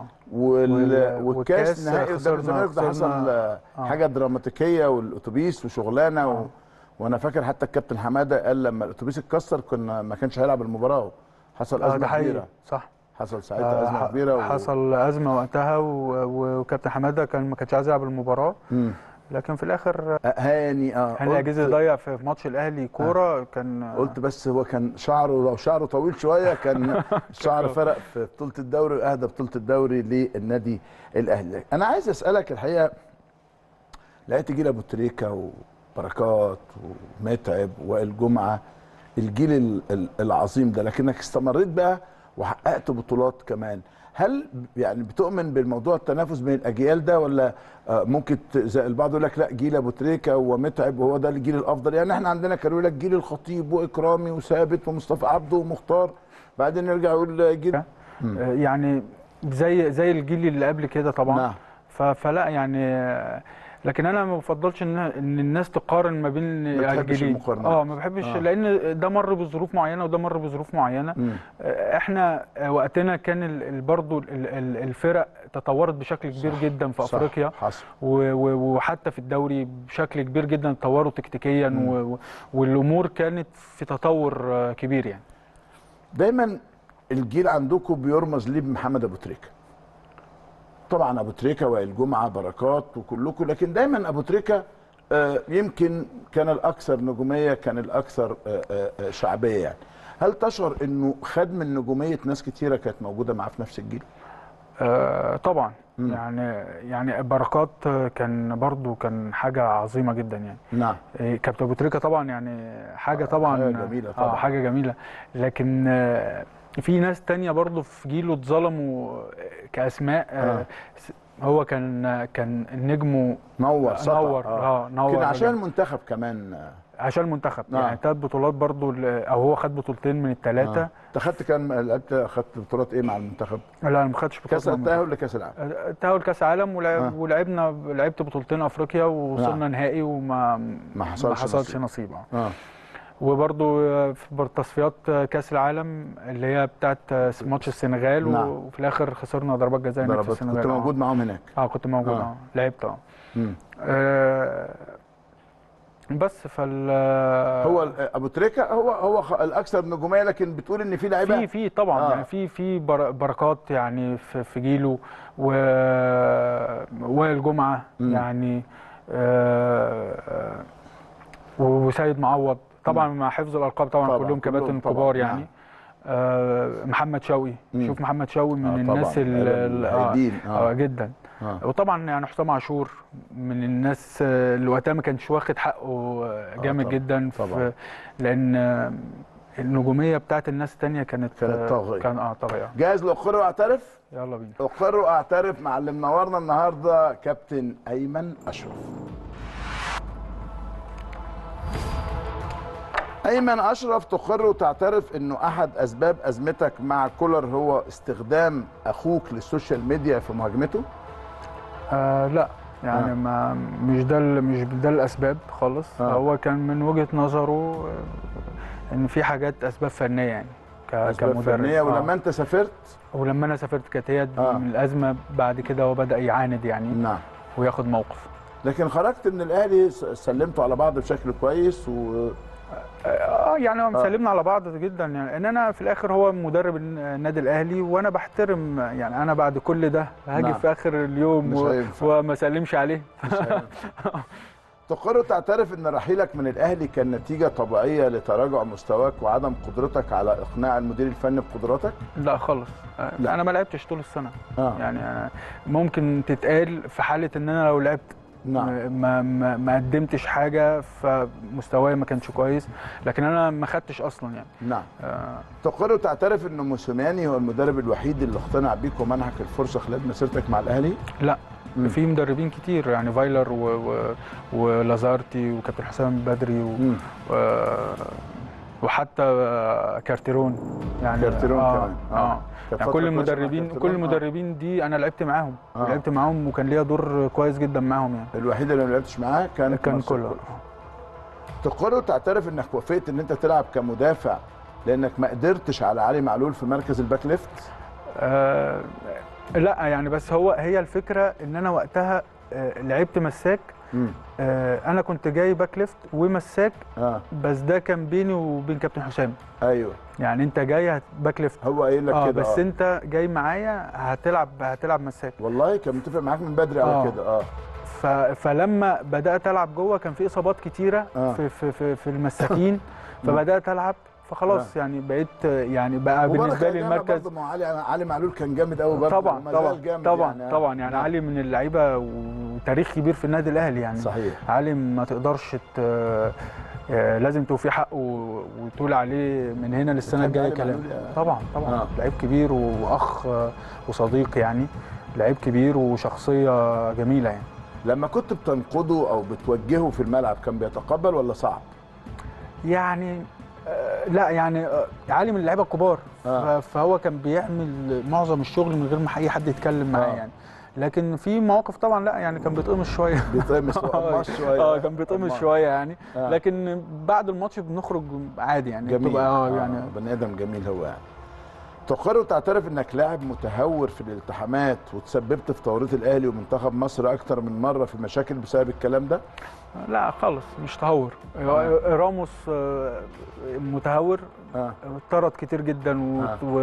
والكاس نهائي قدام الزمالك ده حصل حاجه دراماتيكيه والاتوبيس وشغلانه وانا فاكر حتى الكابتن حماده قال لما الاتوبيس اتكسر ما كانش هيلعب المباراه، حصل ازمه كبيره. صح، حصل ساعتها ازمه كبيره حصل ازمه وقتها وكابتن حماده ما كانش عايز يلعب المباراه. لكن في الاخر هاني عجز يضيع في ماتش الاهلي كوره. كان قلت بس هو كان شعره، لو شعره طويل شويه كان الشعر فرق في بطوله الدوري، واهدى بطوله الدوري للنادي الاهلي. انا عايز اسالك الحقيقه، لقيت جيل ابو تريكه وبركات ومتعب وائل جمعه، الجيل العظيم ده، لكنك استمريت بقى وحققت بطولات كمان. هل يعني بتؤمن بالموضوع التنافس بين الاجيال ده، ولا ممكن زي البعض يقول لك لا جيل ابو تريكه ومتعب وهو ده الجيل الافضل؟ يعني احنا عندنا كانوا يقول لك جيل الخطيب واكرامي وثابت ومصطفى عبده ومختار، بعدين نرجع يقول جيل يعني زي الجيل اللي قبل كده طبعا. نعم. فلا يعني، لكن انا ما بفضلش ان الناس تقارن ما بين الجيلين. ما بحبش لان ده مر بظروف معينه وده مر بظروف معينه. احنا وقتنا كان برضو الفرق تطورت بشكل كبير جدا في افريقيا. حصل. وحتى في الدوري بشكل كبير جدا تطوروا تكتيكيا والامور كانت في تطور كبير يعني. دايما الجيل عندكم بيرمز ليه بمحمد ابو تريكه. طبعا ابو تريكه وائل جمعه بركات وكلكم، لكن دايما ابو تريكه يمكن كان الاكثر نجوميه، كان الاكثر شعبيه يعني. هل تشعر انه خد من نجوميه ناس كتيره كانت موجوده معاه في نفس الجيل؟ طبعا. يعني بركات كان برضو كان حاجه عظيمه جدا يعني. نعم. كابتن ابو تريكه طبعا يعني حاجه طبعا حاجه جميله طبعا. حاجه جميله، لكن في ناس تانية برضو في جيله اتظلموا كاسماء. هو كان نجمه نور نور يمكن عشان المنتخب كمان. عشان المنتخب يعني 3 بطولات برضو، او هو خد بطولتين من الثلاثه. انت خدت كام؟ خدت بطولات ايه مع المنتخب؟ لا انا ما خدتش بطولات كاس التاهل لكاس العالم. التاهل كاس عالم لعبت بطولتين افريقيا ووصلنا نهائي وما ما حصلش نصيب. وبرضو في تصفيات كاس العالم اللي هي بتاعت ماتش السنغال وفي الاخر خسرنا ضربات جزاء هناك في السنغال. كنت موجود معاهم هناك؟ كنت موجود. لعبت. بس هو ابو تريكه هو الاكثر نجوميه، لكن بتقول ان في لعيبه في طبعا يعني في بركات يعني في جيله، ووائل جمعه يعني، وسيد معوض طبعا مع حفظ الالقاب طبعا كلهم كباتن كبار يعني. محمد شوقي، شوف محمد شوقي من الناس جدا. وطبعا يعني حسام عاشور من الناس اللي وقتها ما كانش واخد حقه جامد جدا، لان النجوميه بتاعت الناس الثانيه كانت طاغيه. جاهز لاقر واعترف؟ يلا بينا. اقر واعترف مع اللي منورنا النهارده كابتن ايمن اشرف. ايمن اشرف، تقر وتعترف انه احد اسباب ازمتك مع كولر هو استخدام اخوك للسوشيال ميديا في مهاجمته؟ لا يعني مش ده الاسباب خالص. هو كان من وجهة نظره ان في حاجات اسباب فنيه يعني كمدرب فنية. ولما انت سافرت؟ ولما انا سافرت كانت هي من الازمه. بعد كده هو بدا يعاند يعني وياخد موقف. لكن خرجت من الاهلي سلمتوا على بعض بشكل كويس يعني سلمنا على بعض جدا يعني. ان انا في الاخر هو مدرب النادي الاهلي وانا بحترم يعني. انا بعد كل ده هاجي في اخر اليوم وما اسلمش عليه؟ تقر وتعترف ان رحيلك من الاهلي كان نتيجه طبيعيه لتراجع مستواك وعدم قدرتك على اقناع المدير الفني بقدراتك؟ لا خالص. لا. انا ما لعبتش طول السنه. يعني أنا ممكن تتقال في حاله ان انا لو لعبت ما قدمتش حاجه فمستواي ما كانش كويس، لكن انا ما خدتش اصلا يعني. تقر وتعترف ان موسيماني هو المدرب الوحيد اللي اقتنع بيك ومنحك الفرصه خلال مسيرتك مع الاهلي؟ لا. في مدربين كتير يعني، فايلر ولازارتي وكابتن حسام بدري وحتى كارتيرون يعني. كارتيرون كمان. يعني كل المدربين دي انا لعبت معاهم. لعبت معاهم وكان ليا دور كويس جدا معاهم يعني. الوحيد اللي ما لعبتش معاه كان كولر. تقر وتعترف انك وافقت ان انت تلعب كمدافع لانك ما قدرتش على علي معلول في مركز الباك ليفت؟ لا يعني، بس هي الفكره ان انا وقتها لعبت مساك. انا كنت جاي باك ليفت ومساك. بس ده كان بيني وبين كابتن حسام. ايوه يعني انت جاي باك ليفت، هو قايل لك كده. بس انت جاي معايا هتلعب مساك. والله كان متفق معاك من بدري على كده. فلما بدات العب جوه كان في اصابات كتيره في المساكين. فبدات العب فخلاص يعني بقيت يعني بقى بالنسبه لي المركز. برضه علي معلول كان جامد قوي برضه. طبعا يعني علي من اللعيبه وتاريخ كبير في النادي الاهلي يعني. صحيح. علي ما تقدرش لازم توفي حقه وتقول عليه من هنا للسنه الجايه كلام. طبعا لعيب كبير واخ وصديق يعني. لعيب كبير وشخصيه جميله يعني. لما كنت بتنقده او بتوجهه في الملعب كان بيتقبل ولا صعب؟ يعني لا يعني علي من اللعيبه الكبار. فهو كان بيعمل معظم الشغل من غير ما اي حد يتكلم معاه يعني. لكن في مواقف طبعا لا يعني كان بيتقمص شويه. شويه. كان بيتقمص شويه يعني. لكن بعد الماتش بنخرج عادي يعني. جميل. يعني بني ادم جميل هو يعني. تقر وتعترف انك لاعب متهور في الالتحامات وتسببت في توريط الاهلي ومنتخب مصر اكتر من مره في مشاكل بسبب الكلام ده؟ لا خالص مش تهور. راموس متهور. اتطرد كتير جدا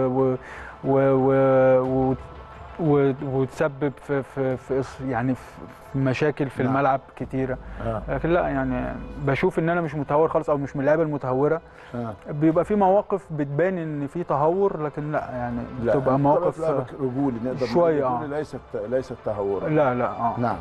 وتسبب في يعني في مشاكل في الملعب كتيره. لكن لا يعني بشوف ان انا مش متهور خالص او مش من اللعيبه المتهوره. بيبقى في مواقف بتبان ان في تهور، لكن لا يعني بتبقى مواقف رجولي نقدر شويه. ليست تهورا. لا. نعم.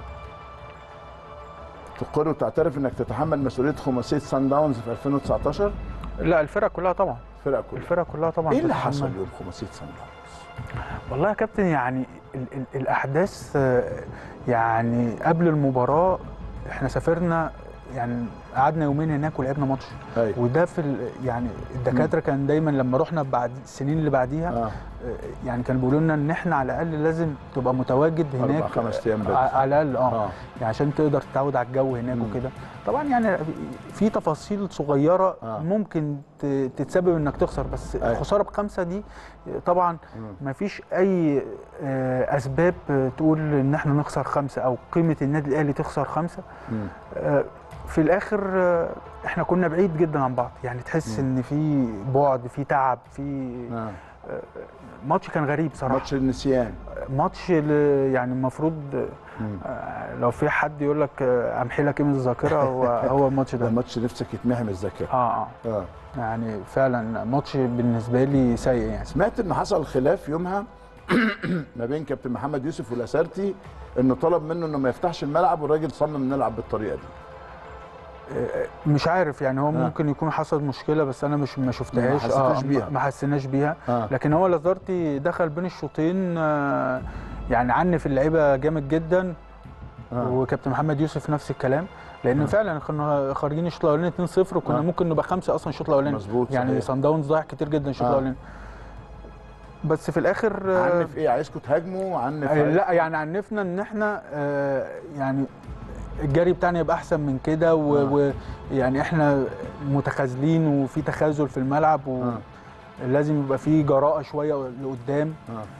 تقر وتعترف انك تتحمل مسؤوليه خماسيه سان داونز في 2019؟ لا الفرقه كلها طبعا. الفرقه كلها طبعا. ايه اللي حصل يوم خماسيه سان داونز؟ والله يا كابتن يعني الاحداث يعني قبل المباراه احنا سافرنا يعني قعدنا يومين هناك ولعبنا ماتش. أيوة. وده في يعني الدكاتره كان دايما لما رحنا بعد السنين اللي بعديها يعني كانوا بيقولوا لنا ان احنا على الاقل لازم تبقى متواجد هناك 4-5 ايام بدري على الاقل يعني عشان تقدر تتعود على الجو هناك وكده. طبعا يعني في تفاصيل صغيره ممكن تتسبب انك تخسر، بس الخساره ب5 دي طبعا ما فيش اي اسباب تقول ان احنا نخسر 5 او قيمه النادي الاهلي تخسر 5. في الاخر احنا كنا بعيد جدا عن بعض، يعني تحس ان في بعد، في تعب، في ماتش كان غريب صراحه، ماتش النسيان، ماتش يعني المفروض لو في حد يقول لك امحي لك ايه من الذاكره هو الماتش ده. ماتش نفسك يتمحي من الذاكره. يعني فعلا ماتش بالنسبه لي سيء. يعني سمعت ان حصل خلاف يومها ما بين كابتن محمد يوسف والاسارتي، انه طلب منه انه ما يفتحش الملعب والراجل صمم نلعب بالطريقه دي. مش عارف يعني هو ممكن يكون حصل مشكله، بس انا ما شفتهاش. ما حسيناش بيها. لكن هو لازارتي دخل بين الشوطين يعني عنف اللعيبه جامد جدا. وكابتن محمد يوسف نفس الكلام، لان فعلا كنا خارجين الشوط الاولاني 2-0 وكنا ممكن نبقى 5 اصلا الشوط الاولاني. يعني صن داونز ضيع كتير جدا الشوط الاولاني. بس في الاخر عنف ايه؟ عايزكم تهاجموا؟ عنف لا يعني عنفنا ان احنا يعني الجري بتاعنا يبقى احسن من كده ويعني احنا متخاذلين وفي تخاذل في الملعب ولازم يبقى في جراءه شويه لقدام.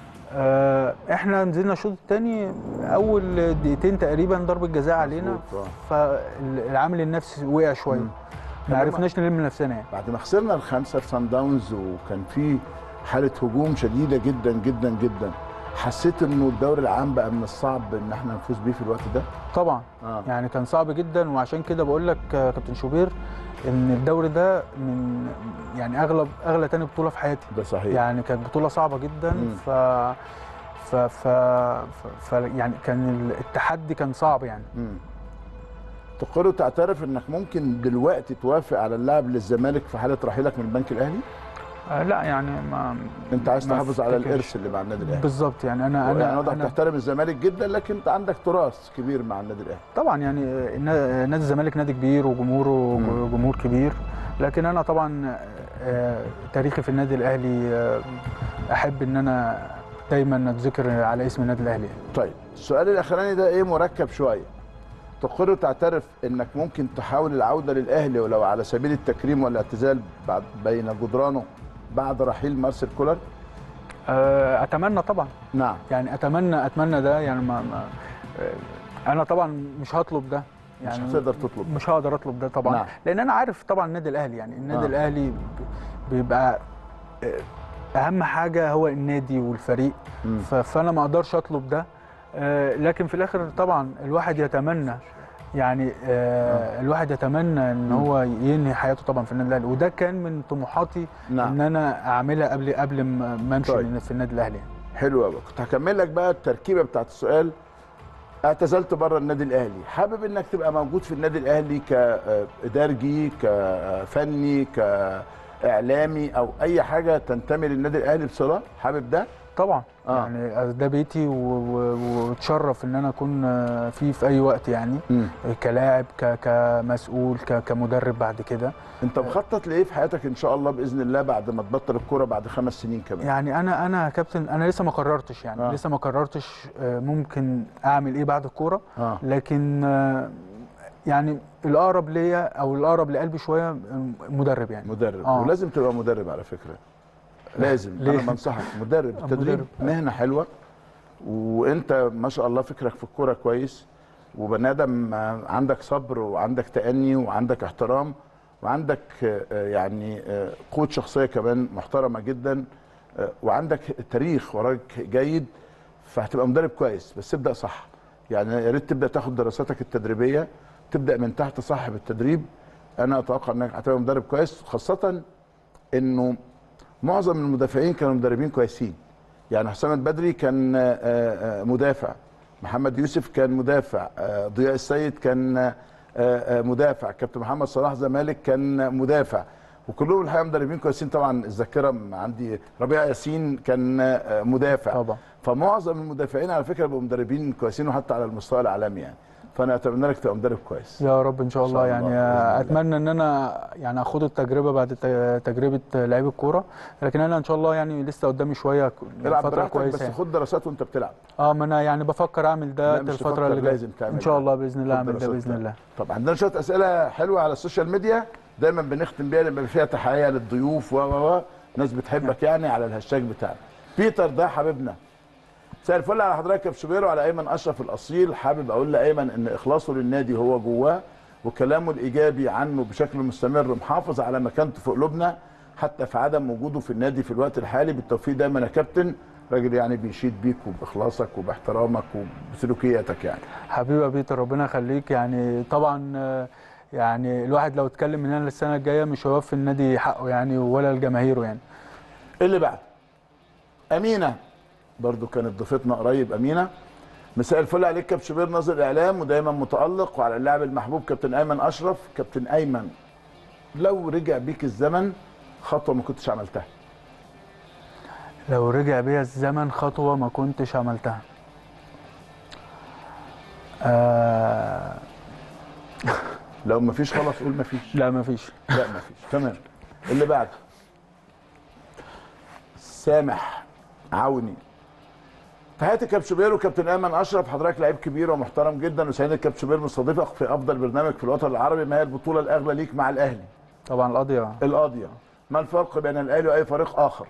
احنا نزلنا الشوط الثاني اول دقيقتين تقريبا ضربه جزاء علينا، فالعامل النفسي وقع شويه، ما عرفناش نلم نفسنا يعني. بعد ما خسرنا ال5 في صن داونز وكان في حاله هجوم شديده جدا جدا جدا، حسيت انه الدوري العام بقى من الصعب ان احنا نفوز بيه في الوقت ده؟ طبعا. يعني كان صعب جدا، وعشان كده بقول لك كابتن شوبير ان الدوري ده من يعني اغلى تاني بطوله في حياتي. ده صحيح. يعني كانت بطوله صعبه جدا. يعني كان التحدي كان صعب يعني. تقر تعترف انك ممكن دلوقتي توافق على اللاعب للزمالك في حاله رحيلك من البنك الاهلي؟ لا يعني انت عايز تحافظ على الارث اللي مع النادي الاهلي. بالظبط. يعني انا واضح تحترم الزمالك جدا، لكن انت عندك تراث كبير مع النادي الاهلي. طبعا يعني نادي الزمالك نادي كبير وجمهوره جمهور كبير، لكن انا طبعا تاريخي في النادي الاهلي احب ان انا دايما اتذكر على اسم النادي الاهلي. طيب السؤال الاخراني ده ايه مركب شويه. تقر تعترف انك ممكن تحاول العوده للاهلي ولو على سبيل التكريم والاعتزال بين جدرانه بعد رحيل مارسيل كولر؟ اتمنى طبعا. نعم. يعني اتمنى ده. يعني انا طبعا مش هطلب ده. يعني مش هتقدر تطلب. مش هقدر اطلب ده طبعا. نعم. لان انا عارف طبعا النادي الاهلي، يعني النادي الاهلي بيبقى اهم حاجه هو النادي والفريق. فانا ما اقدرش اطلب ده. لكن في الاخر طبعا الواحد يتمنى، يعني الواحد يتمنى ان هو ينهي حياته طبعا في النادي الاهلي، وده كان من طموحاتي. نعم. ان انا اعملها قبل ما امشي. طيب. في النادي الاهلي. حلو قوي. كنت هكمل لك بقى التركيبه بتاعت السؤال. اعتزلت بره النادي الاهلي، حابب انك تبقى موجود في النادي الاهلي كادارجي، كفني، كاعلامي، او اي حاجه تنتمي للنادي الاهلي بصله؟ حابب ده؟ طبعا. يعني ده بيتي واتشرف ان انا اكون فيه في اي وقت، يعني كلاعب، كمسؤول، كمدرب بعد كده. انت مخطط لايه في حياتك ان شاء الله باذن الله بعد ما تبطل الكوره بعد 5 سنين كمان؟ يعني انا كابتن، انا لسه ما قررتش. يعني لسه ما قررتش ممكن اعمل ايه بعد الكوره. لكن يعني الاقرب ليا او الاقرب لقلبي شويه مدرب. يعني مدرب. ولازم تبقى مدرب على فكره، لازم. انا بنصحك مدرب. التدريب مهنه حلوه، وانت ما شاء الله فكرك في الكوره كويس، وبني ادم عندك صبر وعندك تأني وعندك احترام وعندك يعني قوه شخصيه كمان محترمه جدا، وعندك تاريخ وراك جيد، فهتبقى مدرب كويس. بس ابدا صح. يعني يا ريت تبدا تاخد دراساتك التدريبيه، تبدا من تحت صح بالتدريب. انا اتوقع انك هتبقى مدرب كويس، خاصه انه معظم المدافعين كانوا مدربين كويسين. يعني حسام البدري كان مدافع، محمد يوسف كان مدافع، ضياء السيد كان مدافع، كابتن محمد صلاح زمالك كان مدافع، وكلهم الحقيقه مدربين كويسين. طبعا الذاكره عندي ربيع ياسين كان مدافع طبعا. فمعظم المدافعين على فكره بقوا مدربين كويسين، وحتى على المستوى العالمي يعني. فانا اتمنى لك تبقى مدرب كويس يا رب ان شاء الله. إن شاء يعني الله بإذن الله. اتمنى ان انا يعني اخد التجربه بعد تجربه لعيب الكوره، لكن انا ان شاء الله يعني لسه قدامي شويه العب فتره براحتك كويسه بس يعني. خد دراسات وانت بتلعب. ما انا يعني بفكر اعمل ده لا، مش الفتره تفكر، اللي جايه لازم تعمل ان شاء ده. الله باذن الله خد اعمل ده دراسات باذن ده. الله. طب عندنا شويه اسئله حلوه على السوشيال ميديا دايما بنختم بيها لما فيها تحيه للضيوف ناس بتحبك يعني على الهاشتاج بتاعنا. بيتر ده حبيبنا، مساء الفل على حضرتك يا بشبير وعلى ايمن اشرف الاصيل. حابب اقول لايمن ان اخلاصه للنادي هو جواه، وكلامه الايجابي عنه بشكل مستمر محافظ على مكانته في قلوبنا حتى في عدم وجوده في النادي في الوقت الحالي. بالتوفيق دايما يا كابتن. راجل يعني بيشيد بيك وباخلاصك وباحترامك وبسلوكياتك يعني. حبيبي يا بيتر ربنا يخليك. يعني طبعا يعني الواحد لو اتكلم من هنا للسنه الجايه مش هيوفي النادي حقه يعني ولا لجماهيره يعني. اللي بعد امينه برضو كانت ضيفتنا قريب. امينه، مساء الفل عليك كابتن شوبير ناظر الاعلام ودايما متالق، وعلى اللاعب المحبوب كابتن ايمن اشرف. كابتن ايمن، لو رجع بيك الزمن خطوه ما كنتش عملتها. لو رجع بيا الزمن خطوه ما كنتش عملتها. لو ما فيش خلاص قول ما فيش. لا ما فيش. لا ما فيش. تمام. اللي بعده سامح عوني، تحياتي كابتن شوبير وكابتن ايمن اشرف. حضرتك لعيب كبير ومحترم جدا، وسعيد الكابتن شوبير مستضيفك في افضل برنامج في الوطن العربي. ما هي البطوله الاغلى ليك مع الاهلي؟ طبعا القضيه. القاضيه. ما الفرق بين الاهلي واي فريق اخر؟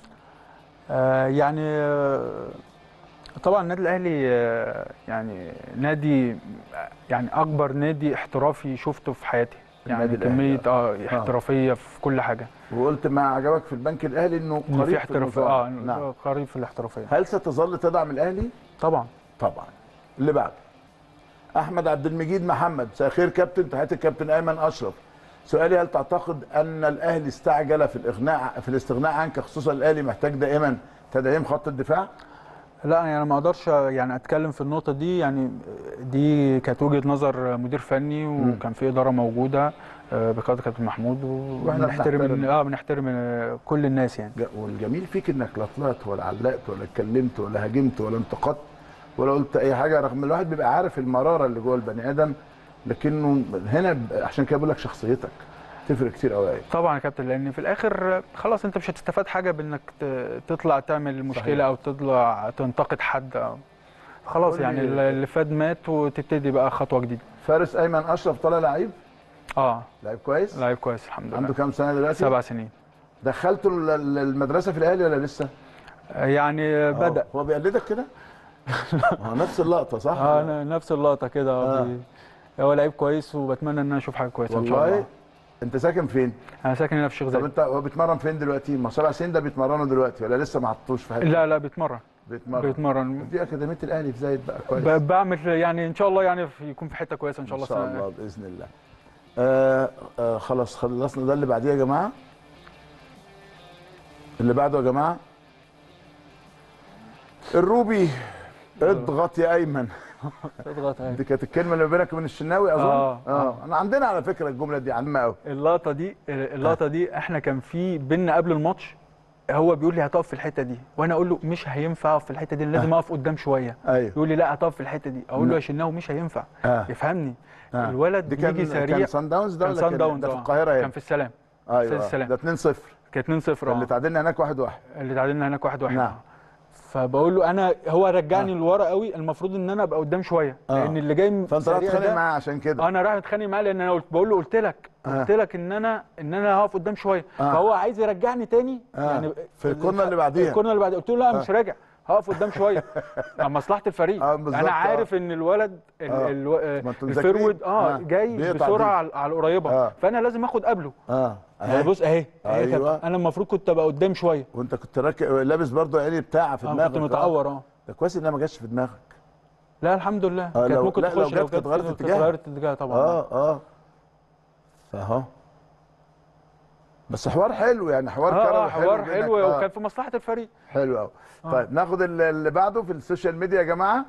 يعني طبعا النادي الاهلي يعني نادي يعني اكبر نادي احترافي شفته في حياتي. يعني كميه احترافيه في كل حاجه. وقلت ما عجبك في البنك الاهلي انه قريب في احترافيه. نعم. قريب في الاحترافيه. هل ستظل تدعم الاهلي؟ طبعا. طبعا. اللي بعده احمد عبد المجيد محمد، مساء الخير كابتن، تحياتي الكابتن ايمن اشرف. سؤالي، هل تعتقد ان الاهلي استعجل في الاستغناء عنك، خصوصا الاهلي محتاج دائما تدعيم خط الدفاع؟ لا يعني انا ما اقدرش يعني اتكلم في النقطه دي. يعني دي كانت وجهه نظر مدير فني وكان في اداره موجوده بقياده كابتن محمود، وبنحترم كل الناس يعني. والجميل فيك انك لا طلعت ولا علقت ولا اتكلمت ولا هاجمت ولا انتقدت ولا قلت اي حاجه، رغم الواحد بيبقى عارف المراره اللي جوه البني ادم، لكنه هنا عشان كده بقول لك شخصيتك تفرق كتير قوي. طبعا يا كابتن، لان في الاخر خلاص انت مش هتستفاد حاجه بانك تطلع تعمل مشكله. صحيح. او تطلع تنتقد حد أو خلاص يعني اللي فات مات، وتبتدي بقى خطوه جديده. فارس ايمن اشرف طالع لعيب؟ لعيب كويس؟ لعيب كويس الحمد لله. عنده كام سنه دلوقتي؟ 7 سنين. دخلته المدرسه في الاهلي ولا لسه؟ يعني بدأ. هو بيقلدك كده؟ نفس اللقطه صح؟ نفس اللقطه كده. هو لعيب كويس، وبتمنى ان انا اشوف حاجه كويسه ان شاء الله. انت ساكن فين؟ انا ساكن هنا في الشيخ زايد. طب انت هو بيتمرن فين دلوقتي؟ ما 7 سنين ده بيتمرنوا دلوقتي ولا لسه ما حطوش في حاجه؟ لا بيتمرن. دي اكاديميه الاهلي في زايد بقى كويس. بعمل يعني ان شاء الله يعني يكون في حته كويسه ان شاء الله. ان شاء الله باذن الله. خلاص خلصنا ده. اللي بعديه يا جماعه، اللي بعده يا جماعه الروبي. اضغط يا ايمن. اضغط يا ايمن. دي كانت الكلمه اللي بينك وبين الشناوي اظن. انا عندنا على فكره الجمله دي عامه قوي. اللقطه دي احنا كان في بينا قبل الماتش، هو بيقول لي هتقف في الحته دي، وانا اقول له مش هينفع اقف في الحته دي، لازم اقف قدام شويه. أيوه. يقول لي لا هتقف في الحته دي، اقول له يا شناوي مش هينفع. يفهمني. الولد بيجي سريع. كان صن داونز ده ولا كان ده في القاهره هنا؟ كان في السلام. ايوه السلام. ده 2-0. كان 2-0. اللي تعادلنا هناك 1-1. اللي تعادلنا هناك 1-1. نعم. فبقول له هو رجعني لورا قوي، المفروض ان انا ابقى قدام شويه، لان اللي جاي فانت رايح تتخانق معاه عشان كده. انا رايح اتخانق معاه لان انا بقول له قلت لك ان انا هقف قدام شويه. فهو عايز يرجعني تاني. يعني في الكورنر اللي بعديها. قلت له لا مش راجع، هقف قدام شويه مصلحه الفريق. انا عارف ان الولد الفيرود جاي بسرعه على القريبه. فانا لازم اخد قبله. بص اهي. أيوة. انا المفروض كنت ابقى قدام شويه. وانت كنت لابس برضه عيني بتاعه في دماغك. كنت متعور. ده كويس انها ما جاتش في دماغك. لا الحمد لله. كانت ممكن تخش لو كانت غيرت اتجاه طبعا. فاهو. بس حوار حلو يعني، حوار حلو وكان في مصلحه الفريق. حلو قوي. طيب ناخد اللي بعده في السوشيال ميديا يا جماعه.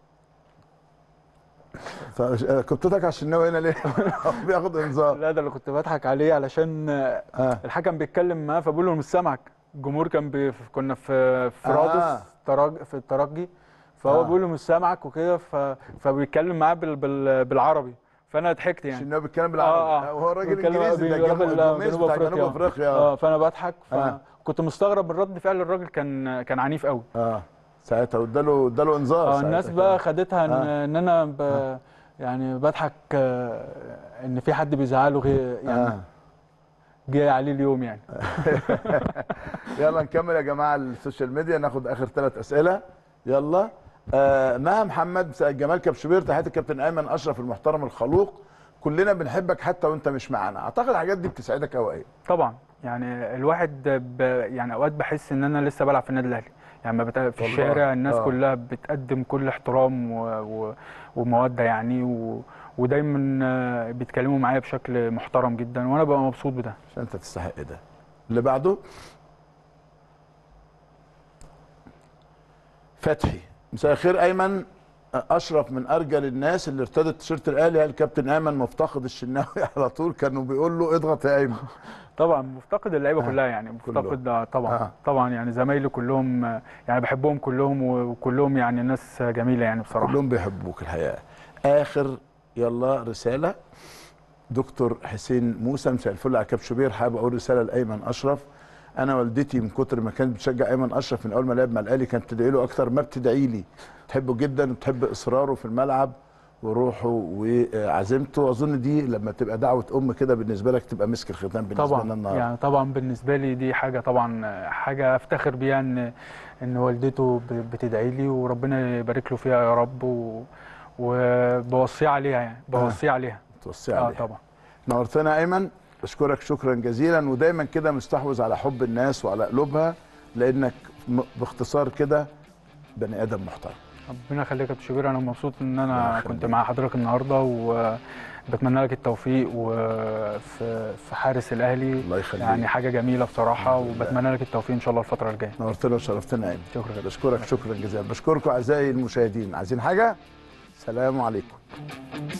كنت بتضحك على الشناوي هنا ليه؟ بياخد انذار. لا ده اللي كنت بضحك عليه علشان الحكم بيتكلم معاه، فبقول له مش سامعك. الجمهور كان كنا في رادس في الترجي، فهو بيقول له مش سامعك وكده، فبيتكلم معاه بالعربي، فانا ضحكت يعني عشان هو بيتكلم بالعربي. هو راجل انجليزي، ده جنوب افريقيا. فانا بضحك، فكنت مستغرب من رد فعل الراجل، كان عنيف قوي. ساعتها اداله انذار. الناس بقى خدتها ان انا يعني بضحك، ان في حد بيزعله غير يعني جاي عليه اليوم يعني. يلا نكمل يا جماعه السوشيال ميديا، ناخد اخر 3 اسئله. يلا. مها محمد، مساء الجمال كابتن، تحياتي الكابتن ايمن اشرف المحترم الخلوق، كلنا بنحبك حتى وانت مش معانا. اعتقد الحاجات دي بتسعدك قوي. ايه طبعا، يعني الواحد يعني اوقات بحس ان انا لسه بلعب في النادي الاهلي، يعني في الشارع الناس كلها بتقدم كل احترام وموده يعني، ودايما بيتكلموا معايا بشكل محترم جدا، وانا ببقى مبسوط بده. عشان انت تستحق ده. اللي بعده فتحي، مساء الخير ايمن اشرف، من ارجل الناس اللي ارتدت تيشيرت الاهلي. هل كابتن ايمن مفتقد الشناوي على طول؟ كانوا بيقول له اضغط يا ايمن. طبعا مفتقد اللعيبه كلها يعني، مفتقد طبعا. طبعا يعني زمايلي كلهم يعني بحبهم كلهم، وكلهم يعني ناس جميله يعني بصراحه. كلهم بيحبوك الحقيقه. اخر يلا رساله دكتور حسين موسى، مساء الفل على كابتن شوبير، حابب اقول رساله لايمن اشرف. انا والدتي من كتر ما كانت بتشجع ايمن اشرف من اول ما لعب مع الاهلي كانت تدعي له اكتر ما بتدعي لي، تحبه جدا وتحب اصراره في الملعب وروحه وعزيمته. اظن دي لما تبقى دعوه ام كده بالنسبه لك تبقى مسك الختام بالنسبه لنا النهارده. يعني طبعا بالنسبه لي دي حاجه، طبعا حاجه افتخر بيها ان والدته بتدعي لي، وربنا يبارك له فيها يا رب، وبوصيه عليها يعني، بوصيه عليها. توصيه عليها طبعا. نورتنا ايمن، بشكرك شكرا جزيلا، ودايما كده مستحوذ على حب الناس وعلى قلوبها، لانك باختصار كده بني ادم محترم. ربنا يخليك يا كابتن شوبير، انا مبسوط ان انا كنت مع حضرتك النهارده، وبتمنى لك التوفيق وفي حارس الاهلي. الله يخليك، يعني حاجه جميله بصراحه، وبتمنى لك التوفيق ان شاء الله الفتره الجايه. نورتنا وشرفتنا يا ايمن. شكرا. بشكرك شكرا جزيلا. بشكركم اعزائي المشاهدين. عايزين حاجه؟ سلام عليكم.